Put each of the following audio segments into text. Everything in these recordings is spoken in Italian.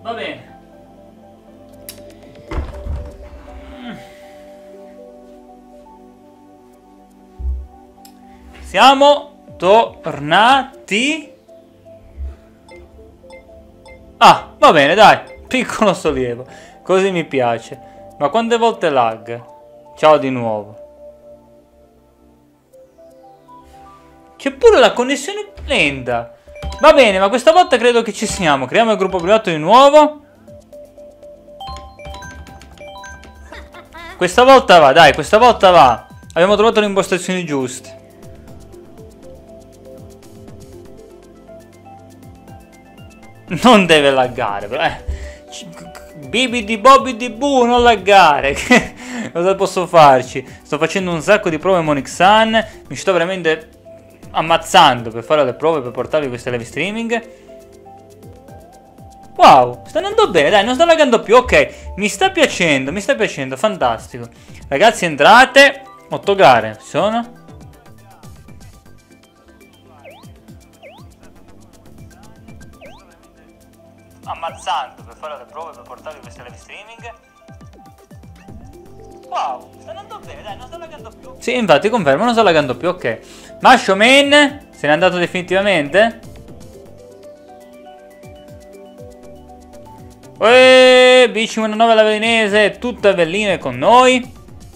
Va bene. Siamo tornati. Ah, va bene, dai. Piccolo sollievo. Così mi piace. Ma quante volte lag? Ciao di nuovo. C'è pure la connessione lenta. Va bene, ma questa volta credo che ci siamo. Creiamo il gruppo privato di nuovo. Questa volta va, dai, questa volta va. Abbiamo trovato le impostazioni giuste. Non deve laggare, però. Bibidi bobidi bu, non laggare. Cosa posso farci? Sto facendo un sacco di prove Monix Sun. Mi sto veramente ammazzando per fare le prove, per portarvi queste live streaming. Wow, sta andando bene, dai, non sta laggando più. Ok, mi sta piacendo, fantastico. Ragazzi, entrate. 8 gare, ci sono? Ammazzando per fare le prove, per portarvi queste live streaming. Wow, sta andando bene, dai, non sta laggando più. Sì, infatti confermo, non sta laggando più, ok. Masho Man, se n'è andato definitivamente? B59 la velinese, tutta velline con noi.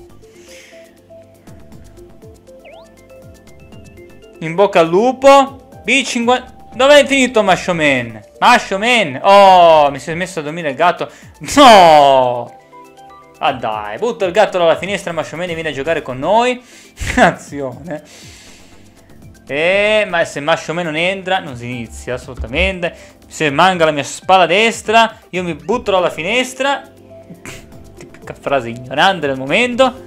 In bocca al lupo. B50... Dove è finito Masho Man? Masho Man! Oh, mi si è messo a dormire il gatto. No! Ah dai, butto il gatto dalla finestra, Masho Man viene a giocare con noi. Azione. Ma se Masho Man non entra, non si inizia assolutamente. Se manca la mia spalla destra, io mi butto dalla finestra. Tipica frase ignorante del momento.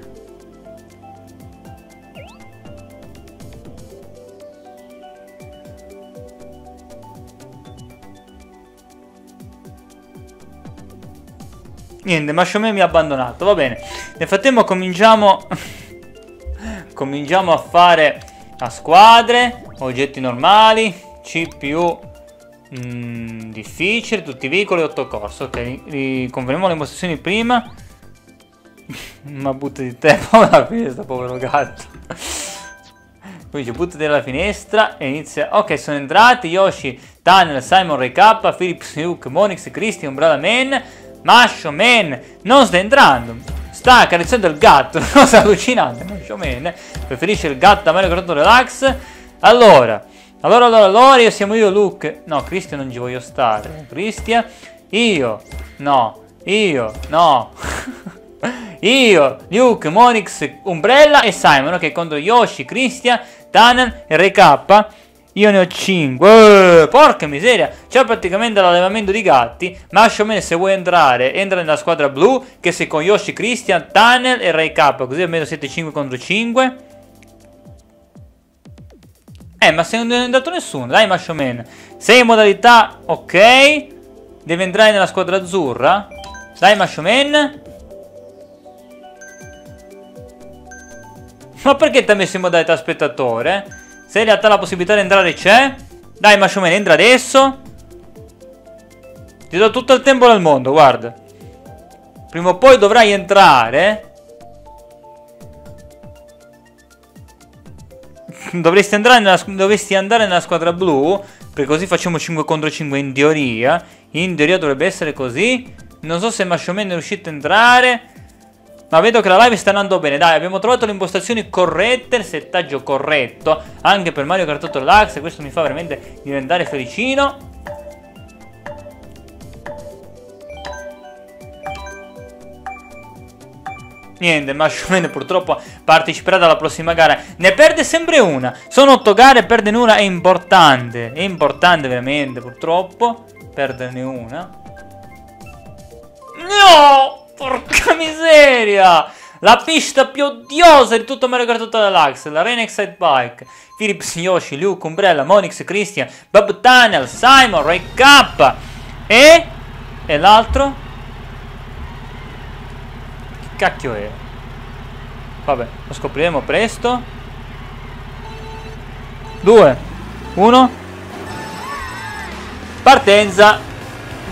Niente, Masho Man mi ha abbandonato, va bene. Nel frattempo cominciamo a fare a squadre, oggetti normali, CPU difficile, tutti i veicoli 8 corse. Ok, riconfermiamo le impostazioni prima. Ma butta di te, povera finestra, povero gatto. Quindi buttati dalla finestra e inizia. Ok, sono entrati Yoshi, Tunnel, Simon, Ray K, Philips, Luke, Monix, Christian, Umbrella Man. Masho Man non sta entrando, sta accarezzando il gatto, una cosa allucinante. Masho Man preferisce il gatto a Mario Kart Relax. Allora, io siamo io, Luke. No, Christian non ci voglio stare. Christian, io, no. Io, Luke, Monix, Umbrella e Simon. Ok, contro Yoshi, Christian, Tunnel e Ray K. Io ne ho 5. Porca miseria. C'è praticamente l'allevamento di gatti. Masho Man, se vuoi entrare, entra nella squadra blu, che sei con Yoshi, Christian, Tunnel e Ray K. Così almeno siete 5 contro 5. Ma se non è andato nessuno. Dai Masho Man, sei in modalità ok. Devi entrare nella squadra azzurra. Dai Masho Man. Ma perché ti ha messo in modalità spettatore? Se in realtà la possibilità di entrare c'è. Dai Masho Man, entra adesso. Ti do tutto il tempo del mondo, guarda. Prima o poi dovrai entrare. Dovresti andare nella squadra blu. Perché così facciamo 5 contro 5 in teoria. In teoria dovrebbe essere così. Non so se Masho Man è riuscito a entrare. Ma vedo che la live sta andando bene. Dai, abbiamo trovato le impostazioni corrette, il settaggio corretto anche per Mario Kart 8 Relax, e questo mi fa veramente diventare felicino. Niente, Masho Man purtroppo parteciperà alla prossima gara. Ne perde sempre una. Sono 8 gare, perderne una è importante. È importante veramente, purtroppo perderne una. No! Porca miseria! La pista più odiosa di tutto Mario Kart 8 Deluxe, l'Arena Excite Bike. Philips, Yoshi, Luke, Umbrella, Monix, Christian, Bob Tunnel, Simon, Ray K. E l'altro? Che cacchio è? Vabbè, lo scopriremo presto. 2, 1. Partenza.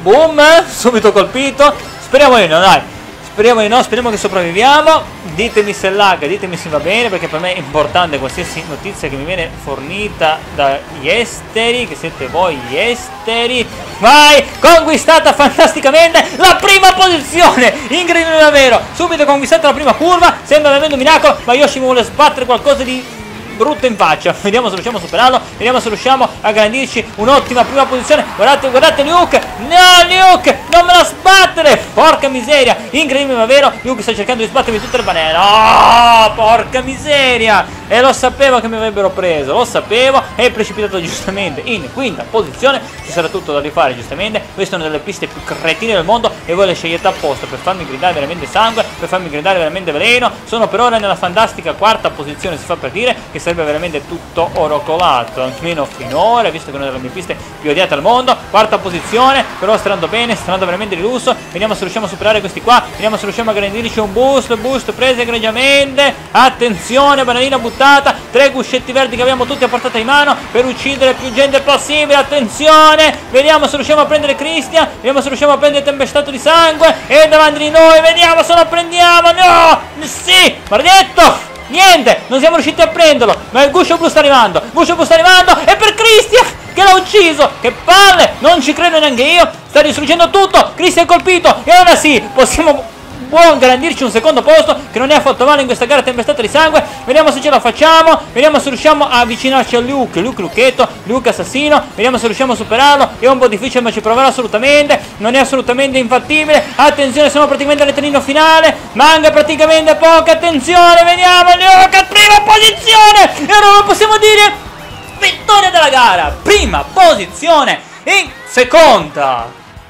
Boom, subito colpito. Speriamo di no, dai. Speriamo di no, speriamo che sopravviviamo. Ditemi se lag, ditemi se va bene, perché per me è importante qualsiasi notizia che mi viene fornita dagli esteri, che siete voi gli esteri. Vai, conquistata fantasticamente la prima posizione, incredibile davvero. Subito conquistata la prima curva, sembra veramente un miracolo, ma Yoshi mi vuole sbattere qualcosa di brutto in faccia. Vediamo se riusciamo a superarlo, vediamo se riusciamo a garantirci un'ottima prima posizione. Guardate, guardate Luke, no Luke, non me la sbattere, porca miseria, incredibile ma vero. Luke sta cercando di sbattermi tutte le banane, no, porca miseria, e lo sapevo che mi avrebbero preso, lo sapevo, è precipitato giustamente in quinta posizione. Ci sarà tutto da rifare giustamente, questa è una delle piste più cretine del mondo e voi le scegliete apposta per farmi gridare veramente sangue, per farmi gridare veramente veleno. Sono per ora nella fantastica quarta posizione, si fa per dire, che sarebbe veramente tutto oro colato, almeno finora, visto che è una delle mie piste più odiate al mondo. Quarta posizione, però sta andando bene, sta andando veramente di lusso. Vediamo se riusciamo a superare questi qua, vediamo se riusciamo a garantirci un boost preso egregiamente. Attenzione, bananina buttata, 3 guscetti verdi che abbiamo tutti a portata di mano per uccidere più gente possibile. Attenzione, vediamo se riusciamo a prendere Christian, vediamo se riusciamo a prendere Tempestato di sangue, e davanti di noi, vediamo se lo prendiamo. No, sì, maledetto. Niente, non siamo riusciti a prenderlo, ma il guscio blu sta arrivando, e per Christian che l'ha ucciso, che palle, non ci credo neanche io, sta distruggendo tutto, Christian è colpito, e ora sì, possiamo buon garantirci un secondo posto, che non è affatto male in questa gara tempestata di sangue. Vediamo se ce la facciamo, vediamo se riusciamo a avvicinarci a Lucchetto, Luke assassino, vediamo se riusciamo a superarlo. È un po' difficile ma ci proverò assolutamente, non è assolutamente infattibile. Attenzione, siamo praticamente all'eternino finale, manca praticamente poco, attenzione, vediamo Luke, prima posizione, e ora lo possiamo dire vittoria della gara, prima posizione in seconda.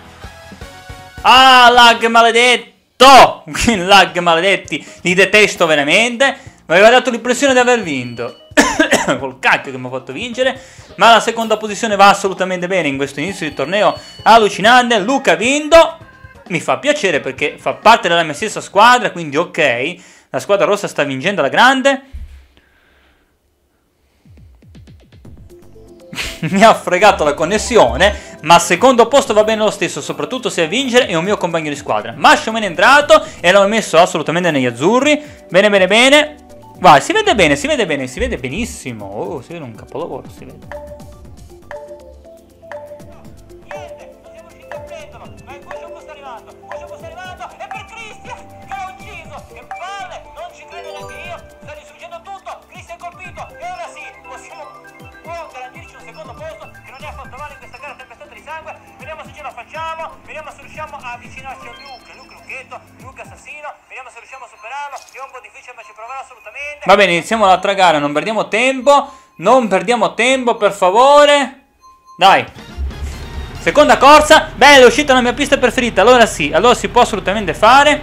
Ah, lag maledetto, lag maledetti, li detesto veramente. Mi aveva dato l'impressione di aver vinto col cacchio che mi ha fatto vincere, ma la seconda posizione va assolutamente bene in questo inizio di torneo allucinante. Luca ha vinto, mi fa piacere perché fa parte della mia stessa squadra, quindi ok, la squadra rossa sta vincendo alla grande. Mi ha fregato la connessione, ma al secondo posto va bene lo stesso, soprattutto se a vincere è un mio compagno di squadra. Mascio me ne è entrato e l'ho messo assolutamente negli azzurri. Bene, bene, bene. Vai, si vede bene, si vede bene, si vede benissimo. Oh, si vede un capolavoro, si vede. Niente, non siamo riusciti a prenderlo, ma il guscio sta arrivando, e per Christian che l'ha ucciso, che palle, non ci credo neanche io, sta distruggendo tutto, Christian colpito, e ora sì, possiamo garantirci un secondo posto, che non è affatto male in questa gara tempestata di sangue. Vediamo se ce la facciamo, vediamo se riusciamo a avvicinarci a Lucchetto, Luke assassino, vediamo se riusciamo a superarlo, è un po' difficile ma ci proverò assolutamente. Va bene, iniziamo l'altra gara, non perdiamo tempo, per favore. Dai, seconda corsa, bella, è uscita la mia pista preferita, allora sì, allora si può assolutamente fare.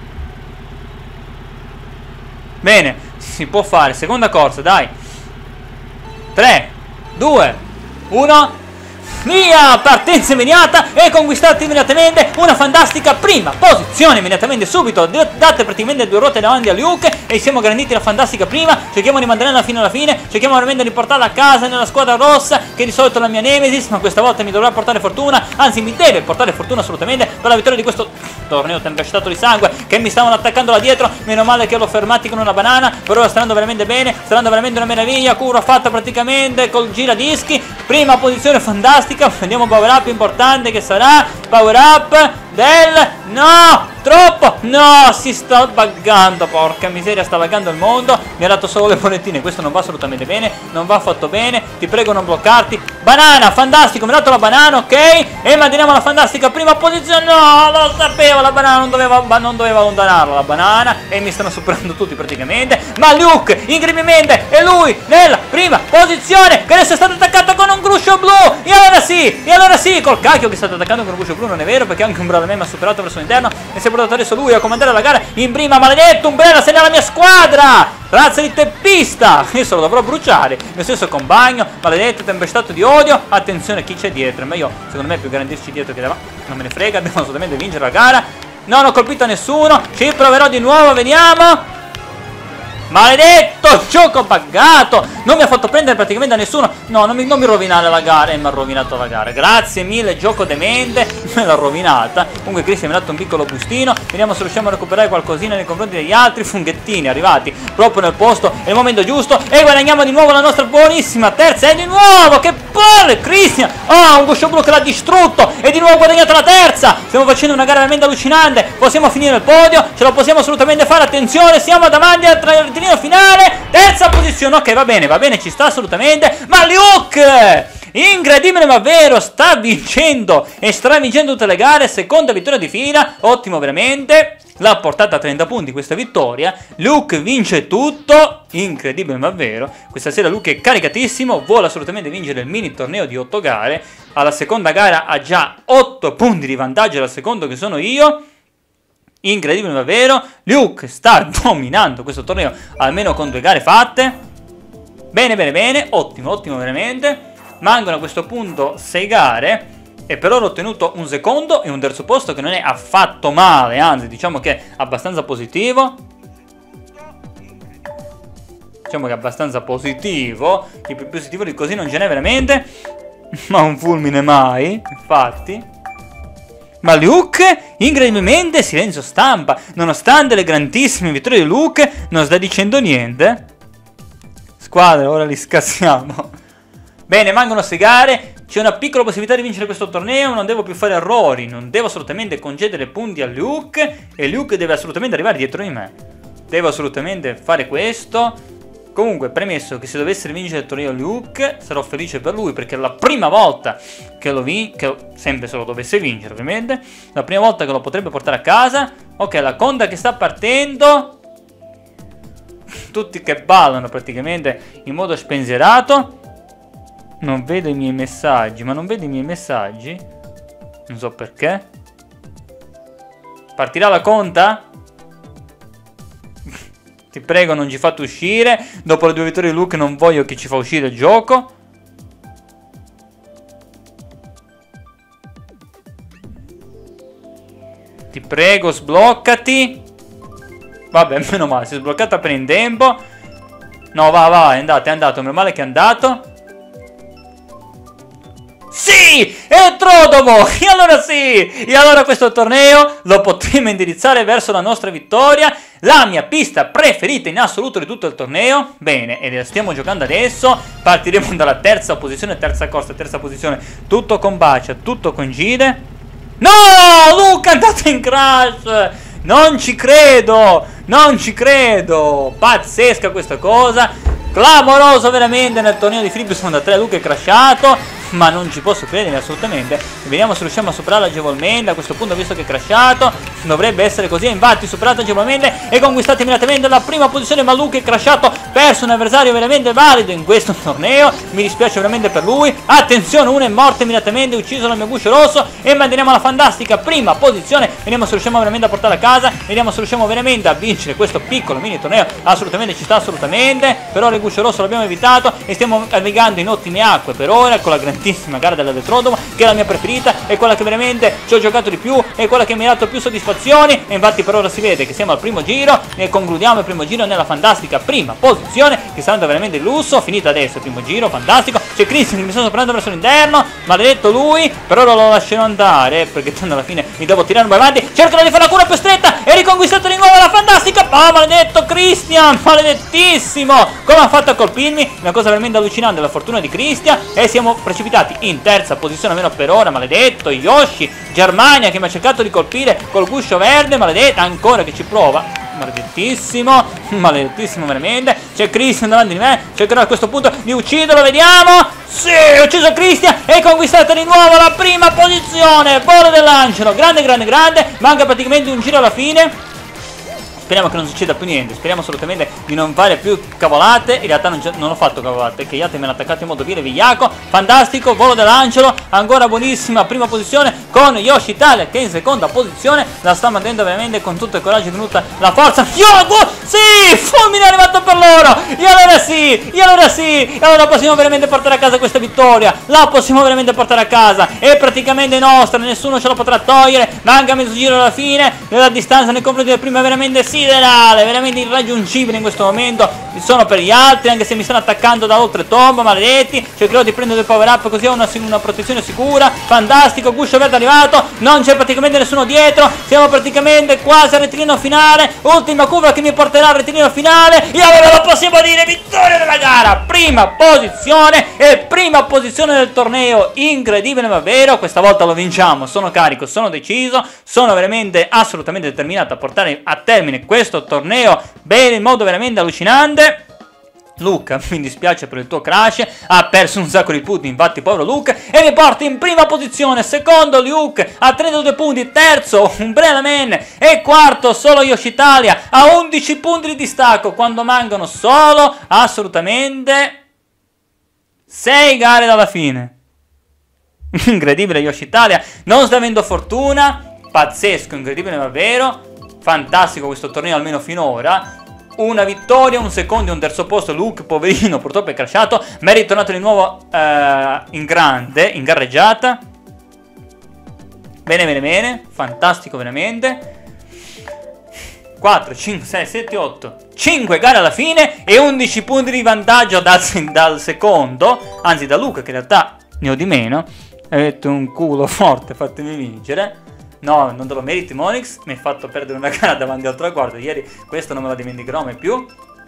Bene, si può fare, seconda corsa, dai. 3, 2, 1, via! Partenza immediata e conquistate immediatamente una fantastica prima posizione, immediatamente subito, date praticamente 2 ruote davanti a Luke e siamo garantiti la fantastica prima. Cerchiamo di mantenerla fino alla fine, cerchiamo veramente di portarla a casa nella squadra rossa, che di solito è la mia nemesis, ma questa volta mi dovrà portare fortuna, anzi mi deve portare fortuna assolutamente per la vittoria di questo torneo tempestato di sangue, che mi stavano attaccando da dietro. Meno male che l'ho fermati con una banana, per ora sta andando veramente bene, sta andando veramente una meraviglia, cura fatta praticamente col giradischi, prima posizione fantastica. Vediamo power up importante che sarà, power up del, no, troppo, no, si sta buggando, porca miseria, sta buggando il mondo, mi ha dato solo le bollettine, questo non va assolutamente bene, non va affatto bene, ti prego non bloccarti. Banana, fantastico, mi ha dato la banana, ok, e manteniamo la fantastica prima posizione. No, lo sapevo, la banana non doveva allontanarla, la banana, e mi stanno superando tutti praticamente, ma Luke, incredibilmente, è lui nella prima posizione, che adesso è stato attaccato con un guscio blu, e allora sì, col cacchio che è stato attaccato con un guscio blu, non è vero, perché anche un bravo me mi ha superato verso l'interno e si è portato adesso lui a comandare la gara in prima. Maledetto, Umbrella, sei nella mia squadra, razza di teppista, adesso lo dovrò bruciare, il mio stesso compagno, maledetto, tempestato di odio. Attenzione chi c'è dietro, ma io secondo me è più garantirci dietro che davanti, non me ne frega, devo assolutamente vincere la gara. Non ho colpito a nessuno, ci proverò di nuovo, vediamo. Maledetto gioco buggato! Non mi ha fatto prendere praticamente da nessuno. No, non mi rovinare la gara. Mi ha rovinato la gara. Grazie mille, gioco demente. Me l'ha rovinata. Comunque Cristian mi ha dato un piccolo bustino. Vediamo se riusciamo a recuperare qualcosina nei confronti degli altri funghettini arrivati proprio nel posto, nel momento giusto. E guadagniamo di nuovo la nostra buonissima terza. E di nuovo, che palle, Cristian! Ah, un guscio blu che l'ha distrutto. E di nuovo guadagnato la terza. Stiamo facendo una gara veramente allucinante. Possiamo finire il podio. Ce la possiamo assolutamente fare. Attenzione, siamo davanti al rettilineo finale. Terza posizione. Ok, va bene, ci sta assolutamente. Ma Luke, incredibile ma vero, sta vincendo e stravincendo tutte le gare. Seconda vittoria di fila. Ottimo veramente. L'ha portata a 30 punti questa vittoria. Luke vince tutto. Incredibile ma vero. Questa sera Luke è caricatissimo. Vuole assolutamente vincere il mini torneo di 8 gare. Alla seconda gara ha già 8 punti di vantaggio dal secondo, che sono io. Incredibile ma vero. Luke sta dominando questo torneo, almeno con 2 gare fatte. Bene. Ottimo veramente. Mancano a questo punto 6 gare. E per ora ho ottenuto un secondo e un terzo posto, che non è affatto male, anzi diciamo che è abbastanza positivo. Diciamo che è abbastanza positivo. Di più positivo di così non ce n'è veramente. Ma un fulmine mai, infatti. Ma Luke, incredibilmente, silenzio stampa. Nonostante le grandissime vittorie di Luke, non sta dicendo niente. Squadra, ora li scassiamo. Bene, mancano 6 gare. C'è una piccola possibilità di vincere questo torneo. Non devo più fare errori. Non devo assolutamente concedere punti a Luke. E Luke deve assolutamente arrivare dietro di me. Devo assolutamente fare questo. Comunque, premesso che se dovesse vincere il torneo Luke, sarò felice per lui, perché è la prima volta che lo sempre se lo dovesse vincere ovviamente, la prima volta che lo potrebbe portare a casa. Ok, la conta che sta partendo. Tutti che ballano praticamente in modo spensierato. Non vedo i miei messaggi. Ma non vedo i miei messaggi? Non so perché. Partirà la conta? Ti prego, non ci fate uscire. Dopo le 2 vittorie di Luke non voglio che ci fa uscire il gioco. Ti prego, sbloccati. Vabbè, meno male, si è sbloccata per in tempo. No, va, è andato, meno male che è andato. Sì! È Trodomo! E allora sì! E allora questo torneo lo potremo indirizzare verso la nostra vittoria. La mia pista preferita in assoluto di tutto il torneo. Bene, e la stiamo giocando adesso. Partiremo dalla terza posizione, terza corsa, terza posizione. Tutto combacia, tutto coincide. No! Luca è andato in crash! Non ci credo! Pazzesca questa cosa. Clamoroso veramente nel torneo di Flip Sponda 3. Luca è crashato. Ma non ci posso credere assolutamente. Vediamo se riusciamo a superarlo agevolmente. A questo punto, visto che è crashato, dovrebbe essere così. Infatti superato agevolmente e conquistato immediatamente la prima posizione. Ma Luke è crashato, perso un avversario veramente valido in questo torneo. Mi dispiace veramente per lui. Attenzione, uno è morto immediatamente, ucciso dal mio guscio rosso. E manteniamo la fantastica prima posizione. Vediamo se riusciamo veramente a portarla a casa. Vediamo se riusciamo veramente a vincere questo piccolo mini torneo. Assolutamente ci sta, assolutamente. Per ora il guscio rosso l'abbiamo evitato e stiamo navigando in ottime acque per ora, con la grandissima gara dell'Elettrodomo, che è la mia preferita, è quella che veramente ci ho giocato di più, è quella che mi ha dato più soddisfazioni. E infatti per ora si vede che siamo al primo giro e concludiamo il primo giro nella fantastica prima posizione, che sta andando veramente il lusso. Finito adesso il primo giro, fantastico. C'è Cristian che mi sta soprando verso l'interno, maledetto lui. Per ora lo lascerò andare, perché tanto alla fine mi devo tirare un po' avanti. Cercano di fare la cura più stretta e riconquistato di nuovo la fantastica. Oh, maledetto Cristian, maledettissimo, come ha fatto a colpirmi. Una cosa veramente allucinante, la fortuna di Cristian. E siamo precipitati in terza posizione, almeno per ora. Maledetto Yoshi Germania, che mi ha cercato di colpire col guscio verde. Maledetto, ancora che ci prova. Maledettissimo veramente. C'è Cristian davanti di me. Cercherò a questo punto di ucciderlo, vediamo. Sì, ho ucciso Cristian e conquistato di nuovo la prima posizione. Volo dell'angelo, grande. Manca praticamente un giro alla fine. Speriamo che non succeda più niente. Speriamo assolutamente di non fare più cavolate. In realtà non ho fatto cavolate, perché gli altri mi hanno attaccato in modo vile vigliaco. Fantastico, volo dell'angelo. Ancora buonissima prima posizione con Yoshi Italia, che è in seconda posizione. La sta mantenendo veramente con tutto il coraggio e tutta la forza. Yogo! Sì! fulmine è arrivato per loro. E allora sì, e allora possiamo veramente portare a casa questa vittoria. La possiamo veramente portare a casa. È praticamente nostra, nessuno ce la potrà togliere. Manca mezzo giro alla fine. La distanza nei confronti del primo è veramente siderale, veramente irraggiungibile in questo momento. Sono per gli altri, anche se mi stanno attaccando da oltre tomba, maledetti. Cercherò di prendere il power up così ho una protezione sicura. Fantastico, guscio verde arrivato. Non c'è praticamente nessuno dietro. Siamo praticamente quasi al rettilineo finale. Ultima curva che mi porterà al rettilineo finale. E allora lo possiamo dire, vittoria della gara. Prima posizione e prima posizione del torneo. Incredibile ma vero. Questa volta lo vinciamo. Sono carico, sono deciso. Sono veramente assolutamente determinato a portare a termine questo torneo bene, in modo veramente allucinante. Luca, mi dispiace per il tuo crash, ha perso un sacco di punti, infatti povero Luca, e mi porta in prima posizione. Secondo Luke a 32 punti, terzo Umbrella Man e quarto solo Yoshi Italia a 11 punti di distacco, quando mancano solo assolutamente 6 gare dalla fine. Incredibile, Yoshi Italia non sta avendo fortuna, pazzesco, incredibile ma vero, fantastico questo torneo almeno finora. Una vittoria, un secondo e un terzo posto. Luke, poverino, purtroppo è crashato, ma è ritornato di nuovo in grande, in gareggiata. Bene, bene, bene, fantastico veramente. 4, 5, 6, 7, 8, 5 gare alla fine e 11 punti di vantaggio dal secondo, anzi da Luca, che in realtà ne ho di meno. Avete un culo forte, fatemi vincere. No, non te lo meriti Monix, mi hai fatto perdere una gara davanti al traguardo ieri, questo non me la dimenticherò mai più.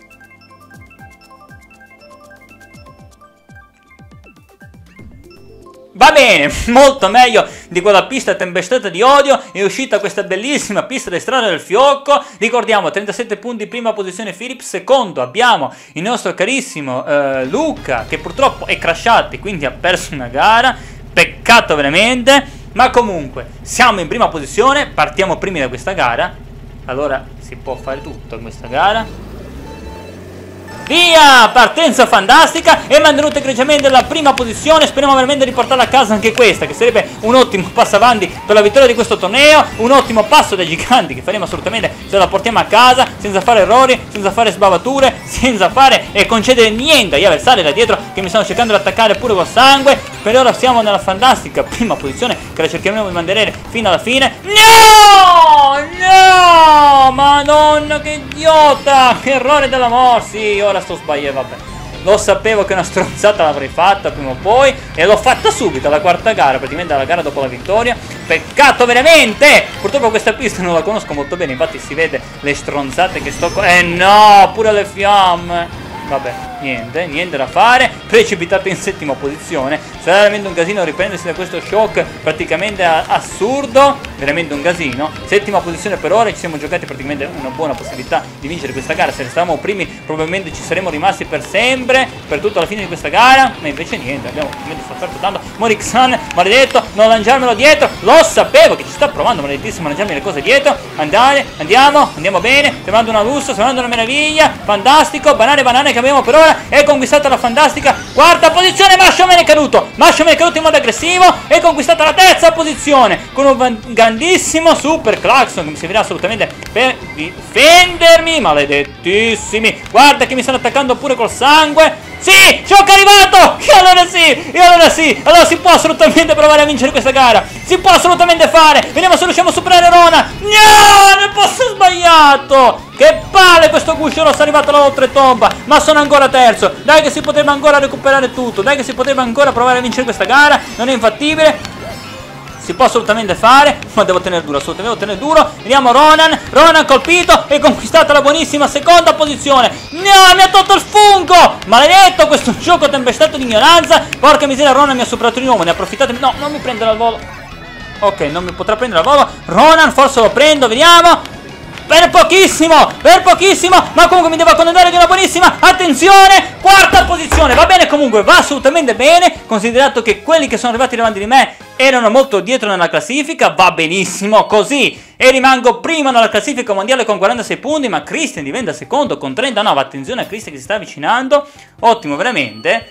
Va bene, molto meglio di quella pista tempestata di odio. È uscita questa bellissima pista di strada del fiocco. Ricordiamo 37 punti, prima posizione Philip, secondo abbiamo il nostro carissimo Luca, che purtroppo è crashato e quindi ha perso una gara. Peccato veramente. Ma comunque siamo in prima posizione, partiamo primi da questa gara. Allora si può fare tutto in questa gara. Via! Partenza fantastica e mantenuta egregiamente la prima posizione. Speriamo veramente di portare a casa anche questa, che sarebbe un ottimo passo avanti per la vittoria di questo torneo. Un ottimo passo dai giganti che faremo assolutamente se la portiamo a casa, senza fare errori, senza fare sbavature, senza fare e concedere niente agli avversari da dietro che mi stanno cercando di attaccare pure col sangue. Per ora siamo nella fantastica prima posizione che la cercheremo di mantenere fino alla fine. No! No! Madonna, che idiota! Che errore della Morsi! Ora sto sbagliando, vabbè. Lo sapevo che una stronzata l'avrei fatta prima o poi e l'ho fatta subito alla quarta gara, praticamente alla gara dopo la vittoria. Peccato veramente! Purtroppo questa pista non la conosco molto bene, infatti si vede le stronzate che sto... no! Pure le fiamme! Vabbè, niente da fare. Precipitato in settima posizione. Sarà veramente un casino riprendersi da questo shock praticamente assurdo. Veramente un casino. Settima posizione per ora. Ci siamo giocati praticamente una buona possibilità di vincere questa gara. Se restavamo primi probabilmente ci saremmo rimasti per sempre, per tutta la fine di questa gara. Ma invece niente, abbiamo sofferto tanto. Morixan, maledetto, non lanciarmelo dietro. Lo sapevo che ci sta provando, maledettissimo, a lanciarmi le cose dietro. Andiamo bene. Sembrando una lusso, sembrando una meraviglia. Fantastico, banane che abbiamo per ora. È conquistata la fantastica quarta posizione. Mashoman è caduto in modo aggressivo e conquistata la terza posizione con un grandissimo super claxon che mi servirà assolutamente per difendermi. Maledettissimi, guarda che mi stanno attaccando pure col sangue. Sì, shock arrivato. E allora sì, allora si può assolutamente provare a vincere questa gara. Si può assolutamente fare. Vediamo se riusciamo a superare Rona. No, nel posto sbagliato. Che palle, questo guscio rosso è arrivato alla oltre tomba. Ma sono ancora terzo. Dai che si poteva ancora recuperare tutto. Dai che si poteva ancora provare a vincere questa gara. Non è infattibile. Si può assolutamente fare, ma devo tenere duro, assolutamente devo tenere duro. Vediamo Ronan colpito e conquistata la buonissima seconda posizione. No, mi ha tolto il fungo! Maledetto questo gioco tempestato di ignoranza. Porca miseria, Ronan mi ha superato di nuovo, ne approfittate. No, non mi prendere al volo. Ok, non mi potrà prendere al volo. Ronan, forse lo prendo, vediamo. Per pochissimo, ma comunque mi devo accontentare di una buonissima, attenzione, quarta posizione, va bene comunque, va assolutamente bene, considerato che quelli che sono arrivati davanti di me erano molto dietro nella classifica, va benissimo così, e rimango prima nella classifica mondiale con 46 punti, ma Christian diventa secondo con 39, attenzione a Christian che si sta avvicinando, ottimo veramente.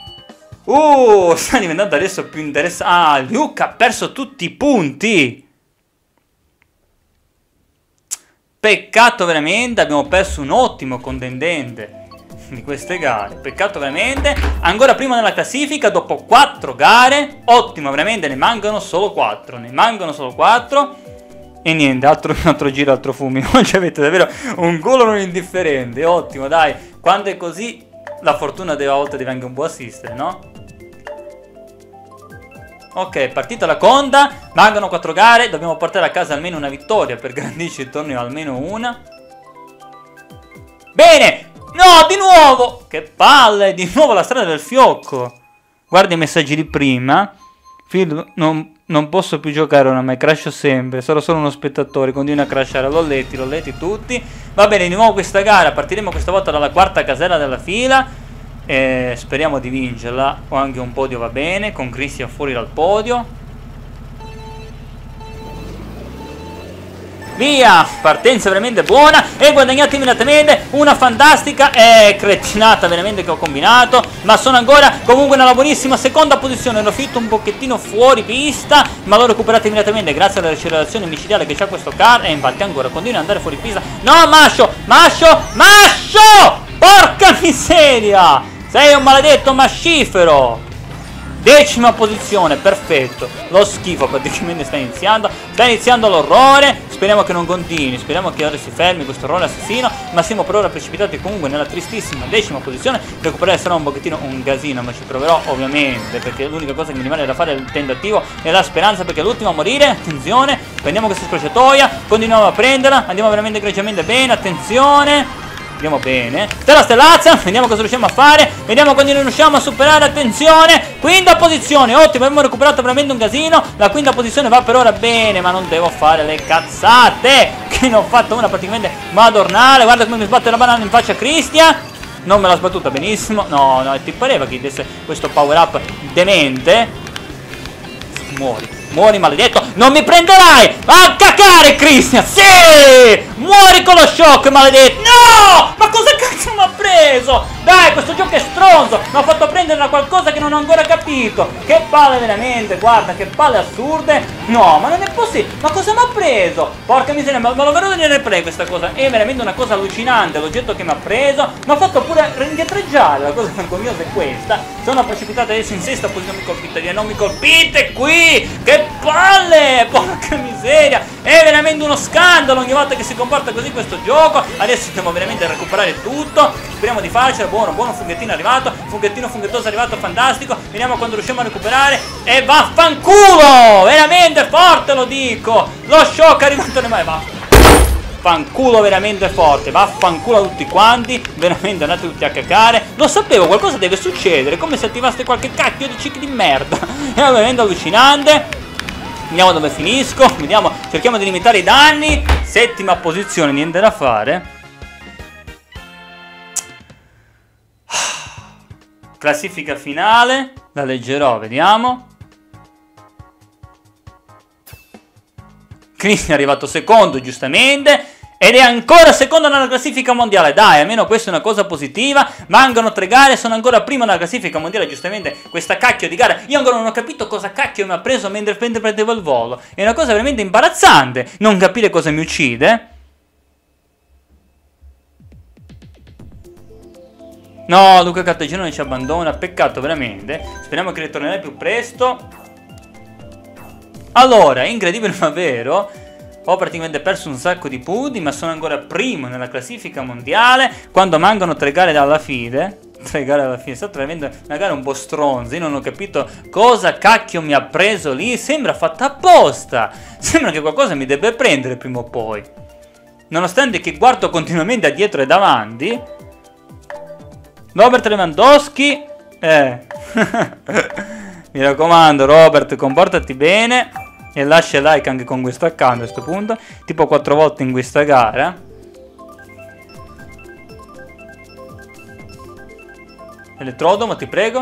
Sta diventando adesso più interessante, Luca ha perso tutti i punti. Peccato veramente, abbiamo perso un ottimo contendente di queste gare. Peccato veramente. Ancora prima nella classifica dopo 4 gare. Ottimo veramente, ne mancano solo 4. Ne mancano solo 4. E niente, altro giro, altro fulmine. Oggi avete davvero un culo non indifferente. Ottimo, dai. Quando è così la fortuna a volte deve anche un po' assistere, no? Ok, partita la conta. Mancano 4 gare. Dobbiamo portare a casa almeno una vittoria per garantirci il torneo, almeno una. Bene. No, di nuovo! Che palle! Di nuovo la strada del fiocco. Guarda i messaggi di prima. Phil, non posso più giocare oramai, crasho sempre. Sarò solo uno spettatore, continua a crashare. L'ho letti tutti. Va bene, di nuovo questa gara. Partiremo questa volta dalla 4ª casella della fila. Speriamo di vincerla. O anche un podio va bene, con Christian fuori dal podio. Via, partenza veramente buona e guadagnata immediatamente una fantastica cretinata veramente che ho combinato, ma sono ancora comunque nella buonissima seconda posizione. L'ho finito un pochettino fuori pista, ma l'ho recuperato immediatamente grazie alla ricelerazione micidiale che c'ha questo car, e infatti ancora continua ad andare fuori pista. No, Mascio! Porca miseria! Sei un maledetto mascifero! 10ª posizione, perfetto. Lo schifo praticamente sta iniziando l'orrore. Speriamo che non continui, speriamo che ora si fermi questo errore assassino. Ma siamo per ora precipitati comunque nella tristissima 10ª posizione. Recuperare sarà un pochettino un casino, ma ci proverò ovviamente, perché l'unica cosa che mi rimane da fare è il tentativo e la speranza, perché è l'ultimo a morire. Attenzione, prendiamo questa scorciatoia, continuiamo a prenderla, andiamo veramente egregiamente bene, attenzione. Andiamo bene. Stella stellazza, vediamo cosa riusciamo a fare. Vediamo quando ne riusciamo a superare. Attenzione, 5ª posizione, ottimo, abbiamo recuperato veramente un casino. La 5ª posizione va per ora bene, ma non devo fare le cazzate che ne ho fatto una praticamente madornale. Guarda come mi sbatte la banana in faccia Christian. Non me l'ha sbattuta benissimo. No, ti pareva che desse questo power up demente? Muori maledetto. Non mi prenderai a cacare Christian. Sì, muori con lo shock maledetto. No, ma cosa cazzo mi ha preso? Dai, questo gioco è stronzo. Mi ha fatto prendere da qualcosa che non ho ancora capito. Che palle veramente, guarda, che palle assurde. No, ma non è possibile. Ma cosa mi ha preso? Porca miseria, ma lo verrò nel replay questa cosa. È veramente una cosa allucinante l'oggetto che mi ha preso. Mi ha fatto pure indietreggiare. La cosa vergognosa è questa. Sono precipitato adesso in 6ª posizione. Non mi colpite qui. Che palle, porca miseria. È veramente uno scandalo ogni volta che si comporta così questo gioco. Adesso dobbiamo veramente recuperare tutto. Speriamo di farcela. Buono funghettino arrivato. Funghettoso arrivato, fantastico. Vediamo quando riusciamo a recuperare. E vaffanculo, veramente forte lo dico. Lo shock è arrivato alle mani. Vaffanculo veramente forte. Vaffanculo a tutti quanti. Veramente andate tutti a cacare. Lo sapevo, qualcosa deve succedere. Come se attivaste qualche cacchio di cicli di merda. È veramente allucinante. Vediamo dove finisco. Vediamo, cerchiamo di limitare i danni. 7ª posizione, niente da fare. Classifica finale. La leggerò, vediamo. Christian è arrivato secondo, giustamente. Ed è ancora secondo nella classifica mondiale. Dai, almeno questa è una cosa positiva. Mancano 3 gare, sono ancora primo nella classifica mondiale. Giustamente questa cacchio di gara, io ancora non ho capito cosa cacchio mi ha preso mentre prendevo il volo. È una cosa veramente imbarazzante non capire cosa mi uccide. No, Luca Cartaginone ci abbandona, peccato veramente. Speriamo che ritornerà più presto. Allora, incredibile ma vero, ho praticamente perso un sacco di punti, ma sono ancora primo nella classifica mondiale quando mancano 3 gare alla fine. 3 gare alla fine, è stata veramente una gara un po' stronza. Io non ho capito cosa cacchio mi ha preso lì. Sembra fatta apposta. Sembra che qualcosa mi debba prendere prima o poi. Nonostante che guardo continuamente a dietro e davanti. Robert Lewandowski. Mi raccomando Robert, comportati bene. E lascia like anche con questo account a questo punto. Tipo 4 volte in questa gara. Elettrodomo, ti prego.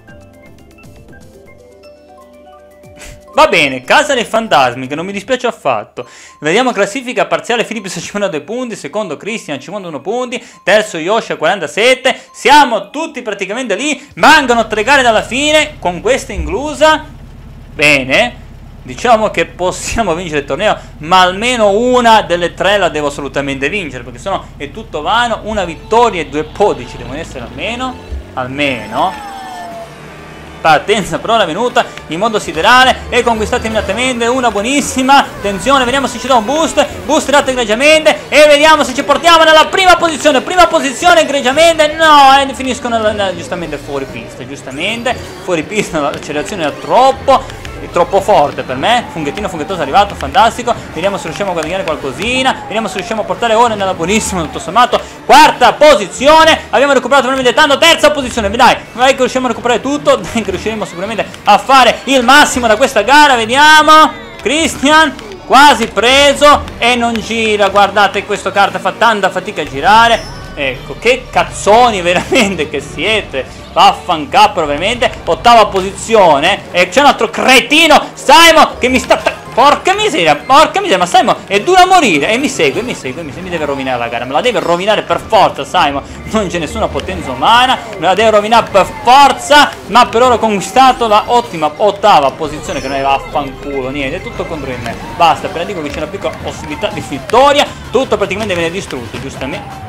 Va bene, Casa dei Fantasmi, che non mi dispiace affatto. Vediamo classifica parziale. Philips a 52 punti, secondo Christian a 51 punti, terzo Yoshi a 47. Siamo tutti praticamente lì. Mancano 3 gare dalla fine, con questa inclusa. Bene. diciamo che possiamo vincere il torneo, ma almeno una delle tre la devo assolutamente vincere, perché sennò è tutto vano. Una vittoria e 2 podici devono essere almeno. Partenza per ora venuta in modo siderale e conquistata immediatamente una buonissima. Attenzione, vediamo se ci dà un boost dato egregiamente e vediamo se ci portiamo nella prima posizione egregiamente. No, finiscono giustamente fuori pista, l'accelerazione era troppo forte per me. Funghettoso è arrivato, fantastico. Vediamo se riusciamo a guadagnare qualcosina, vediamo se riusciamo a portare ora nella buonissima, tutto sommato, quarta posizione. Abbiamo recuperato veramente tanto, terza posizione. Dai che riusciamo a recuperare tutto, dai che riusciremo sicuramente a fare il massimo da questa gara. Vediamo, Christian quasi preso e non gira. Guardate, questo kart fa tanta fatica a girare. Ecco, che cazzoni veramente che siete. Vaffancapro veramente. Ottava posizione. E c'è un altro cretino, Simon, che mi sta... Porca miseria, ma Simon è duro a morire. E mi segue, mi deve rovinare la gara. Me la deve rovinare per forza, Simon. Non c'è nessuna potenza umana, me la deve rovinare per forza. Ma per ora ho conquistato la ottima ottava posizione, che non è vaffanculo, niente, è tutto contro di me. Basta, appena dico che c'è una piccola possibilità di vittoria, tutto praticamente viene distrutto, giustamente.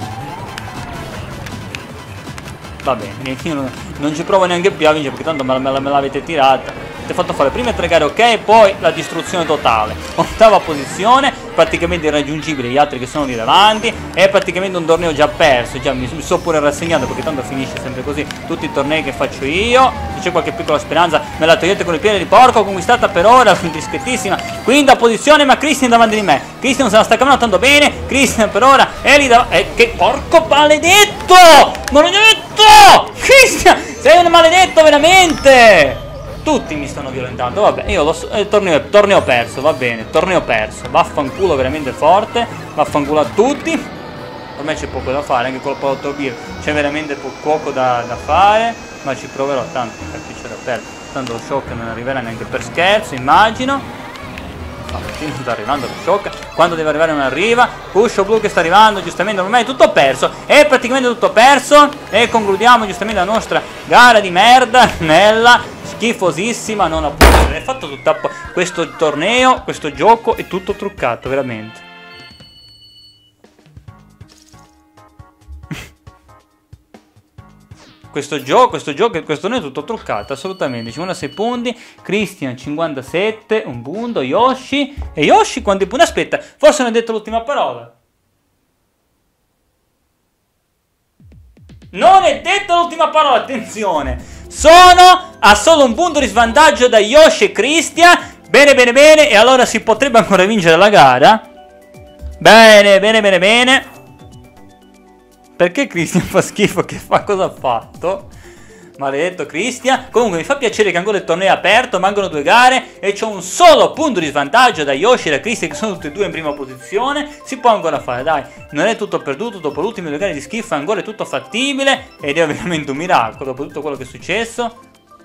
Va bene, io non ci provo neanche più a vincere, perché tanto me l'avete tirata. Ti ho fatto fare prima 3 gare, ok, e poi la distruzione totale. Ottava posizione, praticamente irraggiungibile, gli altri che sono lì davanti. È praticamente un torneo già perso, già mi so pure rassegnato, perché tanto finisce sempre così tutti i tornei che faccio io. Se c'è qualche piccola speranza me la togliete con il piede di porco. Conquistata per ora, discretissima quinta posizione, ma Christian davanti di me. Christian non se la sta cavando tanto bene. Christian per ora è lì davanti. Che porco maledetto! Maledetto! Christian, sei un maledetto veramente! Tutti mi stanno violentando, vabbè, io lo so, torneo perso, va bene, torneo perso. Vaffanculo veramente forte, vaffanculo a tutti. Ormai c'è poco da fare, anche col prodotto beer c'è veramente poco da fare, ma ci proverò, tanto capisce da perdere. Tanto lo shock non arriverà neanche per scherzo, immagino. Non sta arrivando lo shock, quando deve arrivare non arriva. Pusho blu che sta arrivando, giustamente ormai è tutto perso, è praticamente tutto perso. E concludiamo giustamente la nostra gara di merda nella schifosissima nona posizione. È fatto tutto questo torneo, questo gioco è tutto truccato, veramente. Questo torneo è tutto truccato, assolutamente. 56 punti, Christian 57, un punto, Yoshi. E Yoshi quanti punti? Aspetta, forse non hai detto l'ultima parola. Non è detto l'ultima parola, attenzione. Sono a solo un punto di svantaggio da Yoshi e Christian. Bene, bene, bene. E allora si potrebbe ancora vincere la gara. Bene, bene, bene, bene. Perché Christian fa schifo? Che fa? Cosa ha fatto? Maledetto Christian. Comunque mi fa piacere che ancora il torneo è aperto. Mancano 2 gare e c'ho un solo punto di svantaggio da Yoshi e da Christian, che sono tutti e 2 in prima posizione. Si può ancora fare, dai. Non è tutto perduto. Dopo le ultime 2 gare di schifo ancora è tutto fattibile. Ed è veramente un miracolo dopo tutto quello che è successo.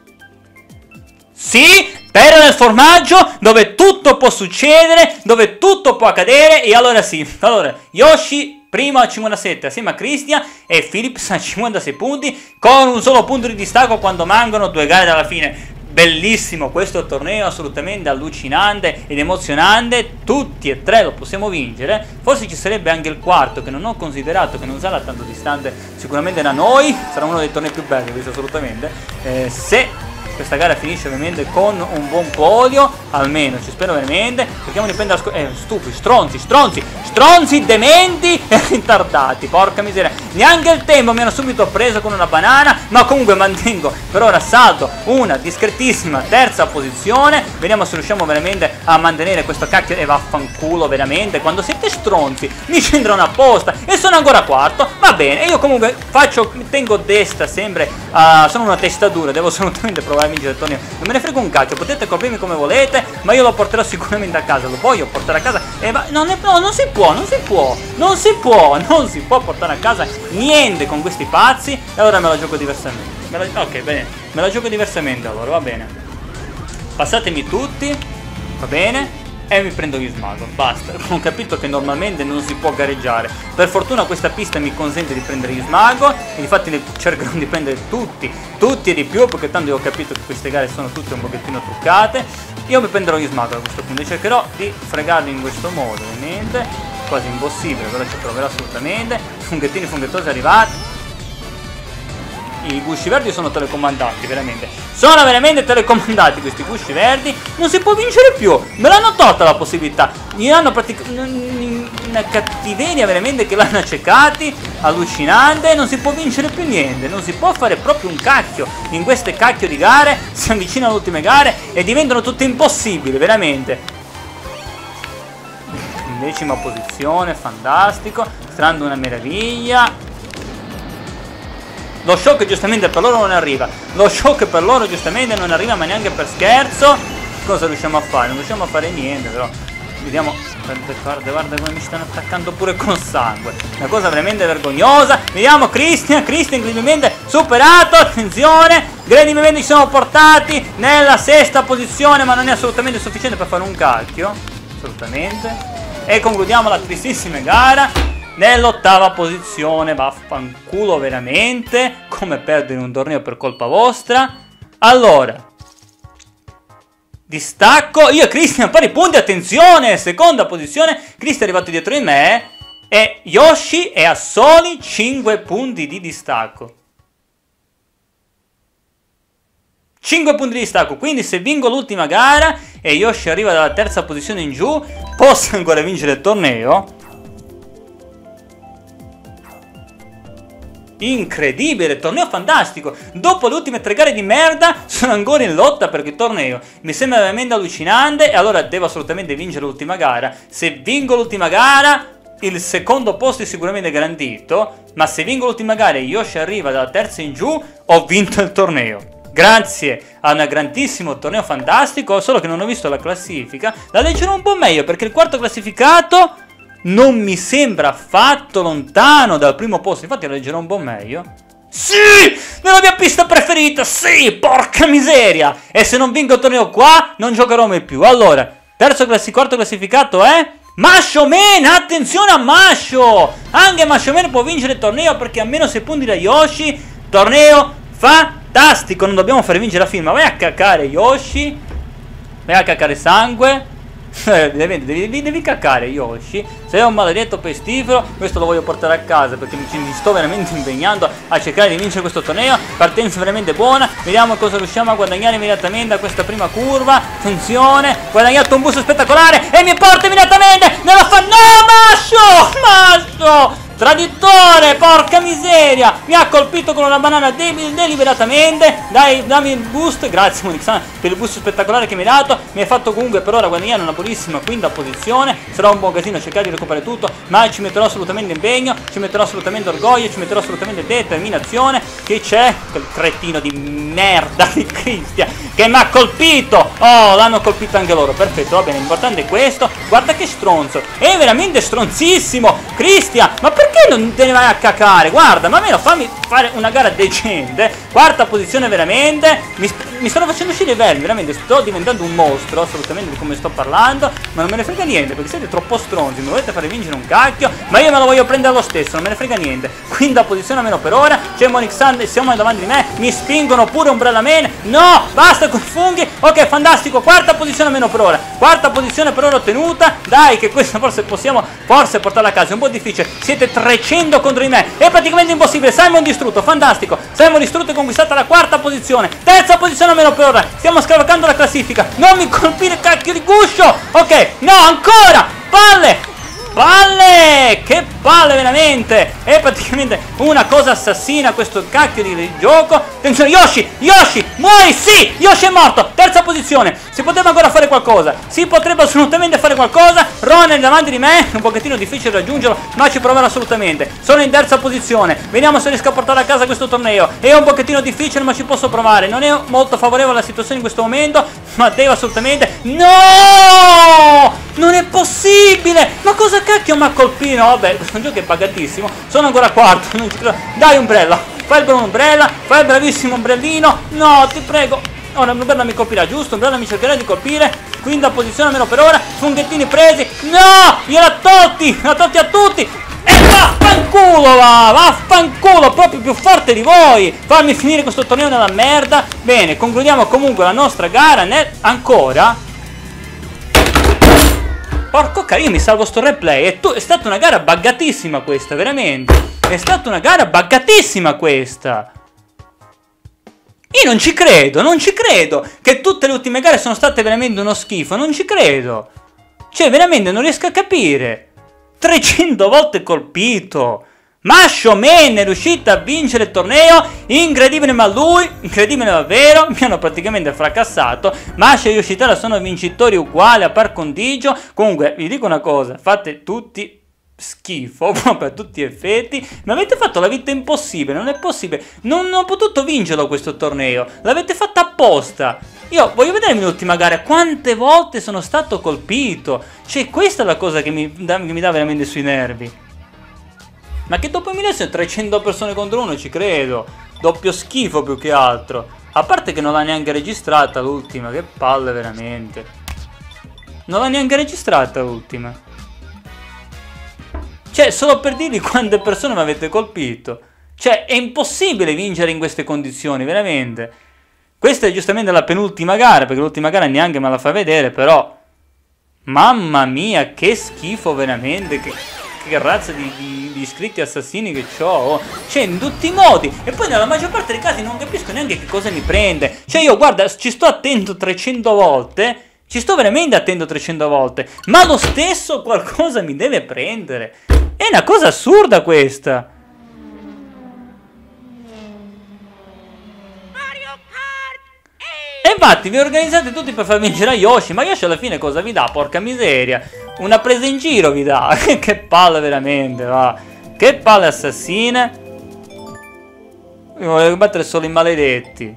Sì, terra nel formaggio, dove tutto può succedere, dove tutto può accadere. E allora sì, allora Yoshi primo a 57 assieme a Christian e Philips a 56 punti con un solo punto di distacco quando mancano 2 gare dalla fine. Bellissimo questo torneo, assolutamente allucinante ed emozionante. Tutti e 3 lo possiamo vincere. Forse ci sarebbe anche il quarto, che non ho considerato, che non sarà tanto distante sicuramente da noi. Sarà uno dei tornei più belli, questo assolutamente. Se questa gara finisce ovviamente con un buon podio, almeno ci spero veramente. Cerchiamo di prendere stupidi, stronzi, dementi e ritardati, porca miseria. Neanche il tempo mi hanno subito preso con una banana, ma comunque mantengo per ora saldo una discretissima terza posizione. Vediamo se riusciamo veramente a mantenere questo cacchio. E vaffanculo veramente, quando siete stronzi mi centrano apposta e sono ancora quarto. Va bene, io comunque tengo destra sempre, sono una testa dura, devo assolutamente provare a vincere il torneo. Non me ne frego un cacchio, potete colpirmi come volete, ma io lo porterò sicuramente a casa. Lo voglio portare a casa e non si può portare a casa niente con questi pazzi. E allora me la gioco diversamente. Ok, bene, me la gioco diversamente allora, va bene. Passatemi tutti, va bene. E mi prendo Gizmago, basta. Ho capito che normalmente non si può gareggiare. Per fortuna questa pista mi consente di prendere Gizmago e infatti ne cercherò di prendere tutti e di più, perché tanto io ho capito che queste gare sono tutte un pochettino truccate. io mi prenderò gli smacco a questo punto e cercherò di fregarli in questo modo, ovviamente. Quasi impossibile, però ci proverò assolutamente. Funghettini funghettosi arrivati. I gusci verdi sono telecomandati, veramente. Sono veramente telecomandati questi gusci verdi. Non si può vincere più. Me l'hanno tolta la possibilità. Mi hanno una cattiveria veramente che l'hanno accecati. Allucinante. Non si può vincere più niente. Non si può fare proprio un cacchio in queste cacchio di gare. Si avvicinano alle ultime gare e diventano tutte impossibili, veramente. In 10ª posizione, fantastico. Strando una meraviglia. Lo shock giustamente per loro non arriva. Lo shock per loro giustamente non arriva, ma neanche per scherzo. Cosa riusciamo a fare? Non riusciamo a fare niente, però. Vediamo. Guarda come mi stanno attaccando pure con sangue. Una cosa veramente vergognosa. Vediamo Christian incredibilmente superato. Attenzione. Incredibilmente ci siamo portati nella 6ª posizione, ma non è assolutamente sufficiente per fare un cacchio. Assolutamente. E concludiamo la tristissima gara nell'8ª posizione. Vaffanculo veramente. Come perdere un torneo per colpa vostra. Allora, distacco. Io e Christian pari punti. Attenzione, 2ª posizione. Christian è arrivato dietro di me e Yoshi è a soli 5 punti di distacco. 5 punti di distacco. Quindi se vinco l'ultima gara e Yoshi arriva dalla 3ª posizione in giù, posso ancora vincere il torneo. Incredibile, torneo fantastico. Dopo le ultime 3 gare di merda sono ancora in lotta per il torneo. Mi sembra veramente allucinante. E allora devo assolutamente vincere l'ultima gara. Se vinco l'ultima gara, il 2º posto è sicuramente garantito. Ma se vinco l'ultima gara e Yoshi arriva dalla 3ª in giù, ho vinto il torneo. Grazie a un grandissimo torneo fantastico. Solo che non ho visto la classifica. La leggerò un po' meglio, perché il 4º classificato non mi sembra affatto lontano dal primo posto. Infatti lo leggerò un po' meglio. Sì! Nella mia pista preferita! Sì! Porca miseria! E se non vinco il torneo qua, non giocherò mai più. Allora, 4º classificato è Masho Man! Attenzione a Masho! Anche Masho Man può vincere il torneo perché ha meno 6 punti da Yoshi. Torneo fantastico! Non dobbiamo fare vincere la firma. Vai a cacare Yoshi. Vai a cacare sangue. Devi caccare Yoshi. Sei un maledetto pestifero. Questo lo voglio portare a casa perché mi sto veramente impegnando a cercare di vincere questo torneo. Partenza veramente buona. Vediamo cosa riusciamo a guadagnare immediatamente da questa prima curva. Attenzione. Guadagnato un boost spettacolare e mi porta immediatamente nella No, Masho! Traditore, porca miseria. Mi ha colpito con una banana deliberatamente. Dai, dammi il boost. Grazie Monixan per il boost spettacolare che mi hai dato. Mi hai fatto comunque per ora guadagnare una buonissima 5ª posizione. Sarà un buon casino cercare di recuperare tutto, ma ci metterò assolutamente impegno, ci metterò assolutamente orgoglio, ci metterò assolutamente determinazione. Che c'è quel cretino di merda di Christian che mi ha colpito. Oh, l'hanno colpito anche loro. Perfetto, va bene, l'importante è questo. Guarda che stronzo. È veramente stronzissimo Christian. Ma perché non te ne vai a cacare? Guarda, ma almeno fammi fare una gara decente. 4ª posizione veramente. Mi stanno facendo uscire i vermi. Veramente sto diventando un mostro. Assolutamente di come sto parlando. Ma non me ne frega niente perché siete troppo stronzi. Mi volete fare vincere un cacchio, ma io me lo voglio prendere lo stesso. Non me ne frega niente. 5ª posizione almeno per ora. C'è Monixan e siamo davanti di me. Mi spingono pure Umbrella Man. No, basta con i funghi. Ok, fantastico. 4ª posizione almeno per ora. 4ª posizione per ora ottenuta. Dai, che questa forse possiamo portarla a casa. È un po' difficile. Siete 300 contro di me. È praticamente impossibile. Simon distrutto. Fantastico. Simon distrutto e conquistata la 4ª posizione. 3ª posizione almeno per ora. Stiamo scavalcando la classifica. Non mi colpire, cacchio di guscio. Ok, no, ancora. Palle. Palle! Che palle veramente! È praticamente una cosa assassina questo cacchio di gioco. Attenzione, Yoshi! Yoshi! Muori! Sì! Yoshi è morto! 3ª posizione! Si poteva ancora fare qualcosa. Si potrebbe assolutamente fare qualcosa. Ron è davanti di me. È un pochettino difficile raggiungerlo, ma ci proverò assolutamente. Sono in 3ª posizione. Vediamo se riesco a portare a casa questo torneo. È un pochettino difficile, ma ci posso provare. Non è molto favorevole la situazione in questo momento, ma devo assolutamente... No! Non è possibile! Ma cosa cacchio mi ha colpito? Vabbè, questo gioco è pagatissimo. Sono ancora 4º, non ci credo. Dai Umbrella, fai il buon Umbrella, fai il bravissimo Umbrellino. No, ti prego. Ora Umbrella mi colpirà, giusto? Umbrella mi cercherà di colpire. 5ª posizione almeno per ora. Funghettini presi. No, gliel'ha tolti a tutti. E vaffanculo va, vaffanculo, proprio più forte di voi. Fammi finire questo torneo nella merda. Bene, concludiamo comunque la nostra gara ancora. Porco cazzo, io mi salvo sto replay. È stata una gara buggatissima questa, veramente. È stata una gara buggatissima questa. Io non ci credo, non ci credo. Che tutte le ultime gare sono state veramente uno schifo. Non ci credo. Cioè, veramente non riesco a capire. 300 volte colpito. Masho Man è riuscito a vincere il torneo. Incredibile, ma lui, incredibile davvero, mi hanno praticamente fracassato. Masho e Yoshitara sono vincitori uguali a par condigio. Comunque vi dico una cosa, fate tutti schifo proprio a tutti gli effetti. Mi avete fatto la vita impossibile. Non è possibile, non ho potuto vincerlo questo torneo. L'avete fatta apposta. Io voglio vedere l'ultima gara quante volte sono stato colpito. Cioè, questa è la cosa che mi dà veramente sui nervi. Ma che dopo 1300 persone contro uno, ci credo. Doppio schifo più che altro. A parte che non l'ha neanche registrata l'ultima. Che palle veramente. Non l'ha neanche registrata l'ultima. Cioè, solo per dirvi quante persone mi avete colpito. Cioè, è impossibile vincere in queste condizioni, veramente. Questa è giustamente la penultima gara, perché l'ultima gara neanche me la fa vedere, però... Mamma mia, che schifo veramente, che razza di iscritti assassini che ho. Cioè, in tutti i modi. E poi nella maggior parte dei casi non capisco neanche che cosa mi prende. Cioè, io, guarda, ci sto attento 300 volte. Ci sto veramente attento 300 volte. Ma lo stesso qualcosa mi deve prendere. È una cosa assurda questa. E infatti vi organizzate tutti per far vincere a Yoshi. Ma Yoshi alla fine cosa vi dà? Porca miseria. Una presa in giro vi dà. Che palle veramente, va. Che palle assassine. Io volevo battere solo i maledetti.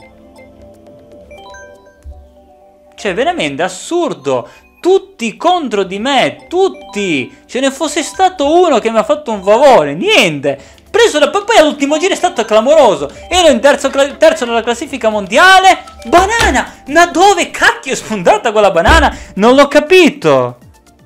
Cioè, veramente assurdo. Tutti contro di me. Tutti. Ce ne fosse stato uno che mi ha fatto un favore. Niente. Preso da poi all'ultimo giro è stato clamoroso. Ero in terzo nella classifica mondiale. Banana. Ma dove cacchio è spuntata quella banana? Non l'ho capito.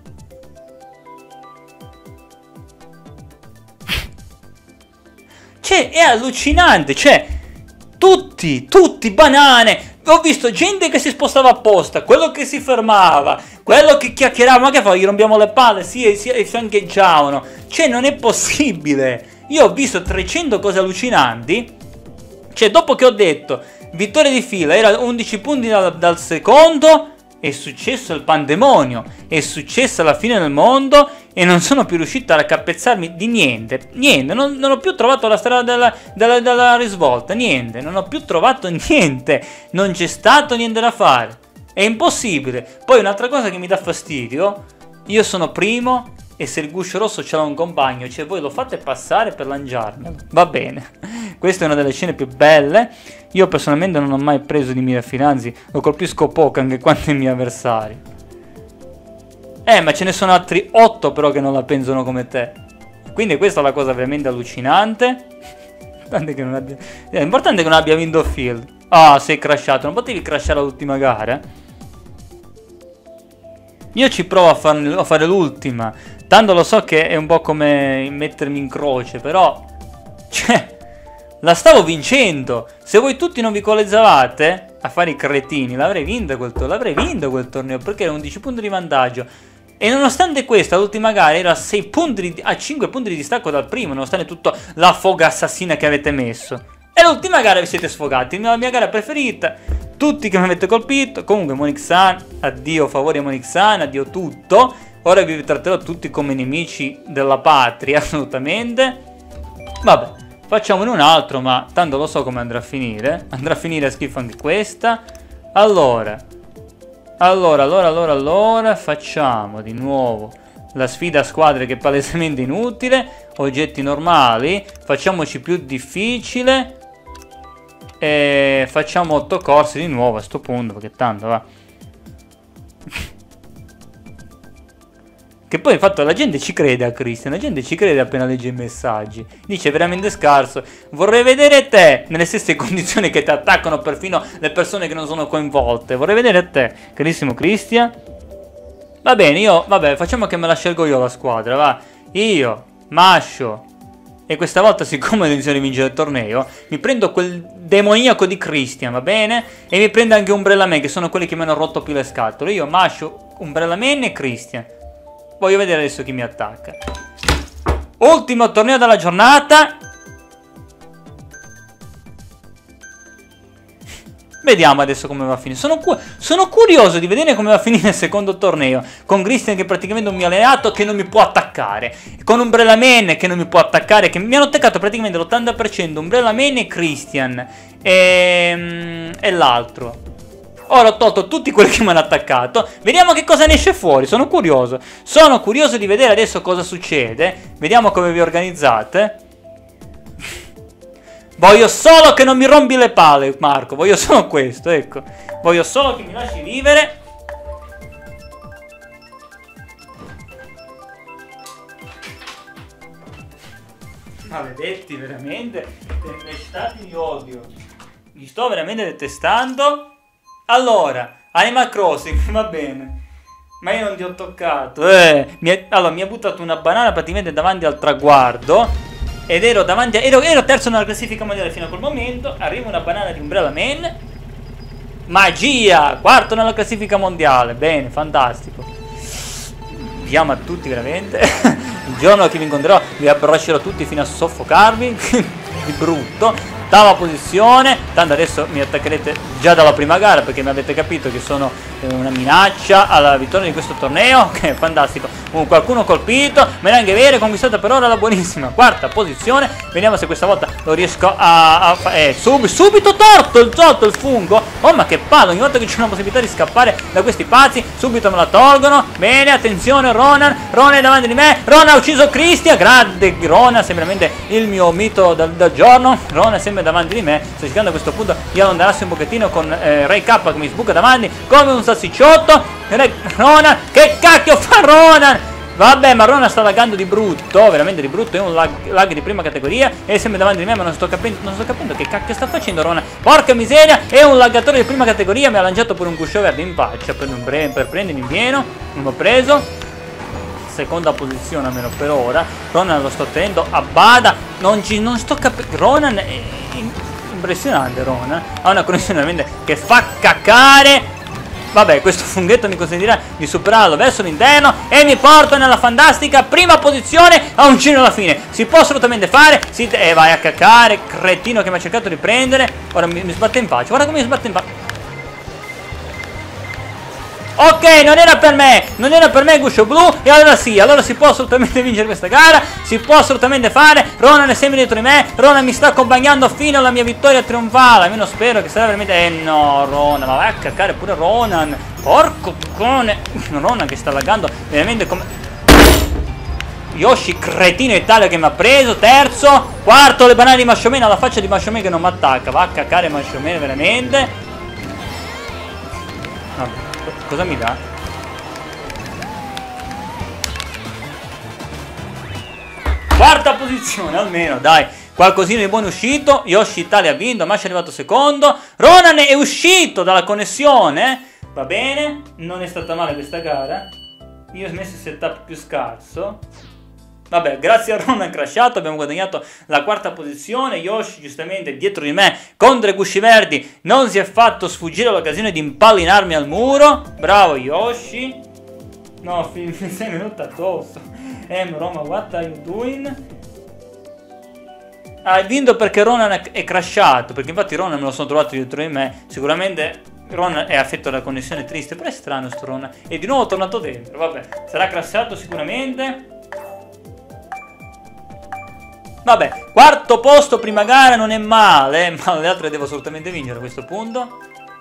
Cioè, è allucinante. Cioè, tutti banane. Ho visto gente che si spostava apposta, quello che si fermava, quello che chiacchierava. Ma che fa? Gli rompiamo le palle? Sì, e fiancheggiavano. Cioè, non è possibile. Io ho visto 300 cose allucinanti. Cioè, dopo che ho detto vittoria di fila, era 11 punti dal secondo, è successo il pandemonio, è successa la fine del mondo e non sono più riuscito a raccapezzarmi di niente. Niente, non ho più trovato la strada della risvolta, niente, non ho più trovato niente, non c'è stato niente da fare. È impossibile. Poi un'altra cosa che mi dà fastidio, io sono primo e se il guscio rosso c'era un compagno, cioè voi lo fate passare per lanciarmelo. Va bene. Questa è una delle scene più belle. Io personalmente non ho mai preso di mira finanzi, lo colpisco poco anche quanto i miei avversari. Ma ce ne sono altri 8 però che non la pensano come te. Quindi questa è la cosa veramente allucinante. L'importante è che non abbia vinto Field. Ah, sei crashato, non potevi crashare all'ultima gara? Io ci provo a fare l'ultima. Tanto lo so che è un po' come mettermi in croce, però... Cioè, la stavo vincendo. Se voi tutti non vi colezzavate a fare i cretini, l'avrei vinto quel torneo, perché era 11 punti di vantaggio. E nonostante questo, l'ultima gara era a 5 punti di distacco dal primo, nonostante tutta la foga assassina che avete messo. E l'ultima gara vi siete sfogati, la mia gara preferita. Tutti che mi avete colpito. Comunque Monix-san, addio favori a Monix-san, addio tutto. Ora vi tratterò tutti come nemici della patria, assolutamente. Vabbè, facciamone un altro, ma tanto lo so come andrà a finire. Andrà a finire a schifo anche questa. Allora, facciamo di nuovo la sfida a squadre che è palesemente inutile. Oggetti normali. Facciamoci più difficile. E facciamo 8 corsi di nuovo a sto punto, perché tanto va. Che poi, infatti, la gente ci crede a Christian, la gente ci crede appena legge i messaggi. Dice veramente scarso. Vorrei vedere te nelle stesse condizioni che ti attaccano perfino le persone che non sono coinvolte. Vorrei vedere te, carissimo Christian. Va bene, vabbè, facciamo che me la scelgo io la squadra, va. Io, Masho. E questa volta, siccome ho intenzione di vincere il torneo, mi prendo quel demoniaco di Christian, va bene? E mi prendo anche Umbrella Man, che sono quelli che mi hanno rotto più le scatole. Io, Masho, Umbrella Man e Christian. Voglio vedere adesso chi mi attacca. Ultimo torneo della giornata. Vediamo adesso come va a finire. Sono curioso di vedere come va a finire il secondo torneo. Con Christian che è praticamente un mio alleato che non mi può attaccare. Con Umbrella Man che non mi può attaccare. Che mi hanno attaccato praticamente l'80%. Umbrella Man e Christian. E l'altro. Ora ho tolto tutti quelli che mi hanno attaccato. Vediamo che cosa ne esce fuori. Sono curioso. Sono curioso di vedere adesso cosa succede. Vediamo come vi organizzate. Voglio solo che non mi rompi le palle, Marco. Voglio solo questo, ecco. Voglio solo che mi lasci vivere. Maledetti, veramente. Tempestati di odio. Mi sto veramente detestando. Allora, Animal Crossing, va bene. Ma io non ti ho toccato. Allora, mi ha buttato una banana praticamente davanti al traguardo. Ed ero davanti ero terzo nella classifica mondiale fino a quel momento. Arriva una banana di Umbrella Man. Magia! Quarto nella classifica mondiale. Bene, fantastico. Vi amo a tutti veramente. Il giorno che vi incontrerò vi abbraccerò tutti fino a soffocarvi. Di brutto. Ottava posizione. Tanto adesso mi attaccherete già dalla prima gara, perché mi avete capito che sono una minaccia alla vittoria di questo torneo. Che è fantastico. Qualcuno colpito. Merengue vere, conquistata per ora la buonissima quarta posizione. Vediamo se questa volta lo riesco a fare. Subito torto il fungo. Oh, ma che palle, ogni volta che c'è una possibilità di scappare da questi pazzi subito me la tolgono. Bene, attenzione, Ronan è davanti di me. Ronan ha ucciso Christian. Grande Ronan, sei veramente il mio mito del giorno. Ronan è sempre davanti di me. Sto cercando a questo punto di allontanarsi un pochettino con Ray K che mi sbuca davanti come un salsicciotto. Ronan, che cacchio fa Ronan? Vabbè, ma Ronan sta laggando di brutto, veramente di brutto, è un lag di prima categoria, è sempre davanti di me, ma non sto capendo che cacchio sta facendo Ronan. Porca miseria, è un laggatore di prima categoria, mi ha lanciato pure un guscio verde in faccia per prendermi in pieno, non l'ho preso. Seconda posizione almeno per ora. Ronan lo sto tenendo a bada, non sto capendo. Ronan è impressionante, Ronan ha una connessione veramente che fa cacare. Vabbè, questo funghetto mi consentirà di superarlo verso l'interno e mi porta nella fantastica prima posizione a un giro alla fine. Si può assolutamente fare. Vai a cacare, cretino che mi ha cercato di prendere. Ora mi sbatte in faccia. Guarda come mi sbatte in faccia. Ok, non era per me Guscio Blu. E allora sì, allora si può assolutamente vincere questa gara. Si può assolutamente fare. Ronan è sempre dietro di me. Ronan mi sta accompagnando fino alla mia vittoria trionfale. Almeno spero che sarà veramente. No, Ronan, ma vai a caccare pure Ronan. Porco cone. Ronan che sta laggando veramente come Yoshi cretino Italia che mi ha preso. Terzo. Quarto, le banane di Masciomeno. Alla faccia di Masciomeno che non mi attacca. Va a caccare Masciomeno veramente. Vabbè. Cosa mi dà? Quarta posizione almeno, dai. Qualcosina di buono è uscito. Yoshi Italia ha vinto, Masha è arrivato secondo. Ronan è uscito dalla connessione. Va bene, non è stata male questa gara. Io ho smesso il setup più scarso. Vabbè, grazie a Ronan crashato abbiamo guadagnato la quarta posizione. Yoshi giustamente dietro di me con 3 gusci verdi non si è fatto sfuggire l'occasione di impallinarmi al muro. Bravo Yoshi. No, mi sei venuto addosso. Roma, what are you doing? Hai vinto perché Ronan è crashato. Perché infatti Ronan me lo sono trovato dietro di me. Sicuramente Ronan è affetto da connessione triste. Però è strano sto Ronan. E di nuovo tornato dentro. Vabbè, sarà crashato sicuramente. Vabbè, quarto posto, prima gara, non è male, ma le altre devo assolutamente vincere a questo punto.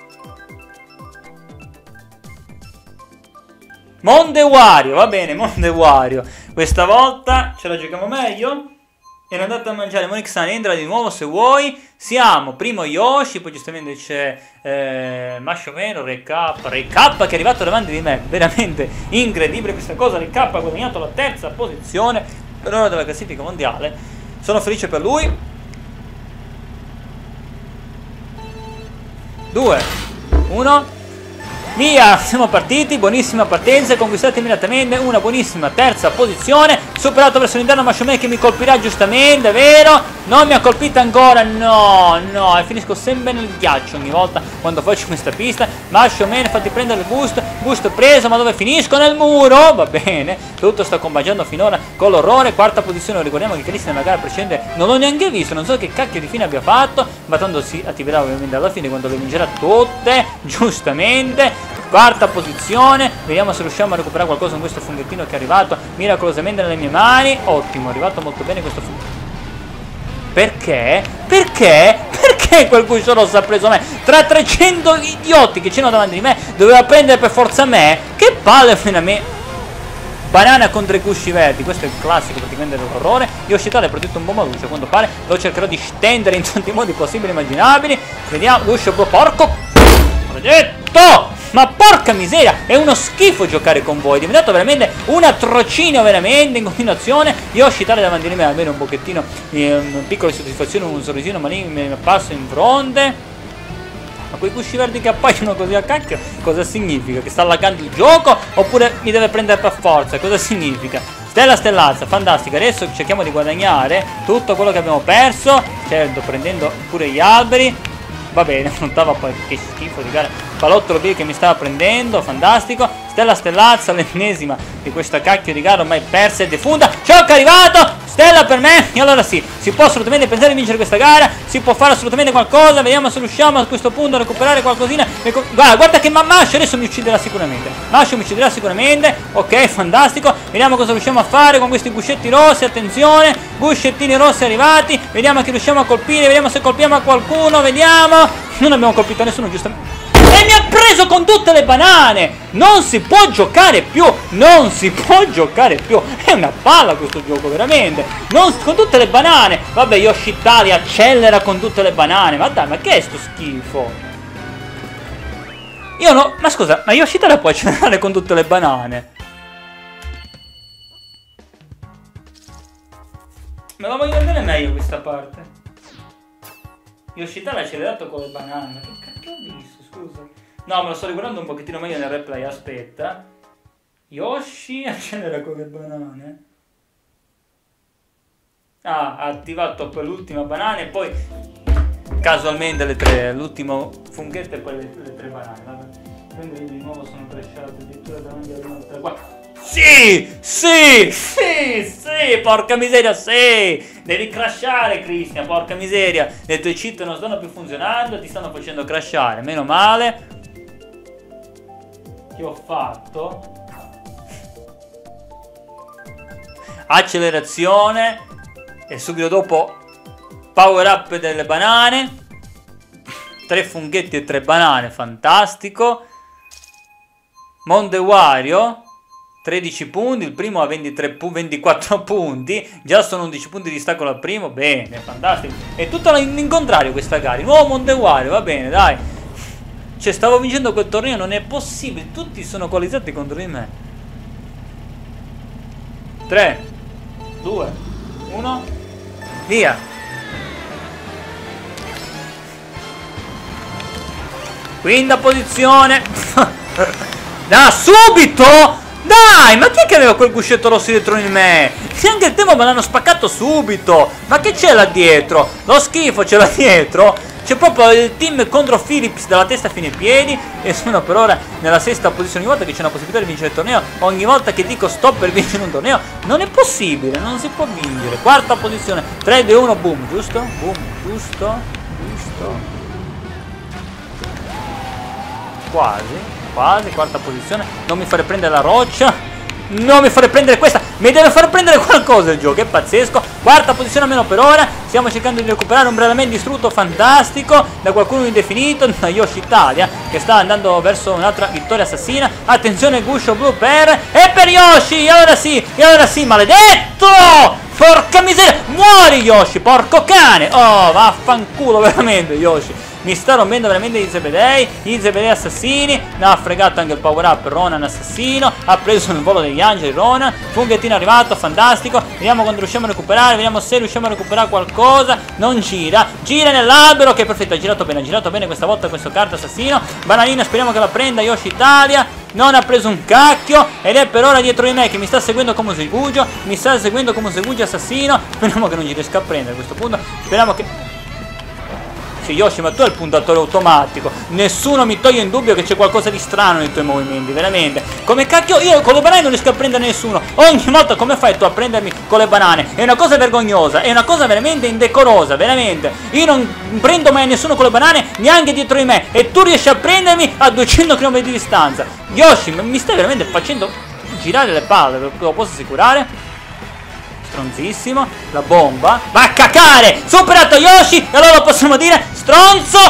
Monde Wario, va bene, Monde Wario. Questa volta ce la giochiamo meglio. Era andato a mangiare Monix-san, entra di nuovo se vuoi. Siamo primo Yoshi, poi giustamente c'è Masciomeno, Ray K che è arrivato davanti di me. Veramente incredibile questa cosa. Ray K ha guadagnato la terza posizione per ora della classifica mondiale. Sono felice per lui. 2, 1. via, siamo partiti, buonissima partenza, conquistate immediatamente una buonissima terza posizione, superato verso l'interno Masciomè che mi colpirà giustamente, vero? Non mi ha colpito ancora, no, e finisco sempre nel ghiaccio ogni volta quando faccio questa pista. Masciomè, fatti prendere il boost preso, ma dove finisco? Nel muro, va bene, tutto sta combaciando finora con l'orrore, quarta posizione, ricordiamo che Cristian nella gara precedente non l'ho neanche visto, non so che cacchio di fine abbia fatto, ma tanto si attiverà ovviamente alla fine quando le vincerà tutte, giustamente. Quarta posizione, vediamo se riusciamo a recuperare qualcosa con questo funghettino che è arrivato miracolosamente nelle mie mani. Ottimo, è arrivato molto bene questo funghettino. Perché? Perché quel guscio rosso ha preso me? Tra 300 idioti che c'erano davanti di me, doveva prendere per forza me? Che palle finalmente. Banana contro i gusci verdi, questo è il classico praticamente dell'orrore. Yoshi Tale è protetto un po' maluccio, a quanto pare lo cercherò di stendere in tanti modi possibili e immaginabili. Vediamo, guscio porco progetto! Ma porca miseria, è uno schifo giocare con voi, è diventato veramente un atrocinio veramente in continuazione. Yoshi Tale davanti di me, almeno un pochettino, una piccola soddisfazione, un sorrisino maligno mi passa in fronte. Ma quei gusci verdi che appaiono così a cacchio, cosa significa? Che sta laggando il gioco oppure mi deve prendere per forza? Cosa significa? Stella stellazza, fantastica, adesso cerchiamo di guadagnare tutto quello che abbiamo perso, certo prendendo pure gli alberi. Va bene, non stava poi, che schifo di gara. Palottolo B che mi stava prendendo, fantastico. Stella stellazza, l'ennesima di questa cacchio di gara ormai persa e defunta. Ciò che è arrivato, stella per me. E allora sì, si può assolutamente pensare di vincere questa gara, si può fare assolutamente qualcosa. Vediamo se riusciamo a questo punto a recuperare qualcosina. Guarda che Mascio adesso mi ucciderà sicuramente. Mascio mi ucciderà sicuramente. Ok, fantastico. Vediamo cosa riusciamo a fare con questi guscetti rossi. Attenzione, guscettini rossi arrivati. Vediamo che riusciamo a colpire, vediamo se colpiamo a qualcuno. Vediamo. Non abbiamo colpito nessuno, giustamente. E mi ha preso con tutte le banane. Non si può giocare più. Non si può giocare più. È una palla questo gioco veramente. Con tutte le banane. Vabbè, Yoshi Tale accelera con tutte le banane. Ma dai, ma che è sto schifo? Io no. Ma scusa, ma Yoshi Tale può accelerare con tutte le banane? Me la voglio vedere meglio questa parte. Yoshi Tale ha accelerato con le banane. Ma che cacchio ho visto? Scusa. No, me lo sto riguardando un pochettino meglio nel replay, aspetta. Yoshi accelera con le banane. Ah, ha attivato poi l'ultima banana e poi casualmente le tre, l'ultimo funghetto e poi le tre banane. Vabbè. Quindi di nuovo sono crashato addirittura davanti ad un'altra qua. Sì, porca miseria, sì. Devi crashare, Cristian, porca miseria. Le tue cheat non stanno più funzionando, ti stanno facendo crashare. Meno male. Che ho fatto? Accelerazione. E subito dopo power up delle banane. 3 funghetti e 3 banane, fantastico. Monde Wario 13 punti, il primo ha 24 punti, già sono 11 punti di distacco dal primo, bene, fantastico. È tutto in contrario questa gara, nuovo Monde Wario, va bene, dai. Cioè, stavo vincendo quel torneo, non è possibile, tutti sono coalizzati contro di me. 3, 2, 1, via. Quinta posizione. Da subito! Dai, ma chi è che aveva quel guscetto rosso dietro di me? Neanche il tempo me l'hanno spaccato subito. Ma che c'è là dietro? Lo schifo c'è là dietro. C'è proprio il team contro Philips dalla testa fino ai piedi. E sono per ora nella sesta posizione. Ogni volta che c'è una possibilità di vincere il torneo, ogni volta che dico stop per vincere un torneo, non è possibile, non si può vincere. Quarta posizione, 3, 2, 1, boom, giusto? Boom, giusto? Quasi, quarta posizione. Non mi fare prendere la roccia. Non mi fare prendere questa. Mi deve far prendere qualcosa il gioco, è pazzesco. Quarta posizione almeno per ora. Stiamo cercando di recuperare un Umbrella Man distrutto, fantastico, da qualcuno indefinito, da Yoshi Italia, che sta andando verso un'altra vittoria assassina. Attenzione, guscio blu e per Yoshi. E ora sì, maledetto! Porca miseria, muori Yoshi, porco cane. Oh, vaffanculo veramente Yoshi. mi sta rompendo veramente gli Zebedei assassini, ne ha fregato anche il power up Ronan assassino, ha preso il volo degli angeli Ronan, funghettino è arrivato, fantastico, vediamo quando riusciamo a recuperare, vediamo se riusciamo a recuperare qualcosa, non gira nell'albero, che perfetto, ha girato bene questa volta questo kart assassino, bananina speriamo che la prenda Yoshi Italia, non ha preso un cacchio ed è per ora dietro di me che mi sta seguendo come un segugio, assassino, speriamo che non ci riesca a prendere a questo punto, speriamo che... Sì, Yoshi, ma tu hai il puntatore automatico, nessuno mi toglie in dubbio che c'è qualcosa di strano nei tuoi movimenti, veramente. Come cacchio, io con le banane non riesco a prendere nessuno, ogni volta come fai tu a prendermi con le banane? È una cosa vergognosa, è una cosa veramente indecorosa, veramente. Io non prendo mai nessuno con le banane, neanche dietro di me, e tu riesci a prendermi a 200 km di distanza. Yoshi, mi stai veramente facendo girare le palle, lo posso assicurare? Stronzissimo, la bomba va a cacare, superato Yoshi, e allora possiamo dire stronzo.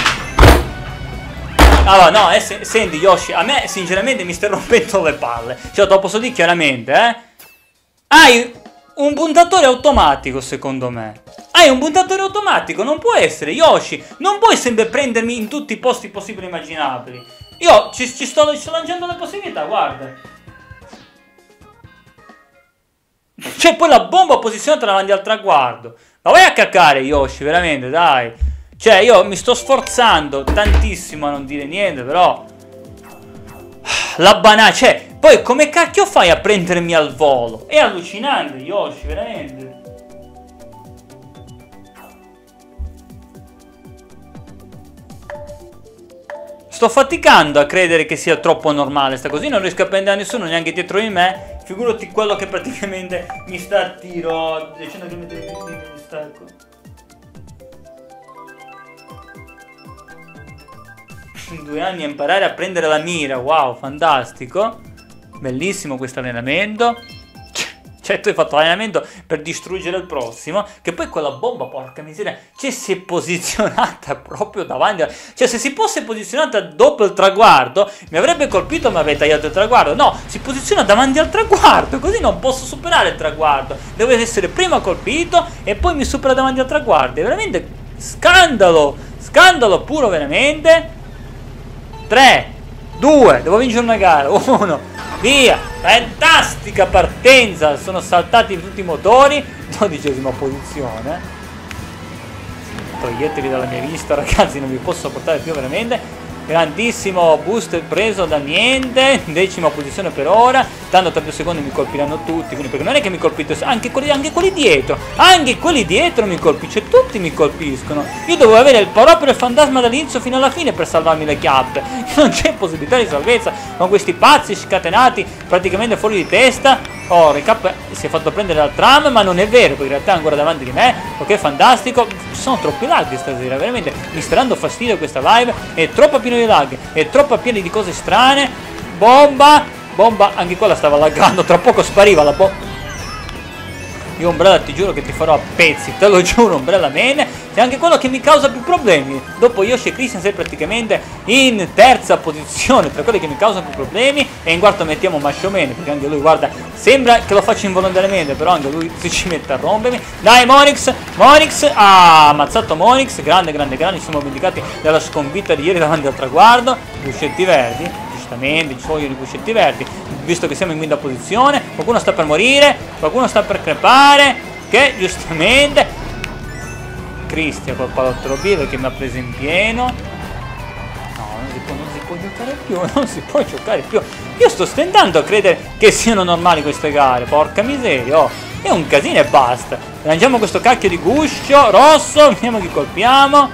Allora no, senti Yoshi, a me sinceramente mi stai rompendo le palle, cioè te lo posso dire chiaramente, hai un puntatore automatico, secondo me hai un puntatore automatico, non può essere Yoshi, non puoi sempre prendermi in tutti i posti possibili e immaginabili. Io ci sto lanciando le possibilità, guarda. C'è poi la bomba posizionata davanti al traguardo. Ma vai a cacare Yoshi, veramente, dai. Cioè io mi sto sforzando tantissimo a non dire niente, però la banana, cioè, poi come cacchio fai a prendermi al volo? È allucinante Yoshi, veramente. Sto faticando a credere che sia troppo normale sta così, non riesco a prendere nessuno neanche dietro di me. Figurati quello che praticamente mi sta a tiro 100 km di distacco. In 2 anni a imparare a prendere la mira, wow, fantastico. Bellissimo questo allenamento. Cioè tu hai fatto l'allenamento per distruggere il prossimo, che poi quella bomba, porca miseria, cioè si è posizionata proprio davanti cioè se si fosse posizionata dopo il traguardo mi avrebbe colpito e mi avrebbe tagliato il traguardo. No, si posiziona davanti al traguardo, così non posso superare il traguardo, devo essere prima colpito e poi mi supera davanti al traguardo. È veramente scandalo, scandalo puro, veramente. 3, 2, devo vincere una gara, 1, via, fantastica partenza, sono saltati tutti i motori, 12ª posizione, toglieteli dalla mia vista ragazzi, non vi posso portare più veramente, grandissimo boost preso da niente, 10ª posizione per ora, tanto tra 2 secondi mi colpiranno tutti, quindi perché non è che mi colpite, anche quelli dietro mi colpiscono, cioè tutti mi colpiscono, io dovevo avere il power up del fantasma dall'inizio fino alla fine per salvarmi le chiappe, non c'è possibilità di salvezza con questi pazzi scatenati praticamente fuori di testa. Oh, Recap si è fatto prendere dal tram, ma non è vero, perché in realtà è ancora davanti di me. Ok, fantastico. Ci sono troppi lag stasera, veramente mi sta dando fastidio questa live. È troppo pieno di lag, è troppo pieno di cose strane. Bomba, anche quella stava laggando, tra poco spariva la bomba. Io Umbrella ti giuro che ti farò a pezzi, te lo giuro Umbrella Man, è anche quello che mi causa più problemi. Dopo Yoshi e Christian sei praticamente in terza posizione tra quelli che mi causano più problemi, e in quarto mettiamo Masho Man, perché anche lui guarda, sembra che lo faccia involontariamente, però anche lui si ci mette a rompermi. Dai Monix, ha ammazzato Monix, grande, ci siamo vendicati dalla sconfitta di ieri davanti al traguardo. Buscetti verdi, giustamente, ci vogliono i buscetti verdi, visto che siamo in quinta posizione, qualcuno sta per morire, qualcuno sta per crepare, che giustamente Cristian col palottolo vivo che mi ha preso in pieno. No, non si può giocare più, non si può giocare più. Io sto stentando a credere che siano normali queste gare, porca miseria, oh, è un casino e basta. Lanciamo questo cacchio di guscio rosso, vediamo chi colpiamo.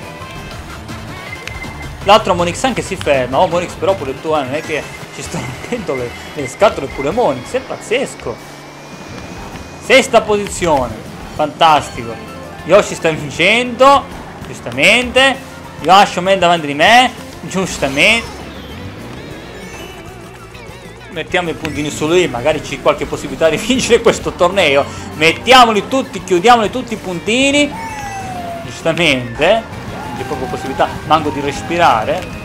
L'altro Monix anche si ferma, oh Monix però pure tu non è che ci sto rompendo le scatole pure Monix, è pazzesco. 6ª posizione, fantastico. Yoshi sta vincendo, giustamente. Masho Man davanti di me, giustamente. Mettiamo i puntini su lui, magari c'è qualche possibilità di vincere questo torneo. Mettiamoli tutti, chiudiamoli tutti i puntini, giustamente. Non c'è proprio possibilità manco di respirare.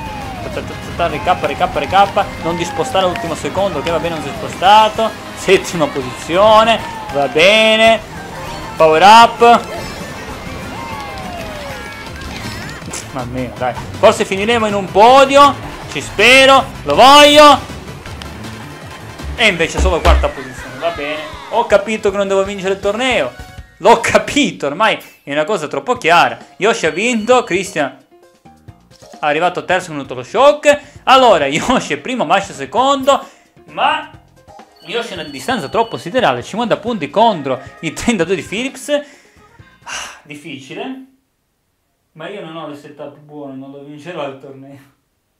Recap, non di spostare all'ultimo secondo, che va bene, non si è spostato. 7ª posizione, va bene. Power up. Almeno, dai. Forse finiremo in un podio. Ci spero. Lo voglio. E invece solo quarta posizione. Va bene. Ho capito che non devo vincere il torneo. L'ho capito. Ormai è una cosa troppo chiara. Yoshi ha vinto. Christian è arrivato terzo, è venuto lo shock. Allora, Yoshi è primo, Masha secondo. Ma Yoshi ha una distanza troppo siderale. 50 punti contro i 32 di Philips. Difficile. Ma io non ho le setup buone, non lo vincerò il torneo.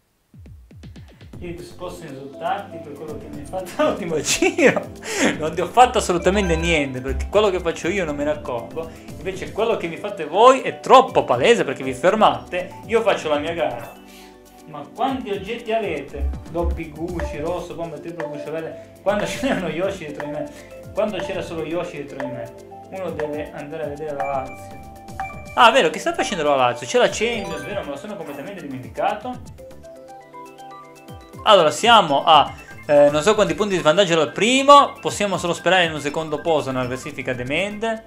Io posso insultarti per quello che mi hai fatto all'ultimo giro. Non ti ho fatto assolutamente niente, perché quello che faccio io non me ne accorgo. Invece quello che mi fate voi è troppo palese, perché vi fermate. Io faccio la mia gara. Ma quanti oggetti avete? Doppi gusci, rosso, bomba, triplo guscio verde. Quando c'erano Yoshi dietro di me. Quando c'era solo Yoshi dietro di me. Uno deve andare a vedere la Lazio. Ah, vero, che sta facendo la Lazio? C'è la Champions, vero? Me lo sono completamente dimenticato. Allora, siamo a non so quanti punti di vantaggio dal primo. Possiamo solo sperare in un secondo posto nella classifica demente.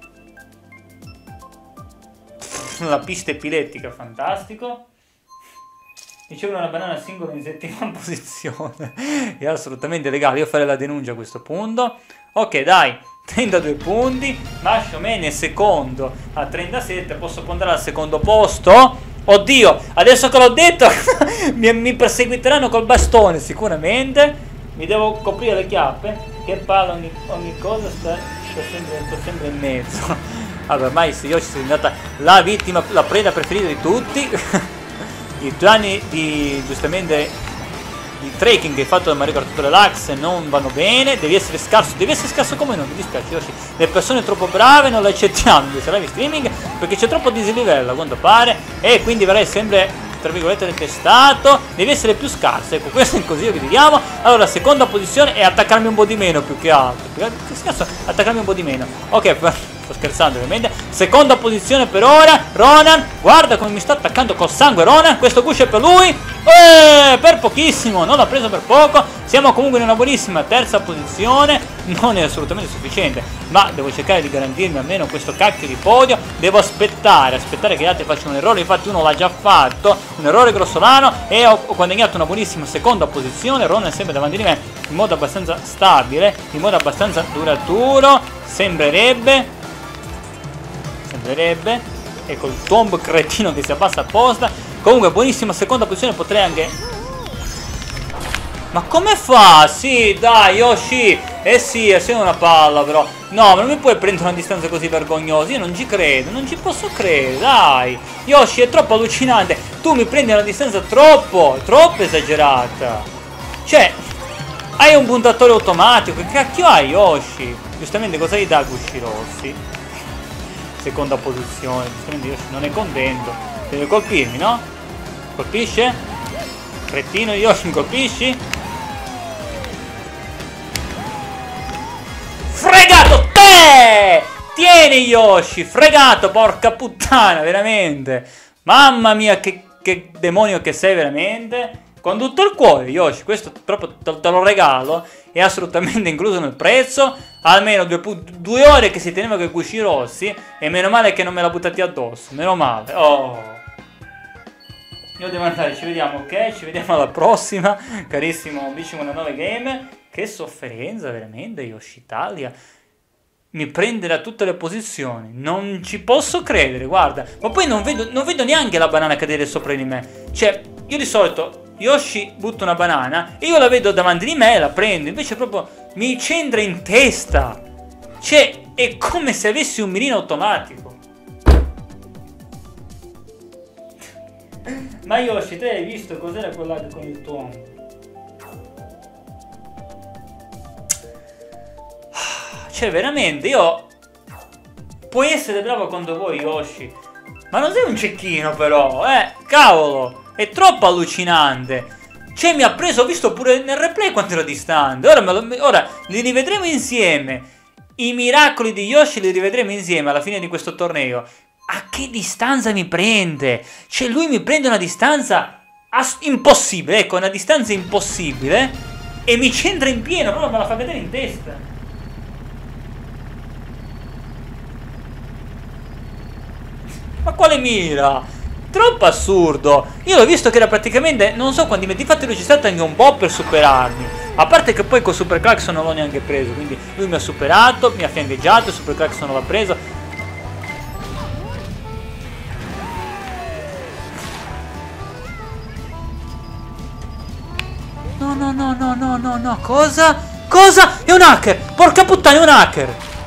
La pista epilettica, fantastico. Ricevono una banana singola in settima posizione. È assolutamente legale. Io farei la denuncia a questo punto. Ok, dai. 32 punti. Masho Man è secondo a 37. Posso puntare al secondo posto? Oddio, adesso che l'ho detto mi perseguiteranno col bastone sicuramente. Mi devo coprire le chiappe. Che palle, ogni cosa sto sempre in mezzo. Allora, ormai se Yoshi è diventata la vittima, la preda preferita di tutti. I piani di, giustamente, di tracking che hai fatto da Mario Kart Relax non vanno bene. Devi essere scarso come non, mi dispiace Yoshi. Le persone troppo brave non le accettiamo in questi live streaming, perché c'è troppo dislivello a quanto pare, e quindi verrai sempre, tra virgolette, detestato. Devi essere più scarso, ecco, questo è il consiglio che ti diamo. Allora, seconda posizione è attaccarmi un po' di meno, più che altro. Che scherzo, attaccarmi un po' di meno. Ok, sto scherzando ovviamente. Seconda posizione per ora, Ronan. Guarda come mi sta attaccando col sangue Ronan. Questo guscio è per lui. Per pochissimo, non l'ha preso per poco. Siamo comunque in una buonissima terza posizione. Non è assolutamente sufficiente, ma devo cercare di garantirmi almeno questo cacchio di podio. Devo aspettare che gli altri facciano un errore. Infatti uno l'ha già fatto, un errore grossolano, e ho guadagnato una buonissima seconda posizione. Ronan è sempre davanti di me in modo abbastanza stabile, in modo abbastanza duraturo. Sembrerebbe. Ecco il tombo cretino che si abbassa apposta. Comunque buonissima seconda posizione. Potrei anche... Ma come fa? Sì, dai Yoshi. Sì, sei una palla però. No, ma non mi puoi prendere una distanza così vergognosa. Io non ci credo, non ci posso credere. Dai Yoshi, è troppo allucinante. Tu mi prendi una distanza troppo esagerata. Cioè, hai un puntatore automatico. Che cacchio hai Yoshi? Giustamente cosa gli dà Gusci Rossi? Seconda posizione. Giustamente Yoshi non è contento. Deve colpirmi, no? Colpisce? Cretino Yoshi, mi colpisci? Fregato te! Tieni Yoshi, fregato, porca puttana, veramente. Mamma mia, che demonio che sei veramente. Con tutto il cuore Yoshi, questo proprio te lo regalo. È assolutamente incluso nel prezzo. Almeno 2 ore che si teneva con i Gusci Rossi. E meno male che non me l'ha buttati addosso. Meno male. Oh, io devo andare, ci vediamo, ok? Ci vediamo alla prossima, carissimo B59 Game. Che sofferenza veramente Yoshi Italia. Mi prende da tutte le posizioni. Non ci posso credere, guarda. Ma poi non vedo neanche la banana cadere sopra di me. Cioè, io di solito Yoshi butta una banana e io la vedo davanti di me e la prendo. Invece proprio mi centra in testa. Cioè, è come se avessi un mirino automatico. Ma Yoshi, te hai visto cos'era quella con il tuo? Cioè, veramente, io... Puoi essere bravo quando vuoi, Yoshi. Ma non sei un cecchino, però, cavolo. È troppo allucinante. Cioè, mi ha preso, ho visto pure nel replay quanto era distante. Ora li rivedremo insieme. I miracoli di Yoshi li rivedremo insieme alla fine di questo torneo. A che distanza mi prende? Cioè lui mi prende una distanza impossibile, ecco, una distanza impossibile, e mi centra in pieno, proprio me la fa vedere in testa. Ma quale mira? Troppo assurdo. Io l'ho visto che era praticamente, non so quanti metri, infatti lui ci stato anche un po' per superarmi. A parte che poi con Super Klaxon non l'ho neanche preso, quindi lui mi ha superato, mi ha fiancheggiato, Super Klaxon non l'ha preso. No, no, no, no, no, no, no, cosa? Cosa? È un hacker! Porca puttana, è un hacker!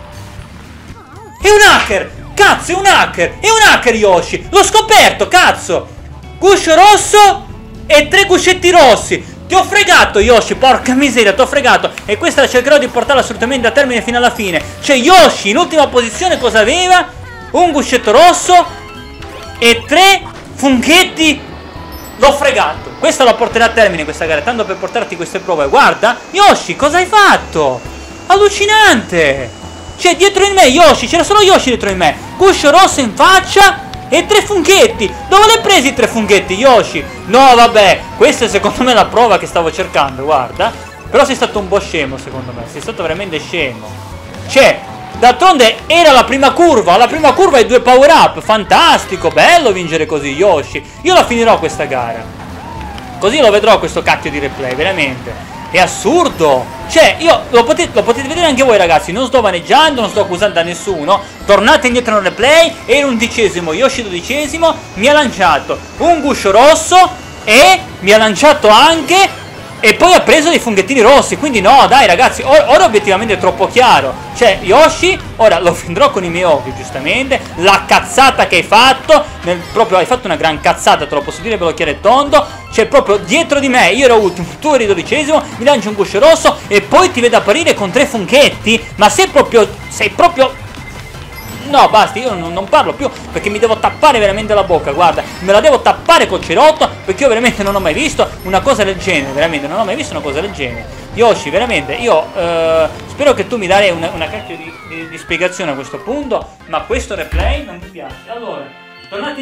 È un hacker! Cazzo, è un hacker! È un hacker, Yoshi! L'ho scoperto, cazzo! Guscio rosso e 3 guscetti rossi! Ti ho fregato, Yoshi, porca miseria, ti ho fregato! E questa cercherò di portarla assolutamente a termine fino alla fine. Cioè, Yoshi, in ultima posizione cosa aveva? Un guscetto rosso e 3 funghetti. L'ho fregato. Questa la porterà a termine questa gara, tanto per portarti queste prove. Guarda, Yoshi, cosa hai fatto? Allucinante! Cioè, dietro di me, Yoshi, c'era solo Yoshi dietro di me. Guscio rosso in faccia e 3 funghetti. Dove l'hai presi i 3 funghetti, Yoshi? No, vabbè, questa è secondo me la prova che stavo cercando, guarda. Però sei stato un po' scemo, secondo me. Sei stato veramente scemo. Cioè, d'altronde era la prima curva. La prima curva hai 2 power up. Fantastico, bello vincere così, Yoshi. Io la finirò questa gara. Così lo vedrò questo cacchio di replay, veramente. È assurdo. Cioè, io lo potete vedere anche voi, ragazzi. Non sto vaneggiando, non sto accusando a nessuno. Tornate indietro nel replay. Era 11esimo, Yoshi 12esimo. Mi ha lanciato un guscio rosso e mi ha lanciato anche, e poi ha preso dei funghettini rossi. Quindi no, dai, ragazzi, ora obiettivamente è troppo chiaro. Cioè, Yoshi, ora lo vedrò con i miei occhi, giustamente. La cazzata che hai fatto, proprio hai fatto una gran cazzata, te lo posso dire, bello chiaro e tondo. Cioè, proprio dietro di me, io ero ultimo, tu eri 12esimo, mi lanci un guscio rosso e poi ti vedo apparire con 3 funghetti. Ma sei proprio... No, basta, io non parlo più perché mi devo tappare veramente la bocca, guarda. Me la devo tappare col cerotto perché io veramente non ho mai visto una cosa del genere. Veramente, non ho mai visto una cosa del genere. Yoshi, veramente, io spero che tu mi darai una cacchio di spiegazione a questo punto. Ma questo replay non mi piace. Allora, tornate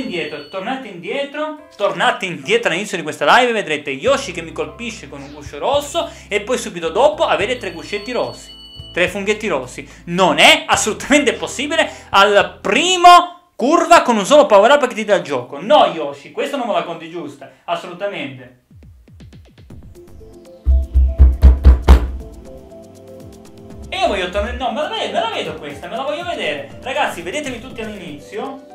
indietro all'inizio di questa live e vedrete Yoshi che mi colpisce con un guscio rosso e poi subito dopo avere 3 guscetti rossi, 3 funghetti rossi. Non è assolutamente possibile al primo curva con un solo power up che ti dà il gioco. No, Yoshi, questo non me la conti giusta, assolutamente. E io voglio tornare... No, me la vedo questa, me la voglio vedere. Ragazzi, vedetevi tutti all'inizio.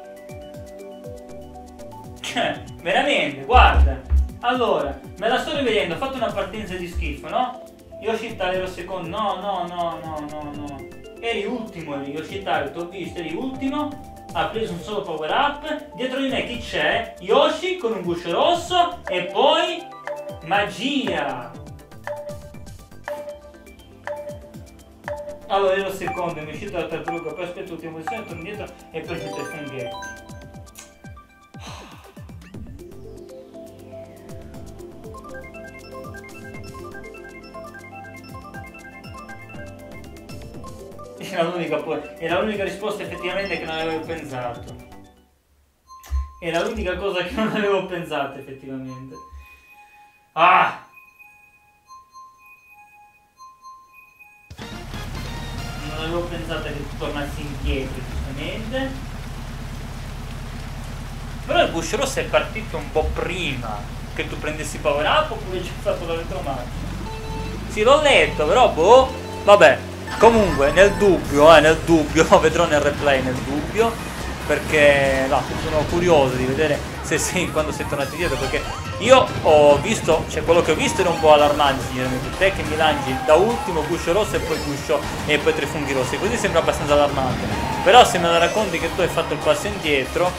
Cioè, veramente, guarda. Allora, me la sto rivedendo, ho fatto una partenza di schifo, no? Yoshi ero secondo, no. Eri ultimo, Yoshi, ti ho visto, eri ultimo. Ha preso un solo power up. Dietro di me chi c'è? Yoshi con un guscio rosso e poi magia. Allora ero secondo, mi è uscito la tartaruga, poi aspetto l'ultima posizione, torno indietro e poi ci 3 funghetti. Era l'unica risposta effettivamente che non avevo pensato. Era l'unica cosa che non avevo pensato effettivamente. Ah! Non avevo pensato che tu tornassi indietro, giustamente. Però il guscio rosso è partito un po' prima che tu prendessi power up oppure c'è stato la retromarcia. Sì, l'ho letto, però boh. Vabbè. Comunque, nel dubbio, vedrò nel replay, nel dubbio, perché no, sono curioso di vedere se sei, quando sei tornato indietro, perché io ho visto, cioè quello che ho visto era un po' allarmante, sinceramente. Te che mi lanci da ultimo guscio rosso e poi guscio e poi 3 funghi rossi, così sembra abbastanza allarmante. Però se me la racconti che tu hai fatto il passo indietro,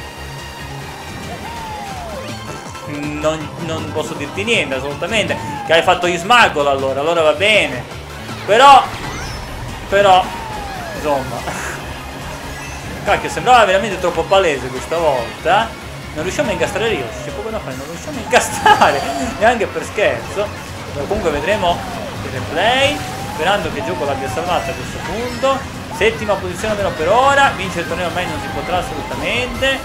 non posso dirti niente, assolutamente. Che hai fatto gli smuggle, allora va bene. Però, insomma, cacchio, sembrava veramente troppo palese questa volta. Non riusciamo a incastrare io, c'è poco da fare, non riusciamo a incastrare, neanche per scherzo. Però comunque vedremo il replay, sperando che il gioco l'abbia salvato a questo punto. 7ª posizione almeno per ora, vincere il torneo ormai non si potrà assolutamente.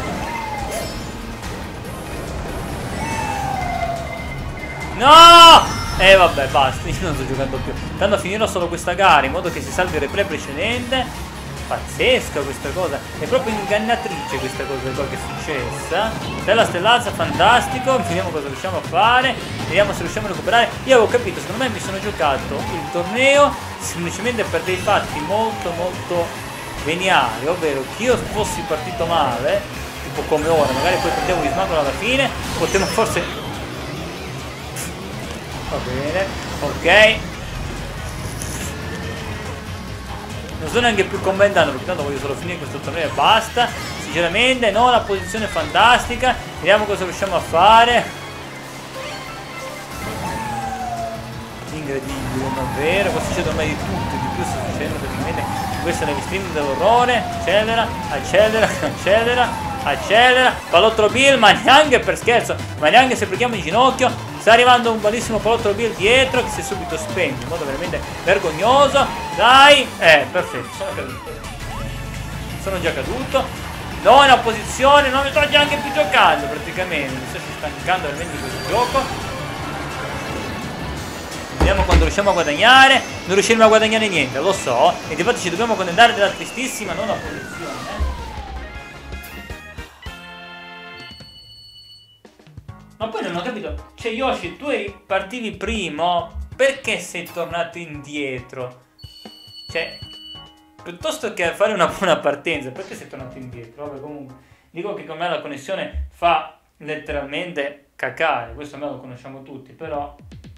No! Vabbè, basta, io non sto giocando più. Tanto finirò solo questa gara in modo che si salvi il replay precedente. Pazzesca questa cosa, è proprio ingannatrice questa cosa qua che è successa. Stella stellazza, fantastico, vediamo cosa riusciamo a fare, vediamo se riusciamo a recuperare. Io avevo capito, secondo me mi sono giocato il torneo semplicemente per dei fatti molto veniali, ovvero che io fossi partito male, tipo come ora, magari poi prendevo Ismagolo alla fine, potevo forse... Va bene, ok. Non sto neanche più commentando perché tanto voglio solo finire questo torneo e basta. Sinceramente no, la posizione è fantastica. Vediamo cosa riusciamo a fare. Incredibile, davvero. Qua succede ormai di tutto, di più sta succedendo praticamente. Questo è live stream dell'orrore. Accelera, accelera, accelera, accelera. Palottolo Bill, ma neanche per scherzo, ma neanche se preghiamo in ginocchio. Sta arrivando un bellissimo Palottolo Bill dietro che si è subito spento in modo veramente vergognoso. Dai, perfetto, sono caduto. Sono già caduto. Nona posizione, non mi sto neanche più giocando praticamente. Mi sto stancando veramente di questo gioco. Vediamo quando riusciamo a guadagnare. Non riusciremo a guadagnare niente, lo so. E infatti ci dobbiamo accontentare della tristissima nona posizione. Ma poi non ho capito, cioè Yoshi, tu partivi primo, perché sei tornato indietro? Cioè, piuttosto che fare una buona partenza, perché sei tornato indietro? Vabbè, comunque, dico che con me la connessione fa letteralmente cacare, questo me lo conosciamo tutti, però...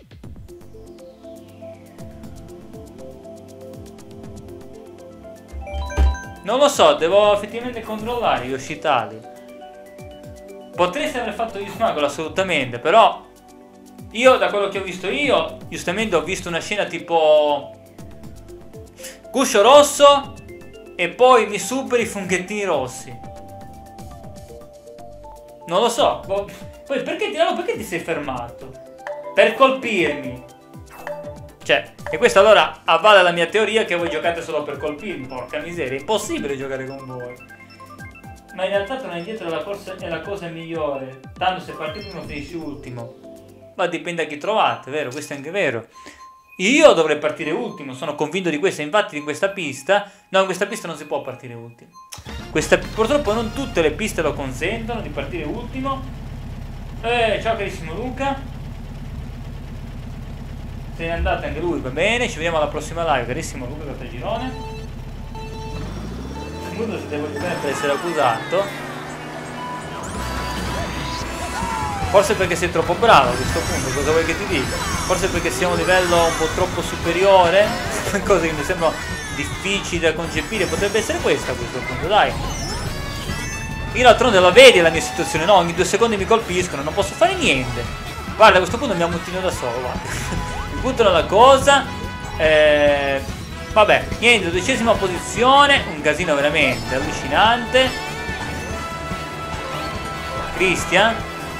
Non lo so, devo effettivamente controllare Yoshi Tali. Potresti aver fatto gli Smagolo assolutamente, però io da quello che ho visto io, giustamente ho visto una scena tipo guscio rosso e poi mi superi i funghettini rossi. Non lo so. Poi perché ti sei fermato? Per colpirmi. Cioè, e questa allora avvale la mia teoria che voi giocate solo per colpirmi. Porca miseria, è impossibile giocare con voi. Ma in realtà tornare indietro è la cosa migliore. Tanto se parti primo finisci ultimo. Ma dipende da chi trovate, vero? Questo è anche vero. Io dovrei partire ultimo, sono convinto di questo. Infatti in questa pista... No, in questa pista non si può partire ultimo. Purtroppo non tutte le piste lo consentono di partire ultimo. Ciao carissimo Luca. Se n'è andato anche lui, va bene. Ci vediamo alla prossima live, carissimo Luca Caltagirone. Se devo giocare per essere accusato, forse perché sei troppo bravo a questo punto, cosa vuoi che ti dica? Forse perché sei a un livello un po' troppo superiore, cose che mi sembrano difficili da concepire, potrebbe essere questa a questo punto, dai. Io d'altronde la vedi la mia situazione, no? Ogni 2 secondi mi colpiscono, non posso fare niente. Guarda, a questo punto mi ammutino da solo, guarda. Mi buttano la cosa, vabbè, niente, 12ª posizione, un casino veramente allucinante. Cristian.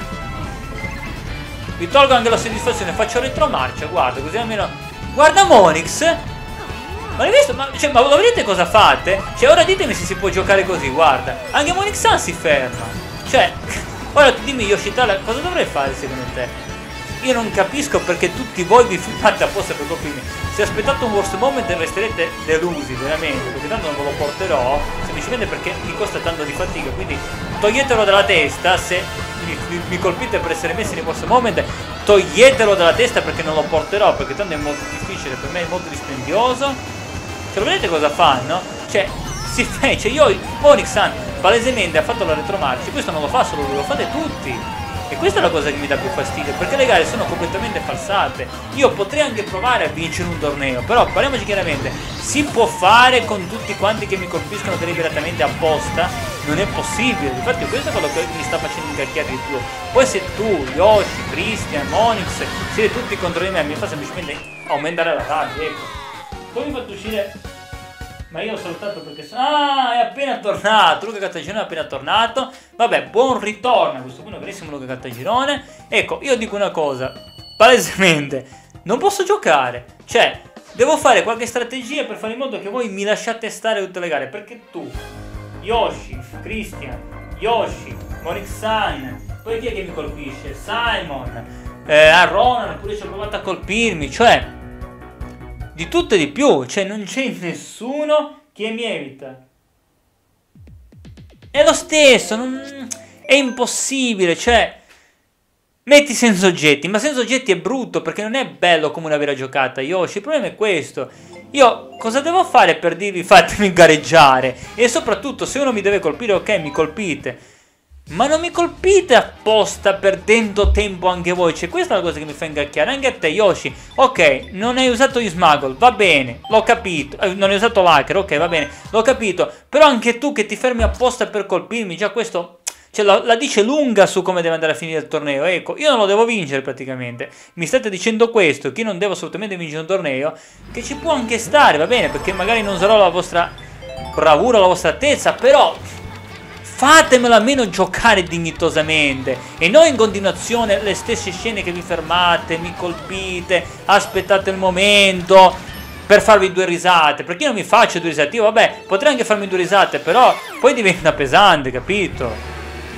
Vi tolgo anche la soddisfazione, faccio retromarcia, guarda, così almeno... Guarda Monix! Ma l'hai visto? Ma lo vedete cosa fate? Cioè, ora ditemi se si può giocare così, guarda. Anche Monix si ferma. Cioè, ora dimmi Yoshitala, cosa dovrei fare secondo te? Io non capisco perché tutti voi vi filmate apposta per colpirmi. Se aspettate un worst moment resterete delusi, veramente, perché tanto non ve lo porterò, semplicemente perché mi costa tanto di fatica, quindi toglietelo dalla testa. Se mi colpite per essere messi nei worst moment, toglietelo dalla testa perché non lo porterò, perché tanto è molto difficile, per me è molto dispendioso. Cioè, lo vedete cosa fanno? Cioè, si fece, Monix palesemente ha fatto la retromarcia, questo non lo fa solo lui, lo fate tutti. E questa è la cosa che mi dà più fastidio, perché le gare sono completamente falsate. Io potrei anche provare a vincere un torneo, però parliamoci chiaramente, si può fare con tutti quanti che mi colpiscono deliberatamente apposta? Non è possibile, infatti questo è quello che mi sta facendo incacchiare di più. Poi se tu, Yoshi, Christian, Monix, siete tutti contro di me, mi fa semplicemente aumentare la rabbia, ecco. Poi mi fate uscire... Ma io ho salutato perché... Ah, è appena tornato. Luca Caltagirone è appena tornato. Vabbè, buon ritorno a questo punto, carissimo Luca Caltagirone. Ecco, io dico una cosa. Palesemente, non posso giocare. Cioè, devo fare qualche strategia per fare in modo che voi mi lasciate stare tutte le gare. Perché tu, Yoshi, Christian, Yoshi, Monix-san, poi chi è che mi colpisce? Simon, Ronan, pure ci ha provato a colpirmi. Cioè... di tutto e di più. Cioè non c'è nessuno che mi evita. È lo stesso, è impossibile, cioè... Metti senza oggetti, ma senza oggetti è brutto perché non è bello come una vera giocata, Yoshi. Il problema è questo. Io cosa devo fare per dirvi fatemi gareggiare? E soprattutto se uno mi deve colpire, ok, mi colpite. Ma non mi colpite apposta perdendo tempo anche voi. Cioè questa è la cosa che mi fa ingacchiare. Anche a te, Yoshi. Ok, non hai usato gli smuggle, va bene, l'ho capito. Non hai usato l'hacker, ok, va bene, l'ho capito. Però anche tu che ti fermi apposta per colpirmi, già questo... Cioè la dice lunga su come deve andare a finire il torneo. Ecco, io non lo devo vincere praticamente. Mi state dicendo questo, che io non devo assolutamente vincere un torneo, che ci può anche stare, va bene, perché magari non sarò la vostra bravura, la vostra altezza, però fatemelo almeno giocare dignitosamente e non in continuazione le stesse scene che vi fermate, mi colpite, aspettate il momento per farvi due risate, perché io non mi faccio due risate. Io vabbè, potrei anche farmi due risate, però poi diventa pesante, capito?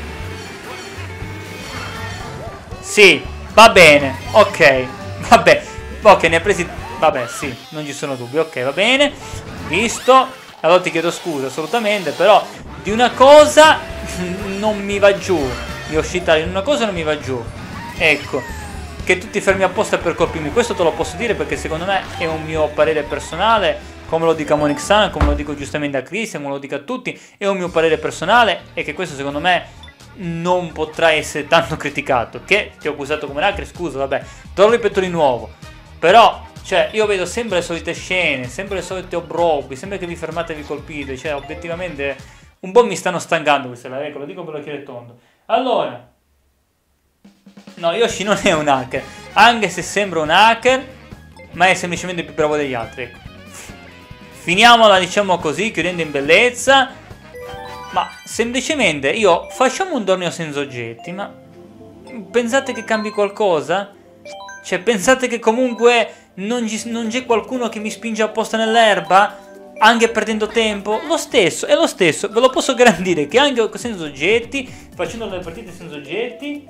Sì, va bene, ok, vabbè, ok, ne ha presi, vabbè, sì, non ci sono dubbi, ok, va bene, visto, allora ti chiedo scusa, assolutamente, però di una cosa non mi va giù, Yoshitari, di una cosa non mi va giù, ecco, che tu ti fermi apposta per colpirmi, questo te lo posso dire perché secondo me è un mio parere personale, come lo dico a Monix-san, come lo dico giustamente a Christian, come lo dico a tutti, è un mio parere personale e che questo secondo me non potrà essere tanto criticato. Che ti ho accusato come hacker, scusa, vabbè, te lo ripeto di nuovo. Però, cioè, io vedo sempre le solite scene, sempre le solite obrobbi, sempre che vi fermate e vi colpite. Cioè, obiettivamente, un po' mi stanno stancando queste live, ecco, lo dico per l'occhiere tondo. Allora, no, Yoshi non è un hacker, anche se sembra un hacker, ma è semplicemente più bravo degli altri, ecco. Finiamola, diciamo così, chiudendo in bellezza. Ma semplicemente io facciamo un torneo senza oggetti, ma pensate che cambi qualcosa? Cioè pensate che comunque non c'è qualcuno che mi spinge apposta nell'erba? Anche perdendo tempo? Lo stesso, è lo stesso, ve lo posso garantire che anche senza oggetti, facendo le partite senza oggetti,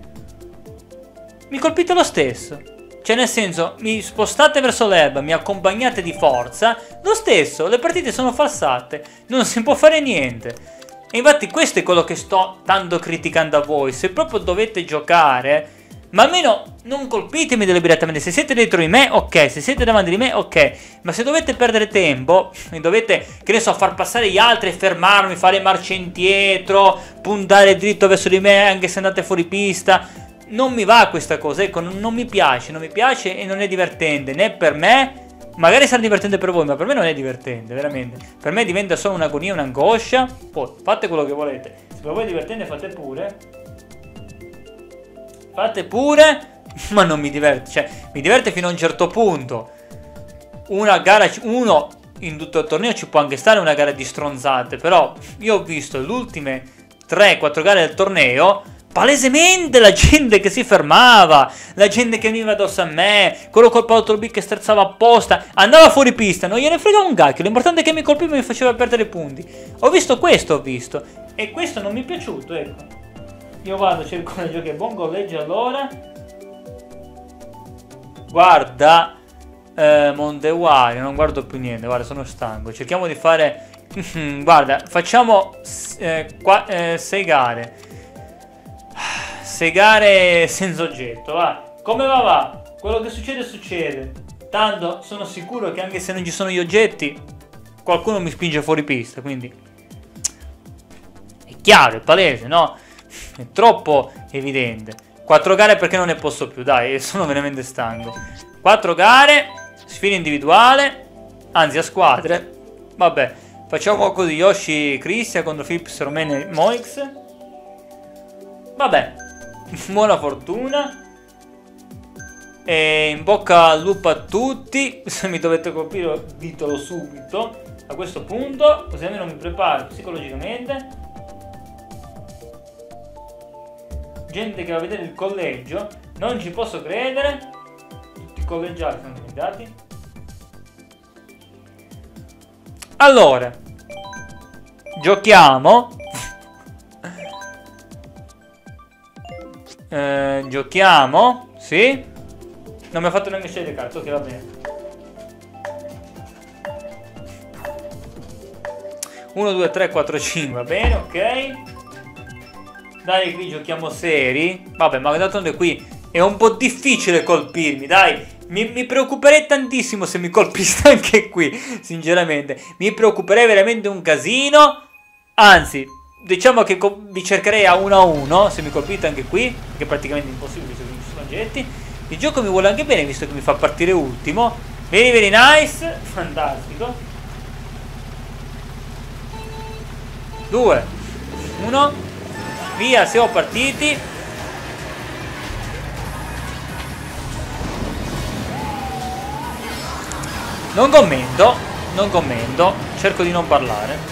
mi colpite lo stesso. Cioè nel senso, mi spostate verso l'erba, mi accompagnate di forza, lo stesso, le partite sono falsate, non si può fare niente. E infatti questo è quello che sto tanto criticando a voi, se proprio dovete giocare, ma almeno non colpitemi deliberatamente, se siete dietro di me, ok, se siete davanti di me, ok, ma se dovete perdere tempo, e dovete, che ne so, far passare gli altri, fermarmi, fare marcia indietro, puntare dritto verso di me anche se andate fuori pista... Non mi va questa cosa, ecco, non mi piace e non è divertente né per me, magari sarà divertente per voi, ma per me non è divertente, veramente. Per me diventa solo un'agonia, un'angoscia, poi fate quello che volete, se per voi è divertente fate pure, ma non mi diverte, cioè mi diverte fino a un certo punto. Una gara, uno in tutto il torneo ci può anche stare una gara di stronzate, però io ho visto le ultime 3-4 gare del torneo, palesemente la gente che si fermava, la gente che veniva addosso a me, quello col Paolo B che sterzava apposta, andava fuori pista, non gliene fregava un cacchio, l'importante è che mi colpiva e mi faceva perdere punti. Ho visto questo, e questo non mi è piaciuto, ecco. Io vado, cerco di giocare buon collegio allora. Guarda, Montewario, non guardo più niente, guarda, sono stanco, cerchiamo di fare, guarda, facciamo 6 gare. 6 gare senza oggetto, va. Come va? Quello che succede, succede. Tanto sono sicuro che anche se non ci sono gli oggetti, qualcuno mi spinge fuori pista, quindi è chiaro, è palese, no? È troppo evidente. 4 gare perché non ne posso più, dai, sono veramente stanco. 4 gare, sfida individuale, anzi a squadre. Vabbè, facciamo così, Yoshi Christian contro Philips Romene Moix. Vabbè, buona fortuna e in bocca al lupo a tutti. Se mi dovete colpire ditelo subito a questo punto, così almeno mi preparo psicologicamente. Gente che va a vedere il collegio, non ci posso credere, tutti i collegiali sono diventati. Allora giochiamo. Giochiamo, sì. Non mi ha fatto neanche scegliere cazzo, ok, va bene. 1, 2, 3, 4, 5, va bene, ok. Dai, qui giochiamo seri. Vabbè, ma d'altronde qui è un po' difficile colpirmi, dai. Mi preoccuperei tantissimo se mi colpiste anche qui, sinceramente. Mi preoccuperei veramente un casino. Anzi, diciamo che vi cercherei a 1 se mi colpite anche qui, che è praticamente impossibile visto che non ci sono oggetti. Il gioco mi vuole anche bene visto che mi fa partire ultimo. Very very nice, fantastico. 2, 1, via, siamo partiti. Non commento, cerco di non parlare.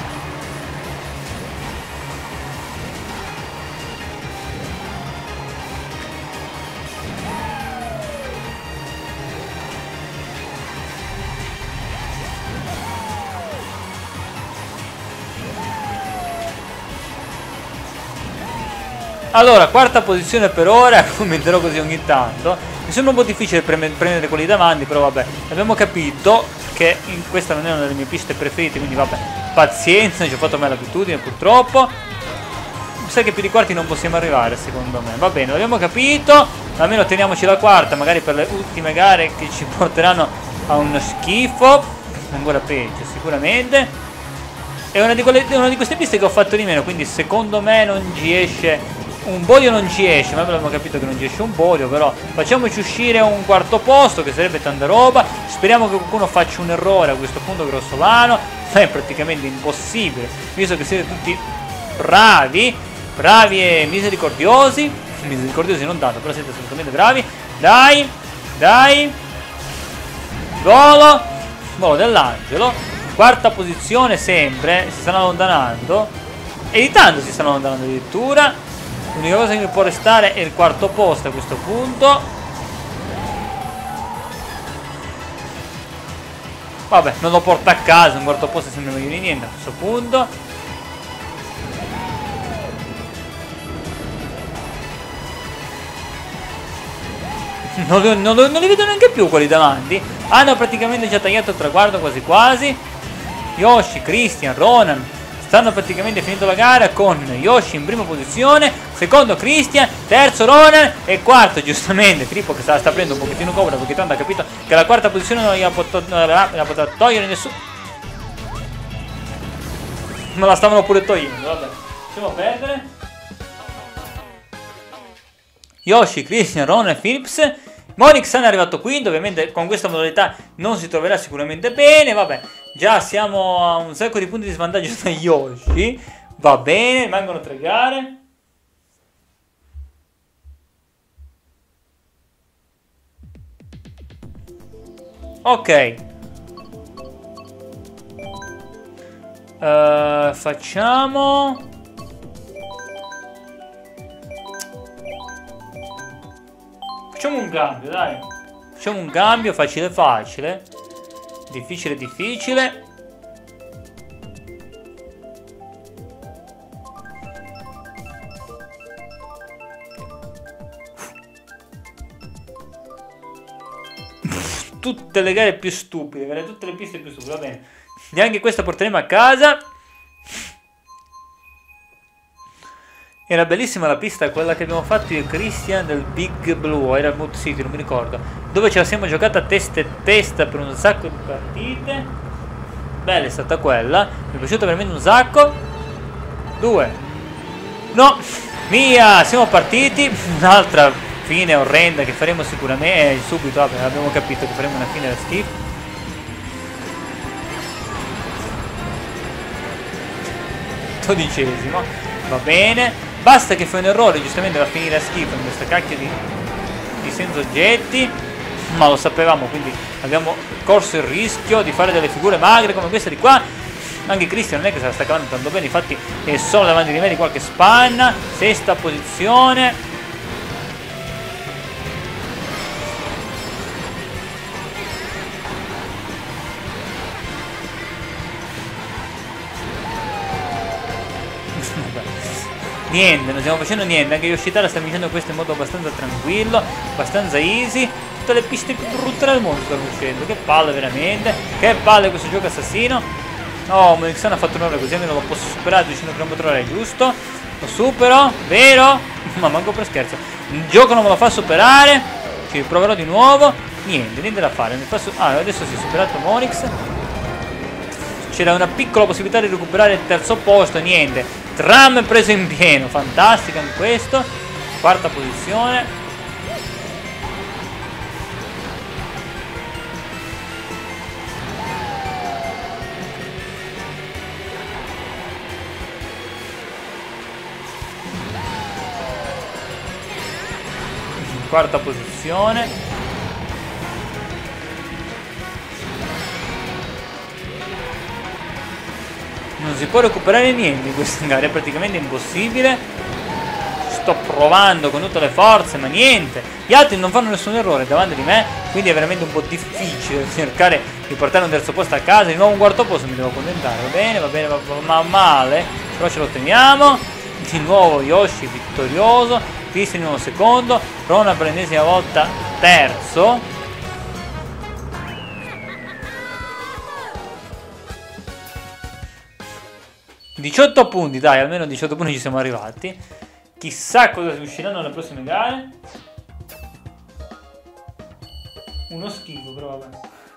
Allora, quarta posizione per ora, commenterò così ogni tanto. Mi sembra un po' difficile prendere quelli davanti, però vabbè, abbiamo capito che questa non è una delle mie piste preferite, quindi vabbè, pazienza, ci ho fatto male l'abitudine purtroppo. Mi sa che più di quarti non possiamo arrivare, secondo me. Va bene, l'abbiamo capito, almeno teniamoci la quarta, magari per le ultime gare che ci porteranno a uno schifo, ancora peggio sicuramente. È una di queste piste che ho fatto di meno, quindi secondo me non ci esce un podio, non ci esce, ma abbiamo capito che non ci esce un podio, però facciamoci uscire un quarto posto, che sarebbe tanta roba. Speriamo che qualcuno faccia un errore a questo punto grossolano, ma è praticamente impossibile, visto che siete tutti bravi e misericordiosi non tanto, però siete assolutamente bravi. Dai, volo dell'angelo, quarta posizione sempre, si stanno allontanando, e di tanto si stanno allontanando addirittura. L'unica cosa che mi può restare è il quarto posto a questo punto. Vabbè, non lo porto a casa, un quarto posto è sempre meglio di niente a questo punto. Non li vedo neanche più quelli davanti. Hanno praticamente già tagliato il traguardo quasi quasi. Yoshi, Christian, Ronan stanno praticamente finendo la gara con Yoshi in prima posizione, secondo Christian, terzo Ronan e quarto giustamente Filippo, che sta prendendo un pochettino comoda perché tanto ha capito che la quarta posizione non la potrà togliere nessuno. Me la stavano pure togliendo, vabbè, lasciamo perdere. Yoshi, Christian, Ronan e Phillips. Monix è arrivato quinto, ovviamente con questa modalità non si troverà sicuramente bene, vabbè, già siamo a un sacco di punti di svantaggio da Yoshi, va bene, rimangono 3 gare. Ok, facciamo un cambio, dai. Facciamo un cambio, facile. Difficile. Tutte le gare più stupide, tutte le piste più stupide, va bene. Neanche questa porteremo a casa. Era bellissima la pista, quella che abbiamo fatto io e Christian del Big Blue, era Mood City, non mi ricordo, dove ce la siamo giocata testa e testa per un sacco di partite. Bella è stata quella, mi è piaciuta veramente un sacco. 2, no, via, siamo partiti. Un'altra fine orrenda che faremo sicuramente subito, vabbè, abbiamo capito che faremo una fine da schifo. Dodicesimo, va bene. Basta che fai un errore, giustamente va a finire a schifo in questa cacchio di senza oggetti. Ma lo sapevamo, quindi abbiamo corso il rischio di fare delle figure magre come questa di qua. Anche Christian non è che se la sta cavando tanto bene, infatti è solo davanti di me di qualche spanna. Sesta posizione. Niente, non stiamo facendo niente, anche Yoshitara sta vincendo questo in modo abbastanza tranquillo, abbastanza easy. Tutte le piste più brutte del mondo stanno uscendo, che palle veramente, che palle questo gioco assassino. Oh, Monixan ha fatto un errore, così almeno lo posso superare dicendo che non potrò, giusto? Lo supero, vero? Ma manco per scherzo. Il gioco non me lo fa superare. Ci proverò di nuovo. Niente da fare. Adesso si è superato Monix. C'era una piccola possibilità di recuperare il terzo posto. Niente. Tram preso in pieno. Fantastica anche questo. Quarta posizione. Quarta posizione. Non si può recuperare niente in questa gara, è praticamente impossibile. Sto provando con tutte le forze, ma niente. Gli altri non fanno nessun errore davanti di me, quindi è veramente un po' difficile cercare di portare un terzo posto a casa. Di nuovo un quarto posto, mi devo accontentare. Va bene, ma male, però ce lo teniamo. Di nuovo Yoshi vittorioso. Cristian di nuovo secondo, Ronan per l'ennesima volta terzo. ...18 punti, dai, almeno 18 punti ci siamo arrivati. Chissà cosa usciranno nelle prossime gare. Uno schifo, però vabbè.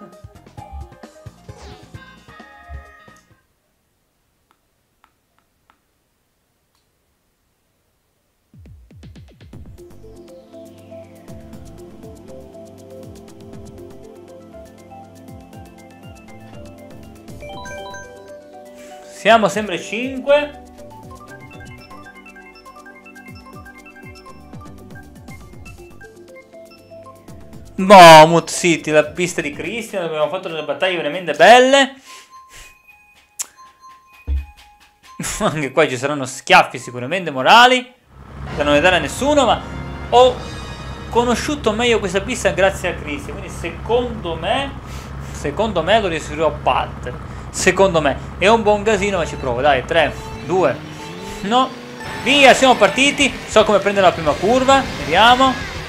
Siamo sempre 5. Boh, Mood City, la pista di Cristian, dove abbiamo fatto delle battaglie veramente belle. Anche qua ci saranno schiaffi sicuramente morali, da non ne dare a nessuno, ma ho conosciuto meglio questa pista grazie a Cristian, quindi secondo me lo riuscirò a battere. Secondo me è un buon casino, ma ci provo. Dai, 3, 2, no, via, siamo partiti. So come prendere la prima curva, vediamo.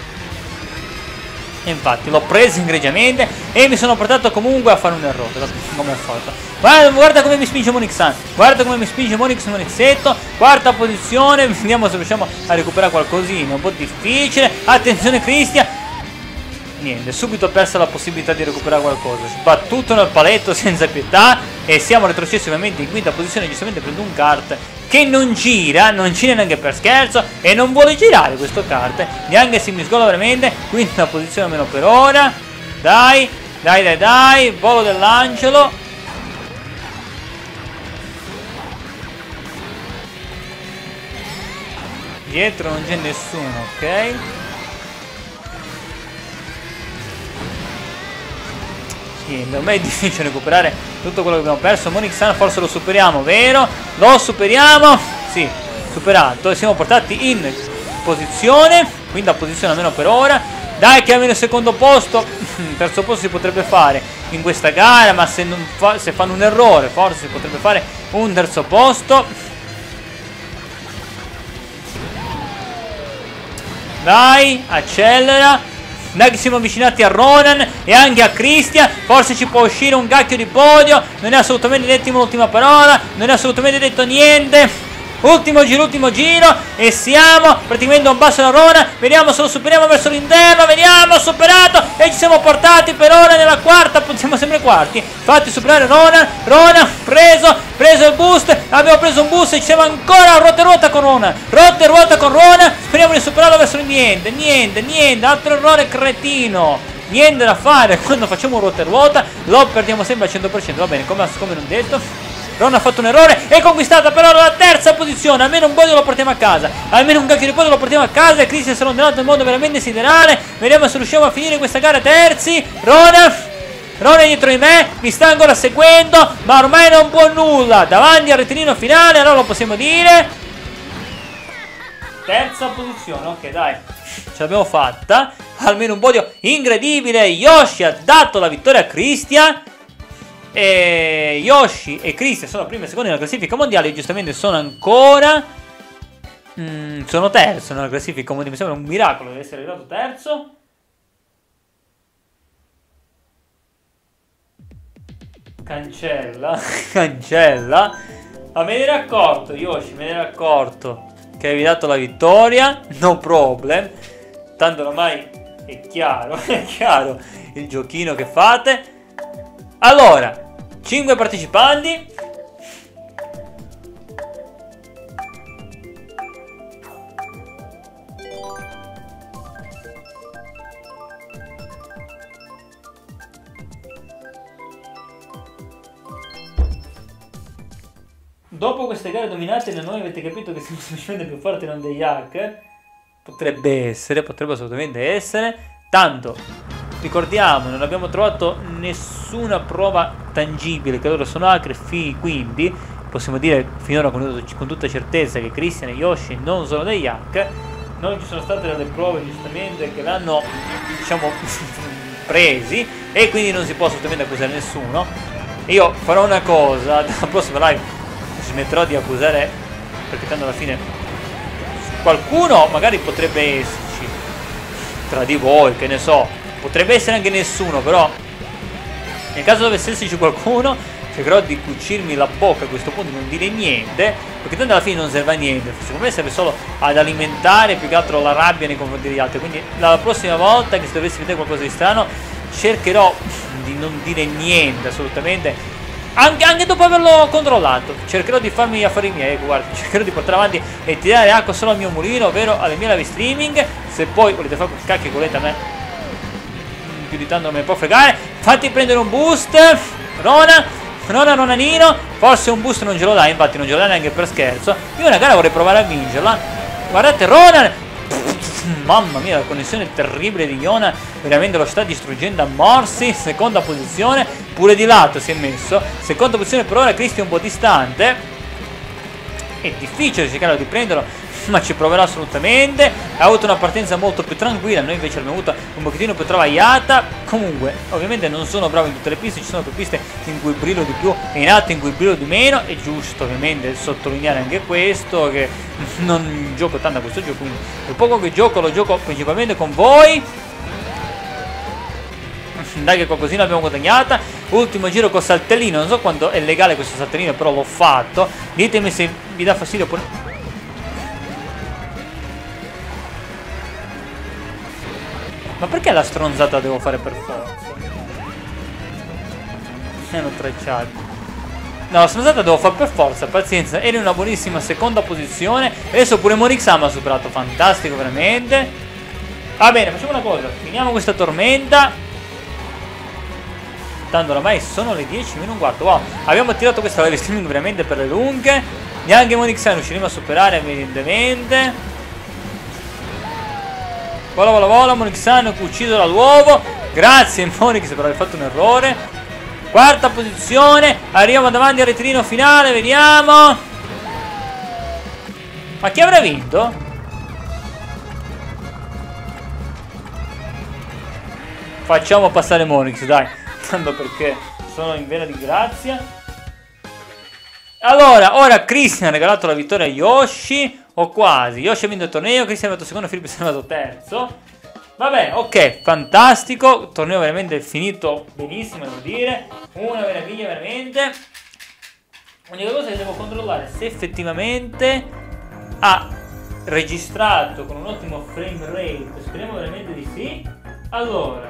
E infatti l'ho preso egregiamente e mi sono portato comunque a fare un errore. Come ho fatto. Guarda come mi spinge Monixan. Guarda come mi spinge Monixetto. Quarta posizione. Vediamo se riusciamo a recuperare qualcosina. Un po' difficile. Attenzione Cristian. Niente, subito persa la possibilità di recuperare qualcosa. Sbattuto nel paletto senza pietà. E siamo retrocessi ovviamente in quinta posizione. Giustamente prendo un kart che non gira neanche per scherzo. E non vuole girare questo kart, neanche se mi sgola veramente. Quinta posizione almeno per ora. Dai. Volo dell'angelo. Dietro non c'è nessuno, ok. Sì, per me è difficile recuperare tutto quello che abbiamo perso. Monixan forse lo superiamo, vero? Lo superiamo. Sì, superato. E siamo portati in posizione. Quinta posizione almeno per ora. Dai che almeno il secondo posto. Terzo posto si potrebbe fare in questa gara, ma se fanno un errore forse si potrebbe fare un terzo posto. Dai, accelera. Dai che siamo avvicinati a Ronan e anche a Cristian. Forse ci può uscire un cacchio di podio. Non è assolutamente detto l'ultima parola. Non è assolutamente detto niente. Ultimo giro e siamo praticamente a un passo da Ronan. Vediamo se lo superiamo verso l'interno. Vediamo, superato e ci siamo portati per ora nella quarta. Siamo sempre quarti. Fatti superare Ronan preso il boost. Abbiamo preso un boost e ci siamo ancora rotta e ruota con Ronan. Speriamo di superarlo verso il niente. Altro errore cretino. Niente da fare. Quando facciamo un rotta e ruota lo perdiamo sempre al 100%. Va bene, come non detto. Ron ha fatto un errore e conquistata però la terza posizione. Almeno un podio lo portiamo a casa. Almeno un cacchio di podio lo portiamo a casa. E Cristian si è allontanato in modo veramente siderale. Vediamo se riusciamo a finire questa gara terzi. Ron è dietro di me. Mi sta ancora seguendo. Ma ormai non può nulla. Davanti al rettilineo finale. Allora lo possiamo dire. Terza posizione. Ok, dai. Ce l'abbiamo fatta. Almeno un podio incredibile. Yoshi ha dato la vittoria a Cristian. E Yoshi e Cristian sono primi e secondi nella classifica mondiale. Io giustamente sono ancora sono terzo nella classifica mondiale. Mi sembra un miracolo di essere arrivato terzo. Cancella. Cancella. Ma me ne ero accorto, Yoshi, me ne ero accorto che avevi dato la vittoria. No problem. Tanto ormai è chiaro il giochino che fate. Allora, 5 partecipanti. Dopo queste gare dominate da noi avete capito che siamo semplicemente più forti non degli hack? Potrebbe assolutamente essere. Tanto, ricordiamo, non abbiamo trovato nessuna prova tangibile che loro sono hacker, quindi possiamo dire finora con tutta certezza che Christian e Yoshi non sono degli hack. Non ci sono state delle prove giustamente che l'hanno, diciamo, presi e quindi non si può assolutamente accusare nessuno. Io farò una cosa, dalla prossima live smetterò di accusare, perché tanto alla fine qualcuno magari potrebbe esserci tra di voi, che ne so, potrebbe essere anche nessuno, però nel caso dovesse esserci qualcuno cercherò di cucirmi la bocca a questo punto, di non dire niente, perché tanto alla fine non serve a niente, secondo me serve solo ad alimentare più che altro la rabbia nei confronti degli altri. Quindi la prossima volta che se dovessi vedere qualcosa di strano cercherò di non dire niente assolutamente. Anche dopo averlo controllato, cercherò di farmi gli affari miei, guarda, cercherò di portare avanti e tirare acqua solo al mio mulino, ovvero alle mie live streaming. Se poi volete fare quel cacchio che volete, a me più di tanto non me ne può fregare. Fatti prendere un boost, Ronanino, forse un boost non ce lo dai, infatti non ce lo dai neanche per scherzo. Io una gara vorrei provare a vincerla. Guardate Ronan, mamma mia, la connessione terribile di Iona veramente lo sta distruggendo a morsi. Seconda posizione, pure di lato si è messo. Seconda posizione per ora, Cristi un po' distante. È difficile cercare di prenderlo, ma ci proverà assolutamente. Ha avuto una partenza molto più tranquilla, noi invece abbiamo avuto un pochettino più travagliata. Comunque, ovviamente non sono bravo in tutte le piste, ci sono più piste in cui brillo di più e in altre in cui brillo di meno. È giusto ovviamente sottolineare anche questo, che non gioco tanto a questo gioco, quindi il poco che gioco lo gioco principalmente con voi. Dai che qualcosina abbiamo guadagnata. Ultimo giro col saltellino, non so quanto è legale questo saltellino, però l'ho fatto. Ditemi se vi dà fastidio oppure... Ma perché la stronzata devo fare per forza? Mi hanno tracciato. No, la stronzata devo fare per forza, pazienza. Ero in una buonissima seconda posizione. Adesso pure Morixam ha superato, fantastico veramente. Va bene, facciamo una cosa, finiamo questa tormenta. Tanto oramai sono le 10 meno un quarto. Wow, abbiamo tirato questa live streaming veramente per le lunghe. Neanche Monixan riusciremo a superare evidentemente. Vola, Monixan ucciso dall'uovo. Grazie Monix per aver fatto un errore. Quarta posizione. Arriviamo davanti al ritirino finale, vediamo. Ma chi avrà vinto? Facciamo passare Monix, dai. Tanto perché sono in vena di grazia. Allora, ora Christian ha regalato la vittoria a Yoshi, o quasi. Yoshi ha vinto il torneo, Christian è arrivato secondo, Filippo è arrivato terzo. Vabbè, ok, fantastico. Il torneo veramente è finito benissimo, devo dire. Una meraviglia veramente. L'unica cosa che devo controllare se effettivamente ha registrato con un ottimo frame rate. Speriamo veramente di sì. Allora,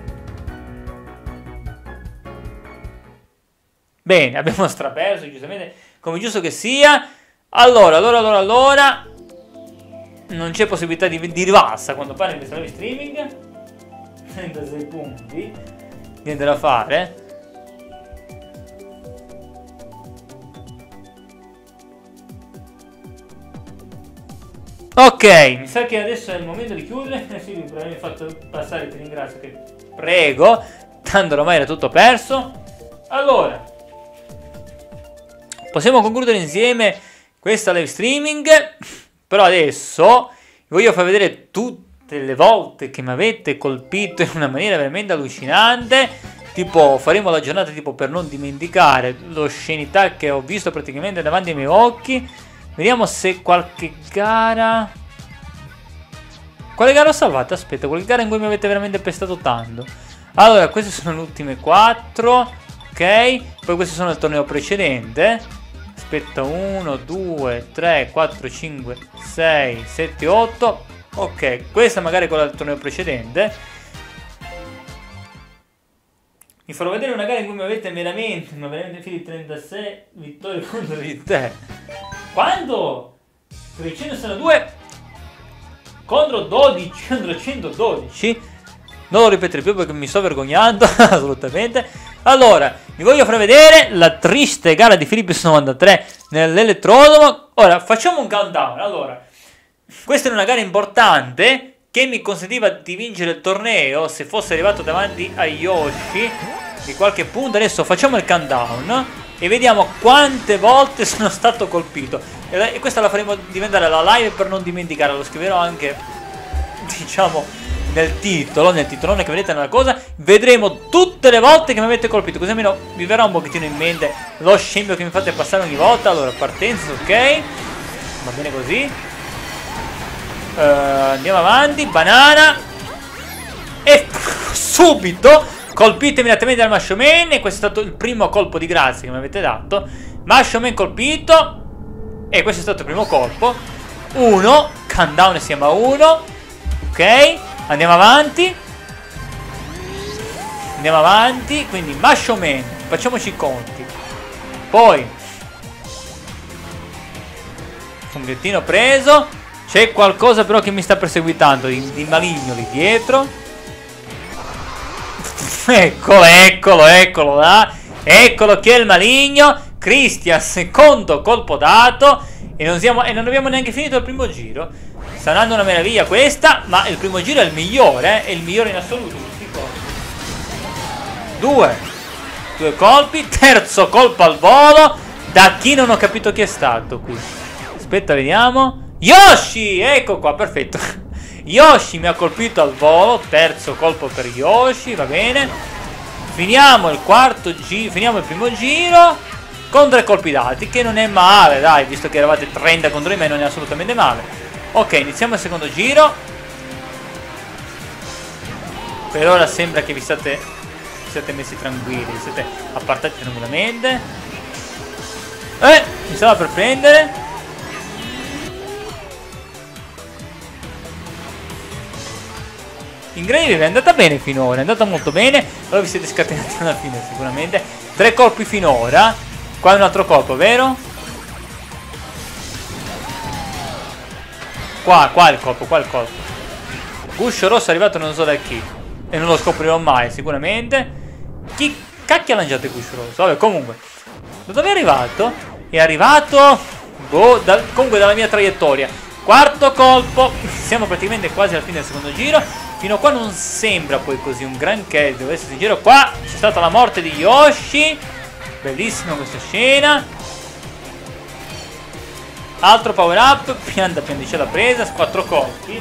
bene, abbiamo straperso, giustamente, come giusto che sia. Allora, non c'è possibilità di rivalsa quando parli di questa live streaming. 36 punti. Niente da fare. Ok, mi sa che adesso è il momento di chiudere. Sì, per avermi fatto passare, ti ringrazio. Che prego, tanto ormai era tutto perso. Allora, possiamo concludere insieme questa live streaming. Però adesso vi voglio far vedere tutte le volte che mi avete colpito in una maniera veramente allucinante. Tipo, faremo la giornata tipo per non dimenticare l'oscenità che ho visto praticamente davanti ai miei occhi. Vediamo se qualche gara... Quale gara ho salvato? Aspetta, qualche gara in cui mi avete veramente pestato tanto. Allora, queste sono le ultime 4. Ok, poi questi sono il torneo precedente. Aspetta, 1, 2, 3, 4, 5, 6, 7, 8. Ok, questa magari è quella del torneo precedente. Mi farò vedere una gara in cui mi avete veramente fili 36 vittorie contro di te. Quando? 362 contro 12, contro 112. Non lo ripeterò più perché mi sto vergognando, assolutamente. Allora, vi voglio far vedere la triste gara di Philips 93 nell'elettrodromo. Ora, facciamo un countdown. Allora, questa è una gara importante che mi consentiva di vincere il torneo se fosse arrivato davanti a Yoshi di qualche punto. Adesso facciamo il countdown e vediamo quante volte sono stato colpito. E questa la faremo diventare la live per non dimenticare. Lo scriverò anche, diciamo, nel titolone che vedete nella cosa. Vedremo tutte le volte che mi avete colpito, così almeno vi verrà un pochettino in mente lo scempio che mi fate passare ogni volta. Allora, partenza, ok, va bene così. Andiamo avanti, banana. E subito colpito immediatamente dal Masho Man. E questo è stato il primo colpo di grazia che mi avete dato. Masho Man colpito. E questo è stato il primo colpo. 1, countdown siamo a 1. Ok, andiamo avanti. Andiamo avanti. Quindi Masho Man, facciamoci i conti. Poi funghettino preso. C'è qualcosa però che mi sta perseguitando di maligno lì dietro. Eccolo là. Eccolo che è il maligno. Christian, secondo colpo dato. E non abbiamo neanche finito il primo giro. Sta andando una meraviglia questa. Ma il primo giro è il migliore, è il migliore in assoluto. Due colpi. Terzo colpo al volo. Da chi non ho capito chi è stato qui. Aspetta, vediamo. Yoshi! Ecco qua, perfetto. Yoshi mi ha colpito al volo. Terzo colpo per Yoshi, va bene. Finiamo il quarto giro. Finiamo il primo giro con 3 colpi dati, che non è male, dai, visto che eravate 30 contro di me, non è assolutamente male. Ok, iniziamo il secondo giro. Per ora sembra che vi siate messi tranquilli, vi siete appartati tranquillamente. Mi stava per prendere. Incredibile, è andata bene finora, è andata molto bene. Allora vi siete scatenati alla fine sicuramente. 3 colpi finora. Qua è un altro colpo, vero? Qua è il colpo, Guscio rosso è arrivato non so da chi. E non lo scoprirò mai, sicuramente. Chi cacchio ha lanciato il guscio rosso? Vabbè, comunque. Da dove è arrivato? È arrivato... boh, comunque dalla mia traiettoria. Quarto colpo. Siamo praticamente quasi alla fine del secondo giro. Fino a qua non sembra poi così un granché, devo essere sincero. Qua c'è stata la morte di Yoshi. Bellissima questa scena. Altro power up. Piandicella presa. 4 colpi.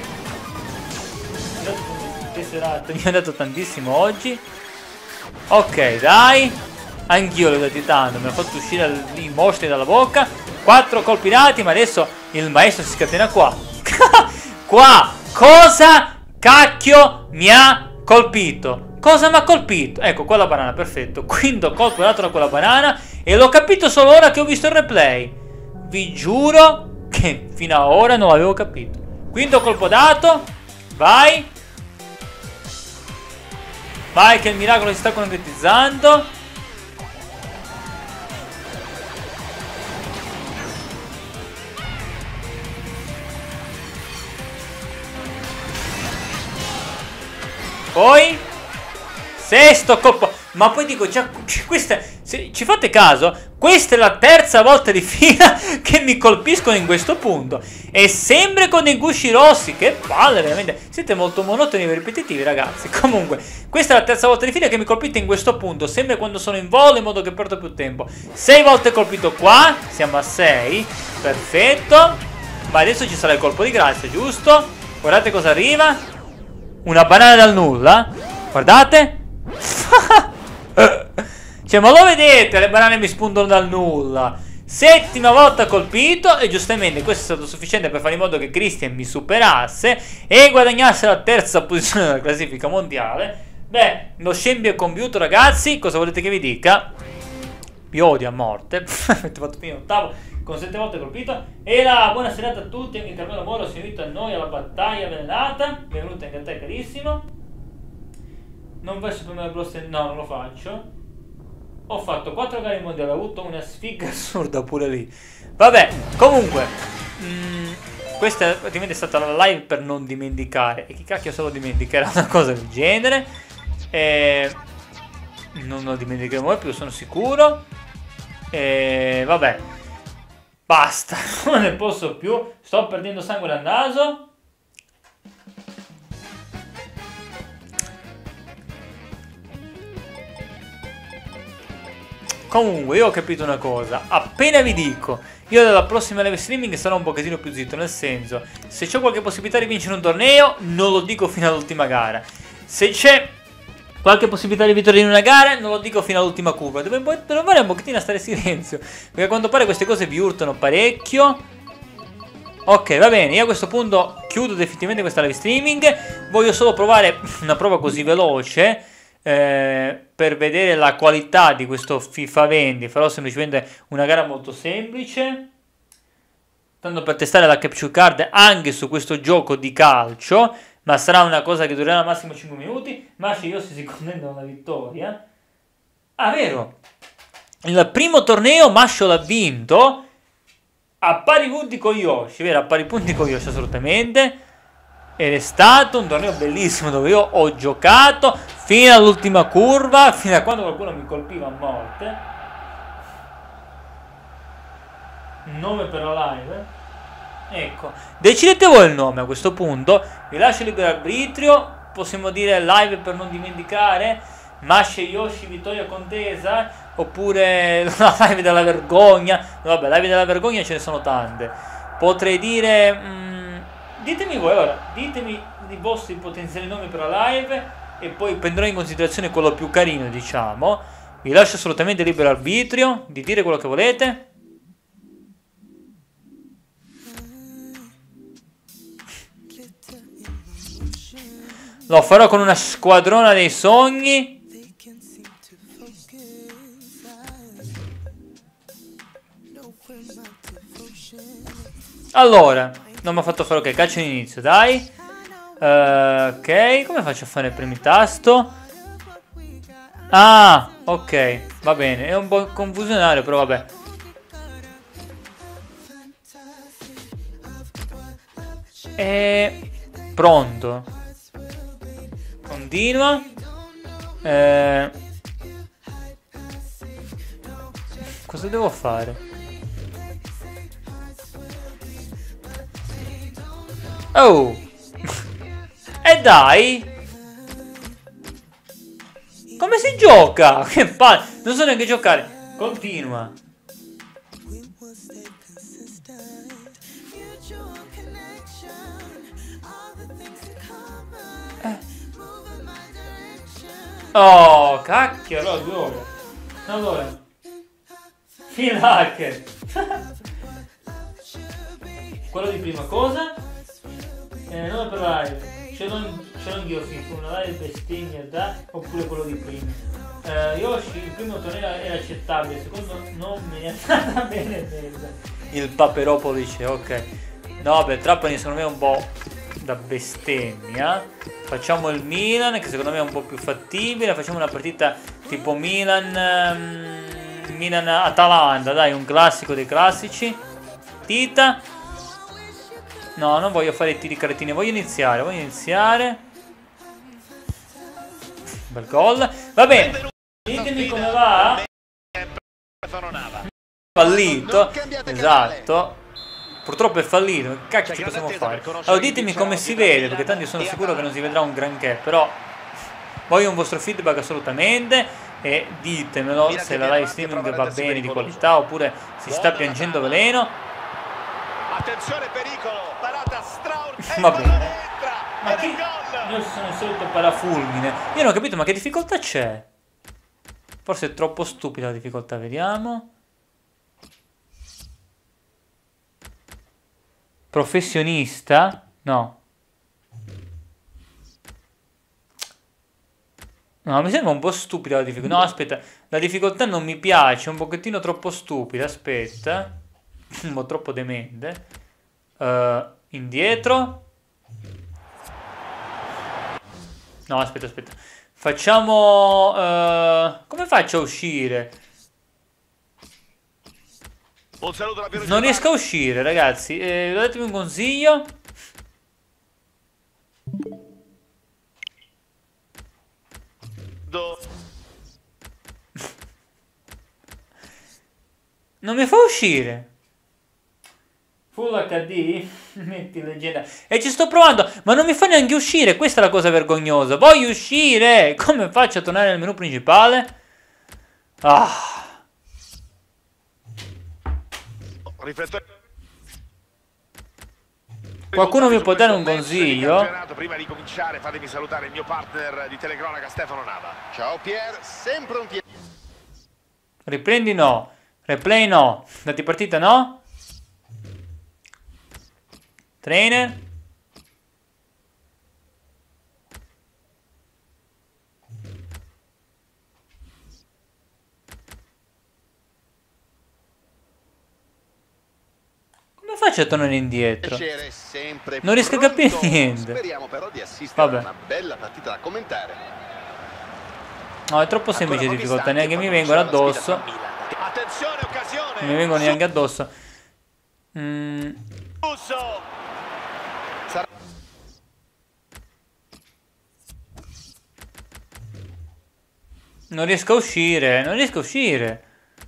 Mi ha dato tantissimo oggi. Ok, dai. Anch'io l'ho dato tanto. Mi ha fatto uscire i mostri dalla bocca. 4 colpi dati. Ma adesso il maestro si scatena qua. Qua. Cosa cacchio mi ha colpito? Cosa mi ha colpito? Ecco, quella banana, perfetto. Quinto colpo dato da quella banana. E l'ho capito solo ora che ho visto il replay. Vi giuro che fino ad ora non l'avevo capito. Quinto colpo dato. Vai. Vai che il miracolo si sta concretizzando. Poi sesto colpo. Ma poi dico già, questa, se ci fate caso, questa è la terza volta di fila che mi colpiscono in questo punto. E sempre con i gusci rossi. Che palle, veramente. Siete molto monotoni e ripetitivi, ragazzi. Comunque, questa è la terza volta di fila che mi colpite in questo punto. Sempre quando sono in volo, in modo che perdo più tempo. 6 volte colpito qua. Siamo a 6. Perfetto. Ma adesso ci sarà il colpo di grazia, giusto? Guardate cosa arriva. Una banana dal nulla. Guardate. Cioè, ma lo vedete? Le banane mi spuntano dal nulla. Settima volta colpito. E giustamente questo è stato sufficiente per fare in modo che Christian mi superasse e guadagnasse la terza posizione della classifica mondiale. Beh, lo scempio è compiuto, ragazzi. Cosa volete che vi dica? Vi odio a morte. Avete fatto finire l'ottavo con 7 volte colpito. E la buona serata a tutti. Anche Carmelo Moro si è unito a noi alla battaglia avvelenata. Benvenuto anche a te, carissimo. Non vai Super Mario Bros. No, non lo faccio. Ho fatto 4 gare mondiali. Ho avuto una sfiga assurda pure lì. Vabbè, comunque. Questa praticamente è stata la live per non dimenticare. E chi cacchio se lo dimenticherà una cosa del genere? Non lo dimenticheremo mai più, sono sicuro. Vabbè, basta, non ne posso più. Sto perdendo sangue dal naso. Comunque, io ho capito una cosa. Appena vi dico, io dalla prossima live streaming sarò un pochettino più zitto. Nel senso, se c'è qualche possibilità di vincere un torneo, non lo dico fino all'ultima gara. Se c'è qualche possibilità di vittoria in una gara, non lo dico fino all'ultima curva. Devo provare un pochettino a stare in silenzio, perché a quanto pare queste cose vi urtano parecchio. Ok, va bene, io a questo punto chiudo definitivamente questa live streaming. Voglio solo provare una prova così veloce, per vedere la qualità di questo FIFA 20. Farò semplicemente una gara molto semplice, tanto per testare la capture card anche su questo gioco di calcio. Ma sarà una cosa che durerà al massimo 5 minuti. Masci e Yoshi si contendono la vittoria. Ah, vero, il primo torneo Mascio l'ha vinto a pari punti con Yoshi, vero? A pari punti con Yoshi, assolutamente. Ed è stato un torneo bellissimo, dove io ho giocato fino all'ultima curva, fino a quando qualcuno mi colpiva a morte. Nome per la live. Ecco, decidete voi il nome a questo punto. Vi lascio libero arbitrio. Possiamo dire live per non dimenticare, Masci e Yoshi vittoria contesa, oppure la live della vergogna. Vabbè, live della vergogna ce ne sono tante. Potrei dire ditemi voi ora, ditemi i vostri potenziali nomi per la live, e poi prenderò in considerazione quello più carino, diciamo. Vi lascio assolutamente libero arbitrio di dire quello che volete. Lo farò con una squadrona dei sogni. Allora, non mi ha fatto fare, ok, calcio d'inizio, dai. Ok, come faccio a fare il primo tasto? Ah, ok, va bene, è un po' confusionario, però vabbè. Pronto. Continua. Cosa devo fare? Oh. E dai. Come si gioca? Che palle. Non so neanche giocare. Continua. Oh, cacchio, allora 2 ore. Allora. Phil Hacker. Quello di prima cosa. Nome per la live. Ce l'ho anch'io, sì, su una live bestemmia da, oppure quello di prima. Yoshi, il primo torneo era accettabile, il secondo non me ne è andata bene bene. Il Paperopolice, ok. No, beh, Trapani secondo me è un po' da bestemmia. Facciamo il Milan, che secondo me è un po' più fattibile. Facciamo una partita tipo Milan-Atalanta, dai, un classico dei classici. Tita. No, non voglio fare i tiri carettini, voglio iniziare. Bel gol. Va bene. Ditemi come va. Fallito. Esatto. Purtroppo è fallito. Che cacchio ci possiamo fare? Allora ditemi come si vede, perché tanto sono sicuro che non si vedrà un granché. Però voglio un vostro feedback assolutamente. E ditemelo se la live streaming va bene di qualità, oppure si sta piangendo veleno. Attenzione, pericolo, parata straordinaria. Va bene. Ma chi? Io sono il solito parafulmine. Io non ho capito, ma che difficoltà c'è? Forse è troppo stupida la difficoltà, vediamo. Professionista? No. No, mi sembra un po' stupida la difficoltà. No, aspetta, la difficoltà non mi piace, è un pochettino troppo stupida, aspetta. Un po' troppo demente. Indietro. No, aspetta, aspetta. Facciamo... come faccio a uscire? Un saluto alla Piero Non Giovanni. riesco a uscire, ragazzi. Datemi un consiglio. Non mi fa uscire. Full HD? Metti leggenda. E ci sto provando, ma non mi fa neanche uscire. Questa è la cosa vergognosa. Voglio uscire. Come faccio a tornare nel menu principale? Ah. Riflettore. Qualcuno mi può dare un consiglio? Prima di cominciare fatemi salutare il mio partner di telecronaca Stefano Nava. Ciao Pier, sempre un piacere. Riprendi no. Replay no. Dati partita no. Trainer. Come faccio a tornare indietro? Piacere sempre. Non riesco a capire pronto. niente. Speriamo però di assistere Vabbè. a una bella partita da commentare. No, è troppo semplice Ancora difficoltà, pochi neanche mi istanti vengono quando comincia addosso. la sfida tra Milan. Attenzione, occasione. Non mi vengono neanche addosso. Russo. Sarà Non riesco a uscire, non riesco a uscire.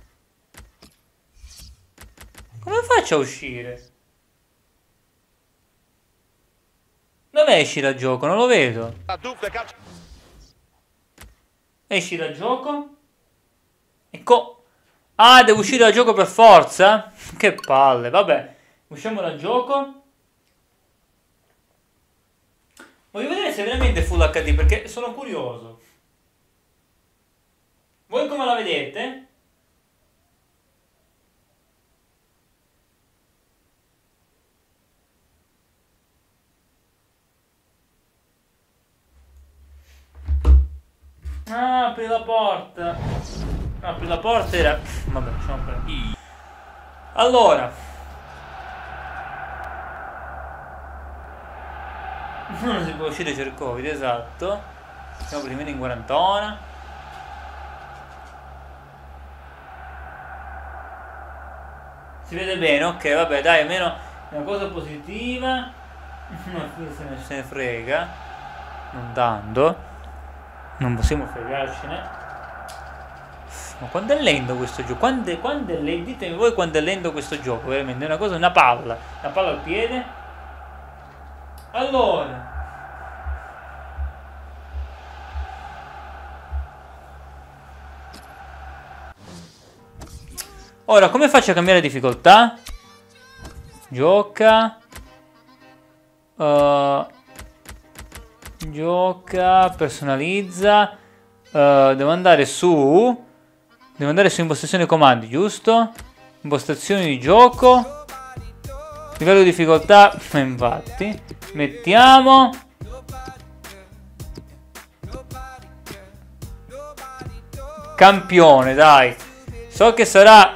Come faccio a uscire? Dove esci da gioco? Non lo vedo. a dunque calcio. Esci da gioco? Ecco. Ah, devo uscire da gioco per forza? Che palle, vabbè. Usciamo da gioco. Voglio vedere se è veramente Full HD perché sono curioso. Voi come la vedete? Ah, apri la porta. Apri la porta era... Vabbè, lasciamo perdere. Allora. Non si può uscire c'è il Covid, esatto. Siamo prima in quarantona. Si vede bene, ok, vabbè, dai, almeno una cosa positiva. Ma qui se ne frega. Non dando. Non possiamo fregarcene. Ma quando è lento questo gioco? Quando è lento? Ditemi voi quando è lento questo gioco, veramente. È una cosa, una palla al piede. Allora. Ora, come faccio a cambiare difficoltà? Gioca. Gioca, personalizza. Devo andare su impostazioni comandi, giusto? Impostazioni di gioco. Livello di difficoltà, infatti. Mettiamo. Campione, dai. So che sarà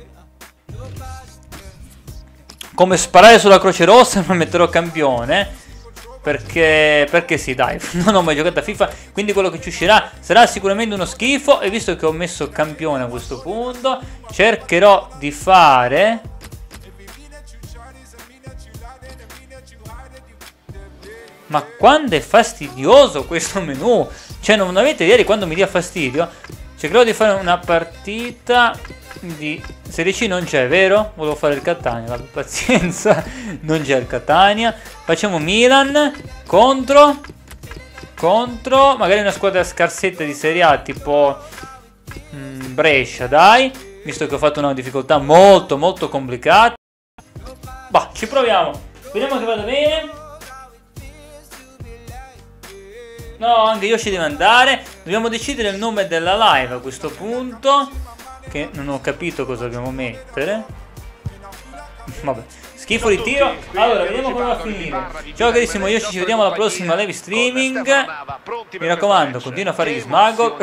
come sparare sulla Croce Rossa, ma metterò campione. Perché sì, dai, non ho mai giocato a FIFA, quindi quello che ci uscirà sarà sicuramente uno schifo. E visto che ho messo campione a questo punto, cercherò di fare... Ma quando è fastidioso questo menu! Cioè, non avete idea di quando mi dia fastidio? Cercherò di fare una partita di... Serie C non c'è, vero? Volevo fare il Catania, vabbè, pazienza. Non c'è il Catania. Facciamo Milan contro magari una squadra scarsetta di Serie A, tipo Brescia, dai. Visto che ho fatto una difficoltà molto molto complicata. Bah, ci proviamo. Speriamo che vada bene. No, anche Yoshi deve andare. Dobbiamo decidere il nome della live a questo punto, che non ho capito cosa dobbiamo mettere. Vabbè, schifo di tiro. Allora, vediamo come va a finire. Ciao carissimo Yoshi, ci vediamo alla prossima live streaming. Mi raccomando, continua a fare gli smuggle.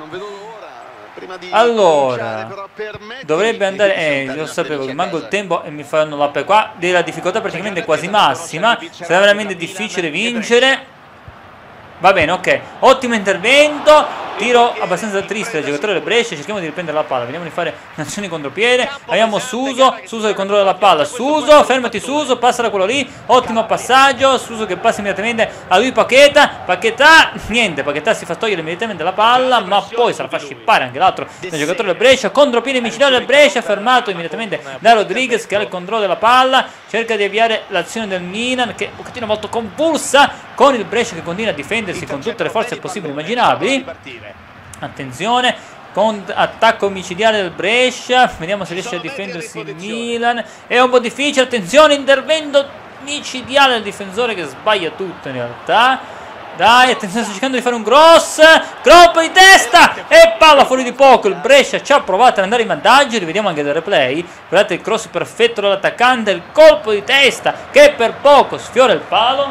Allora, dovrebbe andare, io sapevo che manco il tempo e mi fanno l'app qua, della difficoltà praticamente quasi massima, sarà veramente difficile vincere. Va bene, ok, ottimo intervento. Tiro abbastanza triste del giocatore del Brescia. Cerchiamo di riprendere la palla. Vediamo di fare un'azione contropiede. Abbiamo Suso che controlla la palla. Suso, fermati Suso, passa da quello lì. Ottimo passaggio. Suso che passa immediatamente a lui Paqueta. Niente, Paqueta si fa togliere immediatamente la palla, ma poi se la fa scippare anche l'altro del giocatore del Brescia. Contropiede micidiale del Brescia, fermato immediatamente da Rodriguez che ha il controllo della palla. Cerca di avviare l'azione del Milan, che è un pochettino molto convulsa, con il Brescia che continua a difendersi con tutte le forze possibili e immaginabili. Attenzione, con attacco micidiale del Brescia. Vediamo se riesce a difendersi il Milan. È un po' difficile. Attenzione, intervento micidiale del difensore che sbaglia tutto in realtà. Dai, attenzione, sta cercando di fare un colpo di testa e palla fuori di poco. Il Brescia ci ha provato ad andare in vantaggio. Rivediamo anche dal replay. Guardate il cross perfetto dell'attaccante, il colpo di testa che per poco sfiora il palo.